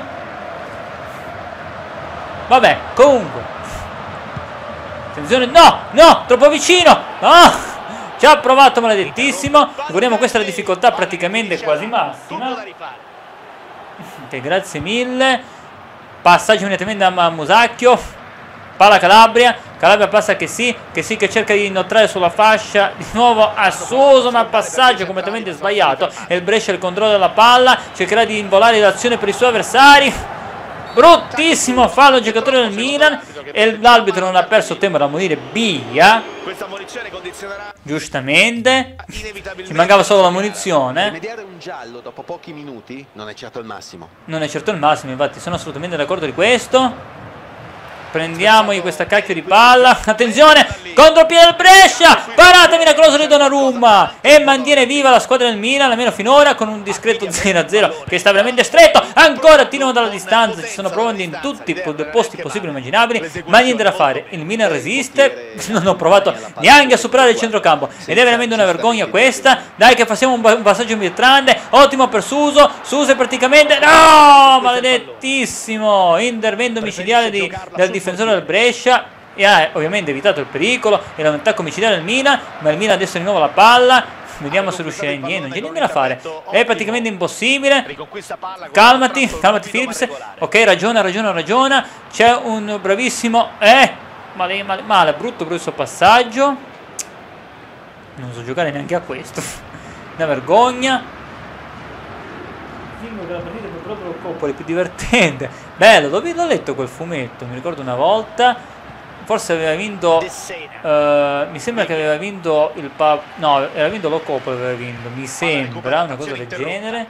Vabbè, comunque, attenzione, no, troppo vicino. Ci ha provato maledettissimo. Ricordiamo, questa è la difficoltà praticamente quasi massima. Ok, grazie mille. Passaggio immediatamente a Musacchio. Palla Calabria passa che cerca di inoltrare sulla fascia. Di nuovo a Suso, ma passaggio completamente sbagliato. E il Brescia il controllo della palla. Cercherà di involare l'azione per i suoi avversari. Bruttissimo fallo al giocatore del Milan. E l'arbitro non ha perso tempo da morire via. Giustamente. Ci mancava solo la munizione. Rimediare un giallo dopo pochi minuti non è certo il massimo. Non è certo il massimo, infatti sono assolutamente d'accordo di questo. Prendiamogli questa cacchio di palla. Attenzione, contropiede del Brescia. Parata miracolosa di Donnarumma. E mantiene viva la squadra del Milan, almeno finora, con un discreto 0-0 che sta veramente stretto. Ancora tirano dalla distanza. Ci sono provando in tutti i posti possibili e immaginabili, ma niente da fare. Il Milan resiste. Non ho provato neanche a superare il centrocampo. Ed è veramente una vergogna questa. Dai che facciamo un passaggio filtrante. Ottimo per Suso. Suso è praticamente... No! Maledettissimo! Intervento micidiale del difensore del Brescia e ha ovviamente evitato il pericolo e l'attacco micidiale del Milan, ma il Milan adesso di nuovo la palla. Vediamo se riuscirà in niente, non c'è niente da fare, è praticamente impossibile. Calmati Phillips. Ok, ragiona. C'è un bravissimo male, brutto passaggio. Non so giocare neanche a questo. Una vergogna. Della partita purtroppo lo Coppoli è più divertente. Bello, dove l'ho letto quel fumetto? Mi ricordo una volta. Forse aveva vinto. Mi sembra che aveva vinto il no, aveva vinto lo Coppoli, aveva vinto. Mi sembra una cosa del genere.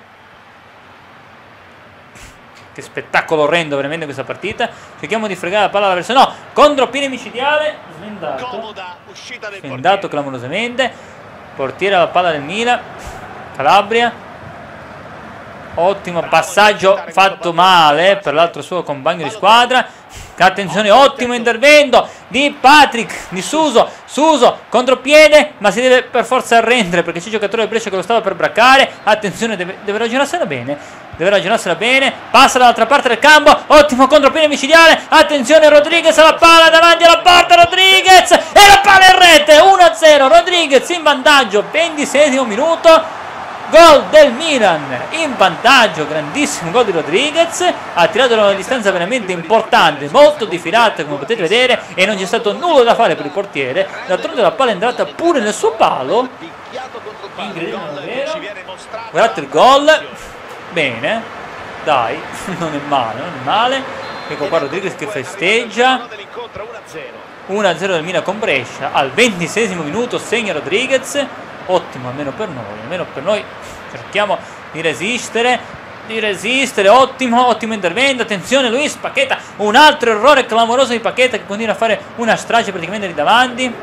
Che spettacolo orrendo veramente questa partita. Cerchiamo di fregare la palla alla versione. No, contropiede micidiale. Svendato clamorosamente. Portiere alla palla del Milan. Calabria. Ottimo passaggio fatto male per l'altro suo compagno di squadra. Attenzione, ottimo intervento di Patrick, di Suso. Contropiede, ma si deve per forza arrendere perché c'è il giocatore del Brescia che lo stava per braccare. Attenzione, deve ragionarsela bene. Passa dall'altra parte del campo. Ottimo contropiede micidiale. Attenzione, Rodriguez alla palla davanti alla porta. Rodriguez e la palla in rete. 1-0. Rodriguez in vantaggio. 26esimo minuto. Gol del Milan in vantaggio, grandissimo gol di Rodriguez, ha tirato da una distanza veramente importante, molto diffidata come potete vedere e non c'è stato nulla da fare per il portiere. D'altronde la palla è entrata pure nel suo palo, incredibile davvero. Guardate il gol, bene, dai, non è male. Ecco qua Rodriguez che festeggia. 1-0 del Milan con Brescia, al 26esimo minuto segna Rodriguez. Ottimo, almeno per noi, cerchiamo di resistere, ottimo intervento. Attenzione Luis Paqueta, un altro errore clamoroso di Paqueta che continua a fare una strage praticamente lì davanti.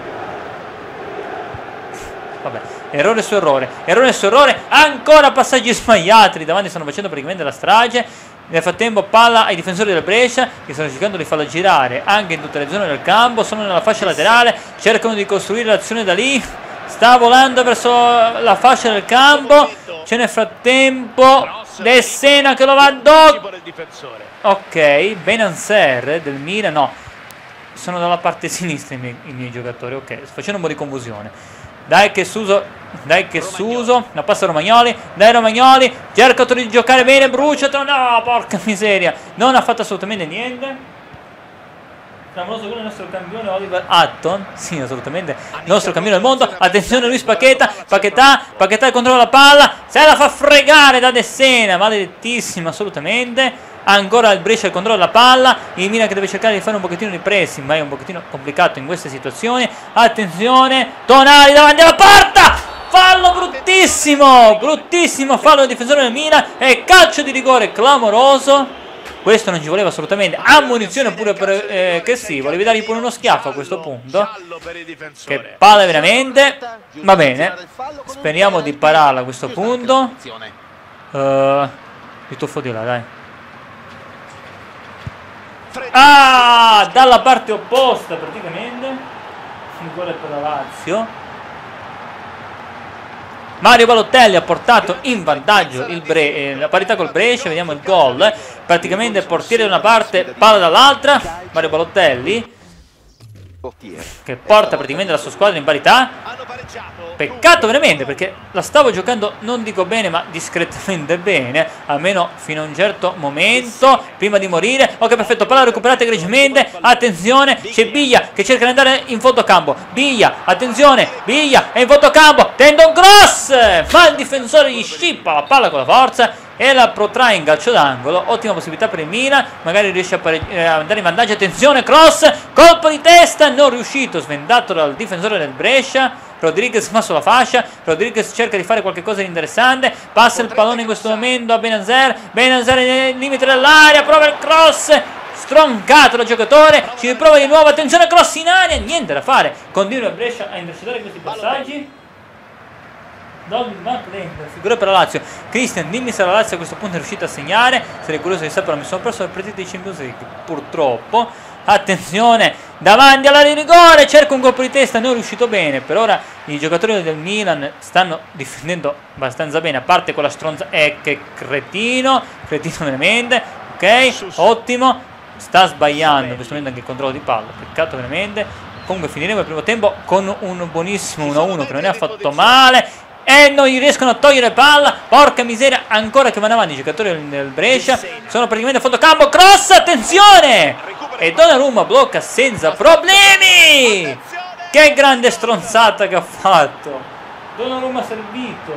Vabbè, errore su errore, ancora passaggi sbagliati lì davanti, stanno facendo praticamente la strage. Nel frattempo palla ai difensori del Brescia che stanno cercando di farla girare anche in tutte le zone del campo, sono nella fascia laterale, cercano di costruire l'azione da lì. Sta volando verso la fascia del campo. c'è nel frattempo De Sena che lo va addosso. Ok, Benancer del Milan, no, sono dalla parte sinistra i miei giocatori, ok, sto facendo un po' di confusione. Dai che Suso, la passa Romagnoli, dai Romagnoli, cerca di giocare bene, brucia, no, porca miseria, non ha fatto assolutamente niente. Clamoroso quello il nostro campione Oliver Hutton, sì assolutamente, il nostro campione del mondo. Attenzione Luis Paquetá, Paquetá controlla la palla, se la fa fregare da De Sena, maledettissima assolutamente. Ancora il Brescia controlla la palla, il Milan che deve cercare di fare un pochettino di pressing, ma è un pochettino complicato in queste situazioni. Attenzione, Tonali davanti alla porta, fallo bruttissimo, bruttissimo fallo del difensore del Milan e calcio di rigore clamoroso. Questo non ci voleva assolutamente, ammonizione pure per che sì, volevi dargli pure uno schiaffo a questo punto. Che palla veramente, va bene, speriamo di pararla a questo punto. Il tuffo di là, dai. Ah, dalla parte opposta praticamente. Rigore per la Lazio. Mario Balotelli ha portato in vantaggio la parità col Brescia, vediamo il gol. Praticamente portiere da una parte, palla dall'altra. Mario Balotelli che porta praticamente la sua squadra in parità. Peccato veramente perché la stavo giocando, non dico bene, ma discretamente bene, almeno fino a un certo momento, prima di morire. Ok, perfetto, palla recuperata egregiamente. Attenzione, c'è Biglia che cerca di andare in fotocampo. Biglia, attenzione, Biglia è in fotocampo, tenta un cross, ma il difensore gli scippa la palla con la forza e la protrae in calcio d'angolo. Ottima possibilità per il Milan, magari riesce a andare in vantaggio. Attenzione, cross, colpo di testa, non riuscito, svendato dal difensore del Brescia. Rodriguez va sulla fascia, Rodriguez cerca di fare qualcosa di interessante, passa il pallone in questo momento a Benancer, Benancer nel limite dell'area, prova il cross, stroncato dal giocatore, ci riprova di nuovo, attenzione, cross in aria, niente da fare, continua il Brescia a intercettare questi passaggi. Figura per la Lazio. Christian, dimmi se la Lazio a questo punto è riuscita a segnare. Sarei curioso di sapere, mi sono perso le partite di Champions League purtroppo. Attenzione, davanti all'area di rigore, cerca un colpo di testa, non è riuscito bene. Per ora i giocatori del Milan stanno difendendo abbastanza bene, a parte quella stronza, che cretino veramente. Ok, ottimo, sta sbagliando in questo momento anche il controllo di palla, peccato veramente. Comunque finiremo il primo tempo con un buonissimo 1-1 che non è affatto male. E non gli riescono a togliere palla, porca miseria, ancora che vanno avanti i giocatori del Brescia, sono praticamente a fotocampo, cross, attenzione, e Donnarumma blocca senza problemi. Che grande stronzata che ha fatto Donnarumma, servito.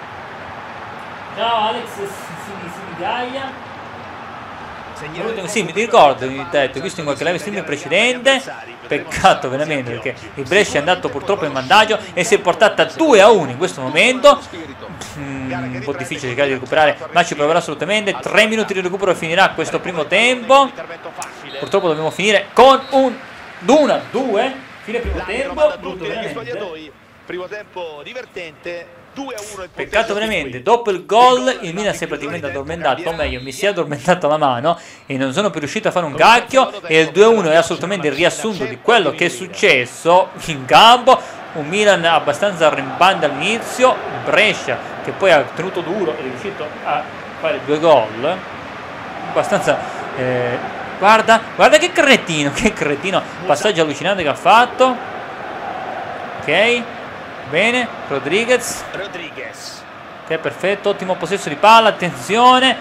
Ciao Alex Sinigaglia. Sì, mi ricordo, ho visto in qualche live stream precedente. Peccato veramente perché il Brescia è andato purtroppo in vantaggio e si è portata 2-1 in questo momento. Un po' difficile cercare di recuperare, ma ci proverà assolutamente. 3 minuti di recupero e finirà questo primo tempo. Purtroppo dobbiamo finire con un 1-2. Fine primo tempo, brutto veramente. Primo tempo divertente. Peccato veramente, dopo il gol il Milan si è praticamente addormentato, o meglio mi si è addormentata la mano e non sono più riuscito a fare un cacchio, e il 2-1 è assolutamente il riassunto di quello che è successo in campo. Un Milan abbastanza rampante all'inizio, Brescia che poi ha tenuto duro ed è riuscito a fare 2 gol abbastanza guarda che cretino, passaggio allucinante che ha fatto. Ok, bene, Rodriguez. Ok, perfetto, ottimo possesso di palla, attenzione.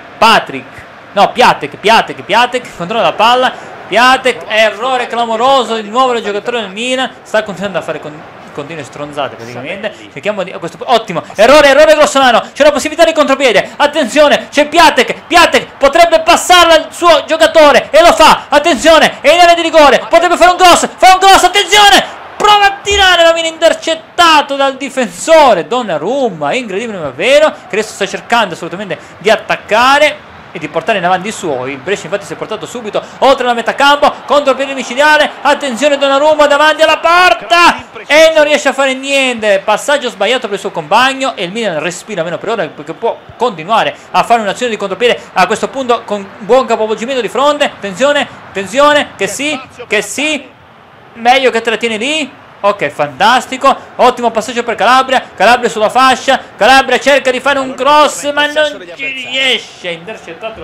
Piatek controlla la palla. Piatek, errore clamoroso di nuovo del giocatore del Milan. Sta continuando a fare continue stronzate praticamente. Cerchiamo di, a questo punto, ottimo, errore grossolano. C'è la possibilità di contropiede. Attenzione, c'è Piatek potrebbe passarla al suo giocatore e lo fa. Attenzione, è in area di rigore, potrebbe fare un cross, attenzione. Prova a tirare, ma viene intercettato dal difensore Donnarumma, incredibile ma vero, che adesso sta cercando assolutamente di attaccare e di portare in avanti i suoi. Il Brescia infatti si è portato subito oltre la metà campo, contropiede micidiale, attenzione Donnarumma davanti alla porta e non riesce a fare niente, passaggio sbagliato per il suo compagno e il Milan respira meno per ora perché può continuare a fare un'azione di contropiede a questo punto con buon capovolgimento di fronte. Attenzione, che sì, meglio che te la tieni lì. Ok, fantastico. Ottimo passaggio per Calabria. Calabria sulla fascia. Calabria cerca di fare un cross, ma non ci riesce. Intercettato la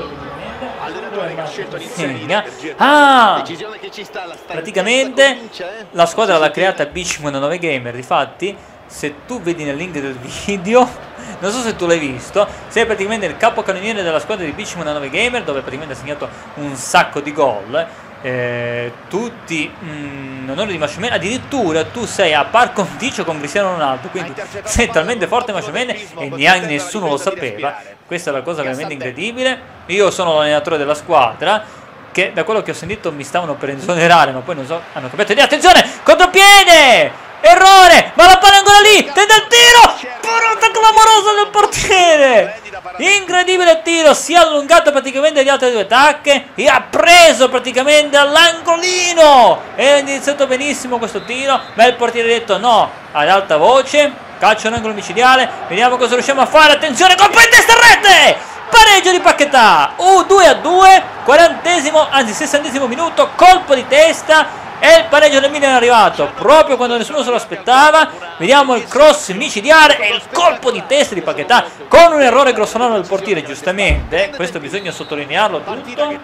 difesa. Ah! Praticamente la squadra l'ha creata B59 Gamer. Difatti, se tu vedi nel link del video, non so se tu l'hai visto, sei praticamente il capocannoniere della squadra di B59 Gamer, dove praticamente ha segnato un sacco di gol. Tutti in onore di Masciomene. Addirittura tu sei a par condicio con Cristiano Ronaldo, quindi sei talmente forte Masciomene e neanche nessuno lo sapeva. Questa è la cosa veramente incredibile. Io sono l'allenatore della squadra, che da quello che ho sentito mi stavano per esonerare, ma poi non so, hanno capito di attenzione, contropiede, errore, ma la palla è ancora lì, tenta il tiro, porata clamorosa del portiere, incredibile tiro, si è allungato praticamente gli altri due tacche e ha preso praticamente all'angolino. È iniziato benissimo questo tiro, ma il portiere ha detto no ad alta voce, calcio in angolo micidiale, vediamo cosa riusciamo a fare, attenzione, colpo in testa a rete, pareggio di Paquetá, 2-2, 40esimo, anzi 60esimo minuto, colpo di testa. E il pareggio del Milan è arrivato proprio quando nessuno se lo aspettava. Vediamo il cross micidiale e il colpo di testa di Paquetá con un errore grossolano del portiere, giustamente. Questo bisogna sottolinearlo tutto.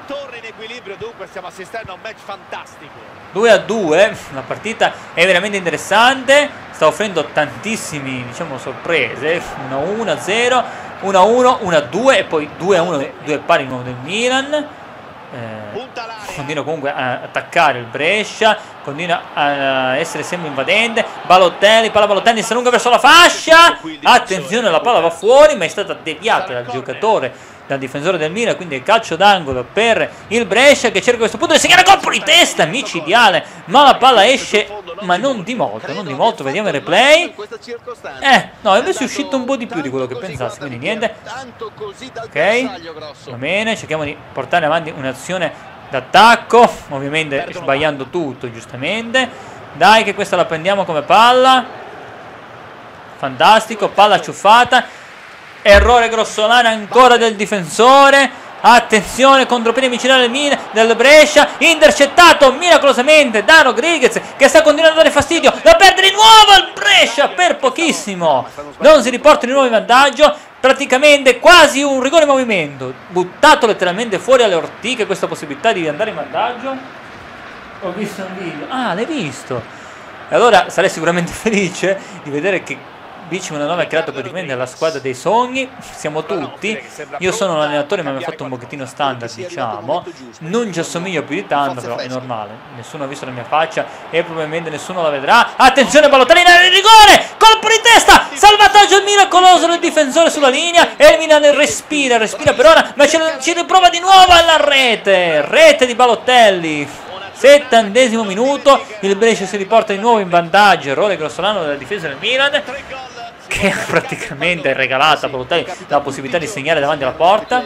2-2, la partita è veramente interessante, sta offrendo tantissimi, diciamo, sorprese. 1-1, 1-1, 1-2 e poi 2-1, due pari nuovo del Milan. Continua comunque a attaccare il Brescia, continua a essere sempre invadente. Balotelli, palla Balotelli, si allunga verso la fascia, attenzione, la palla va fuori ma è stata deviata dal giocatore, dal difensore del Milan, quindi il calcio d'angolo per il Brescia che cerca a questo punto di segnare colpo di testa micidiale, ma la palla esce, ma non di molto, vediamo il replay. No, invece è uscito un po' di più di quello che pensassi, quindi niente. Ok, va bene, cerchiamo di portare avanti un'azione d'attacco, ovviamente sbagliando tutto, giustamente. Dai che questa la prendiamo come palla. Fantastico, palla ciuffata. Errore grossolano ancora del difensore. Attenzione, contropiede micidiale del Brescia, intercettato miracolosamente da Rodriguez che sta continuando a dare fastidio, la perde di nuovo il Brescia per pochissimo, non si riporta di nuovo in vantaggio, praticamente quasi un rigore in movimento, buttato letteralmente fuori alle ortiche questa possibilità di andare in vantaggio. Ho visto un video, l'hai visto? E allora sarei sicuramente felice di vedere che B59 ha creato praticamente la squadra dei sogni, siamo tutti, io sono un allenatore ma mi ha fatto un pochettino standard, diciamo, non ci assomiglio più di tanto, però è normale, nessuno ha visto la mia faccia e probabilmente nessuno la vedrà. Attenzione, Balotelli in area di rigore, colpo di testa, salvataggio miracoloso del difensore sulla linea e il Milan respira per ora, ma ci riprova di nuovo alla rete di Balotelli. 70esimo minuto, il Brescia si riporta di nuovo in vantaggio, errore grossolano della difesa del Milan che ha praticamente regalato a Balotelli la possibilità di segnare davanti alla porta.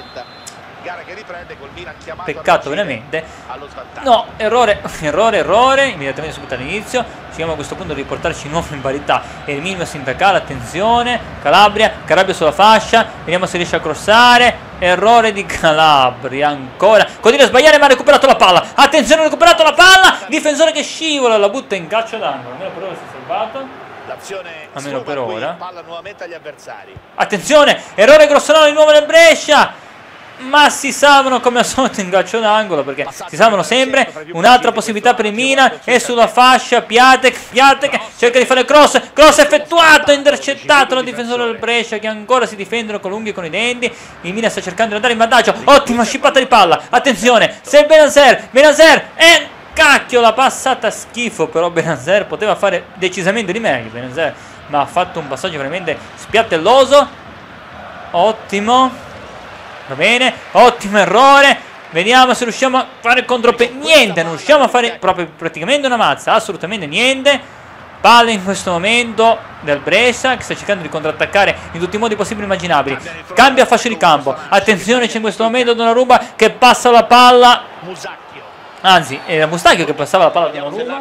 Peccato veramente. No, errore, immediatamente subito all'inizio. Cerchiamo a questo punto di riportarci di nuovo in parità. E il Milan si intacca, attenzione, Calabria sulla fascia, vediamo se riesce a crossare. Errore di Calabria ancora, continua a sbagliare ma ha recuperato la palla, attenzione, ha recuperato la palla, difensore che scivola, la butta in calcio d'angolo, almeno per ora si è salvato, almeno per ora. Attenzione, errore grossolano di nuovo del Brescia, ma si salvano come al solito in calcio d'angolo, perché si salvano sempre. Un'altra possibilità per il Milan è sulla fascia, Piatek cerca di fare cross effettuato, intercettato dal difensore del Brescia che ancora si difendono con l'unghie e con i denti. Il Milan sta cercando di andare in vantaggio, ottima scippata di palla, attenzione, se Benazer e cacchio, la passata a schifo, però Benazer poteva fare decisamente di meglio, ma ha fatto un passaggio veramente spiattelloso. Ottimo, va bene, ottimo errore. Vediamo se riusciamo a fare niente, non riusciamo a fare proprio praticamente una mazza, assolutamente niente. Palla in questo momento del Brescia che sta cercando di contrattaccare in tutti i modi possibili e immaginabili. Cambia fascia di campo, attenzione, c'è in questo momento Donnarumma che passa la palla, anzi era Mustacchio che passava la palla a Donnarumma.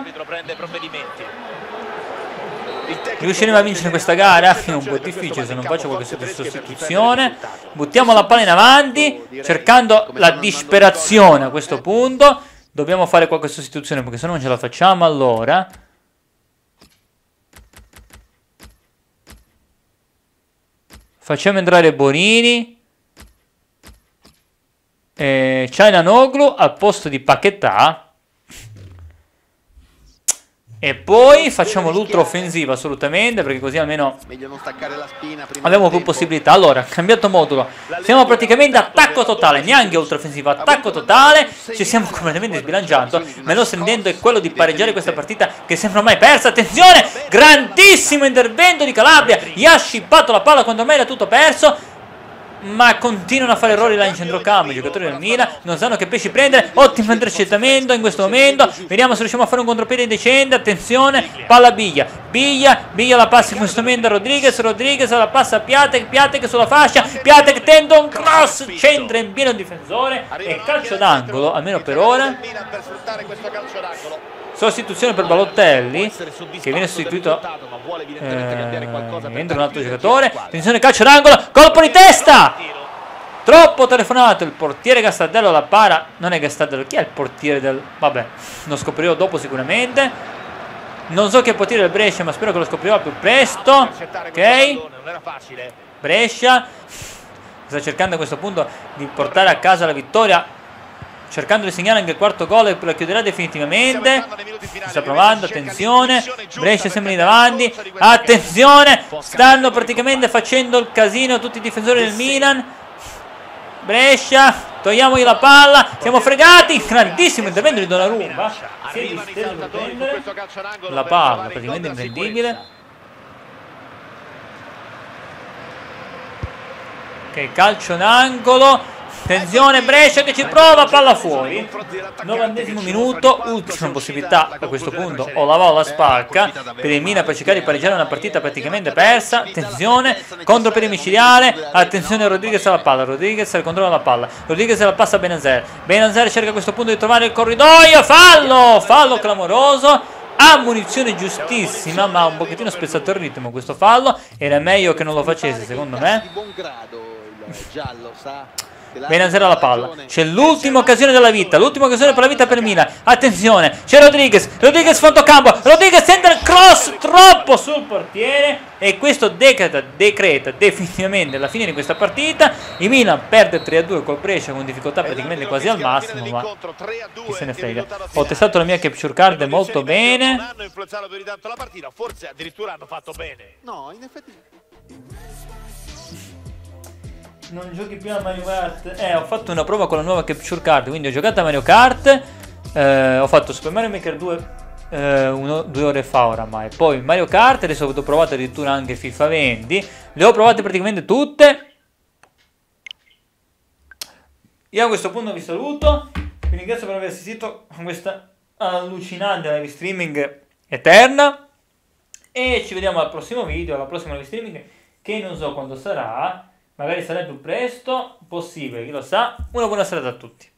Riusciremo a vincere questa gara? È un po' difficile se non faccio qualche sostituzione. Buttiamo la palla in avanti cercando la disperazione a questo punto. Dobbiamo fare qualche sostituzione perché se no non ce la facciamo. Allora Facciamo entrare Bonini. Çalhanoğlu al posto di Paquetá. E poi facciamo l'ultra offensiva assolutamente, perché così almeno Meglio non staccare la spina prima abbiamo del più tempo. possibilità. Allora, cambiato modulo. Siamo praticamente attacco totale, neanche ultra offensiva, attacco totale. Ci stiamo completamente sbilanciando. Ma il nostro intento è quello di pareggiare questa partita che sembra mai persa. Attenzione, grandissimo intervento di Calabria. Gli ha scippato la palla quando ormai era tutto perso. Ma continuano a fare errori là in centrocampo. I giocatori del Milan non sanno che pesci prendere. Ottimo intercettamento in questo momento. Vediamo se riusciamo a fare un contropiede decente. Attenzione, palla Biglia. Biglia la passa in questo momento a Rodriguez. Rodriguez la passa a Piatek. Piatek sulla fascia. Piatek tenta un cross. Centra in pieno il difensore. E calcio d'angolo, almeno per ora. Sostituzione per Balotelli, che viene sostituito. Entra un altro giocatore. Attenzione, calcio d'angolo, colpo di testa. Troppo telefonato. Il portiere Gastaldello la para. Non è Gastaldello, chi è il portiere del... Vabbè, lo scoprirò dopo sicuramente. Non so chi è il portiere del Brescia, ma spero che lo scoprirò più presto. Ok, Brescia sta cercando a questo punto di portare a casa la vittoria, cercando di segnare anche il quarto gol e la chiuderà definitivamente. Sta provando, attenzione, Brescia sembra lì davanti, attenzione, stanno praticamente facendo il casino tutti i difensori del Milan. Brescia, togliamogli la palla, siamo fregati, grandissimo intervento di Donnarumma, si è disteso per prendere la palla, praticamente imprendibile. Ok, calcio in angolo. Attenzione, Brescia che ci prova, palla fuori. 90° minuto, ultima possibilità a questo punto, o la va o la spacca per il Milan per cercare di pareggiare una partita praticamente persa. Attenzione, contro per il micidiale, attenzione Rodriguez alla palla, Rodriguez al controllo della palla, Rodriguez la passa a Benazer, Benazer cerca a questo punto di trovare il corridoio, fallo clamoroso, ammonizione giustissima, ma un pochettino spezzato il ritmo questo fallo, era meglio che non lo facesse secondo me. Benazer alla palla, c'è l'ultima occasione della vita, l'ultima occasione per la vita per Milan. Attenzione, c'è Rodriguez fondocampo, Rodriguez entra il cross troppo sul portiere e questo decreta definitivamente la fine di questa partita. Il Milan perde 3-2 col Brescia con difficoltà praticamente quasi al massimo, ma chi se ne frega. Ho testato la mia capture card molto bene. Non hanno influenzato più di tanto la partita, forse addirittura hanno fatto bene. No, in effetti Non giochi più a Mario Kart? Ho fatto una prova con la nuova capture card, quindi ho giocato a Mario Kart, ho fatto Super Mario Maker 2 2 ore fa oramai, poi Mario Kart, adesso ho provato addirittura anche FIFA 20, le ho provate praticamente tutte. Io a questo punto vi saluto, vi ringrazio per aver assistito a questa allucinante live streaming eterna e ci vediamo al prossimo video, alla prossima live streaming che non so quando sarà. Magari sarà più presto, possibile, chi lo sa. Una buona serata a tutti.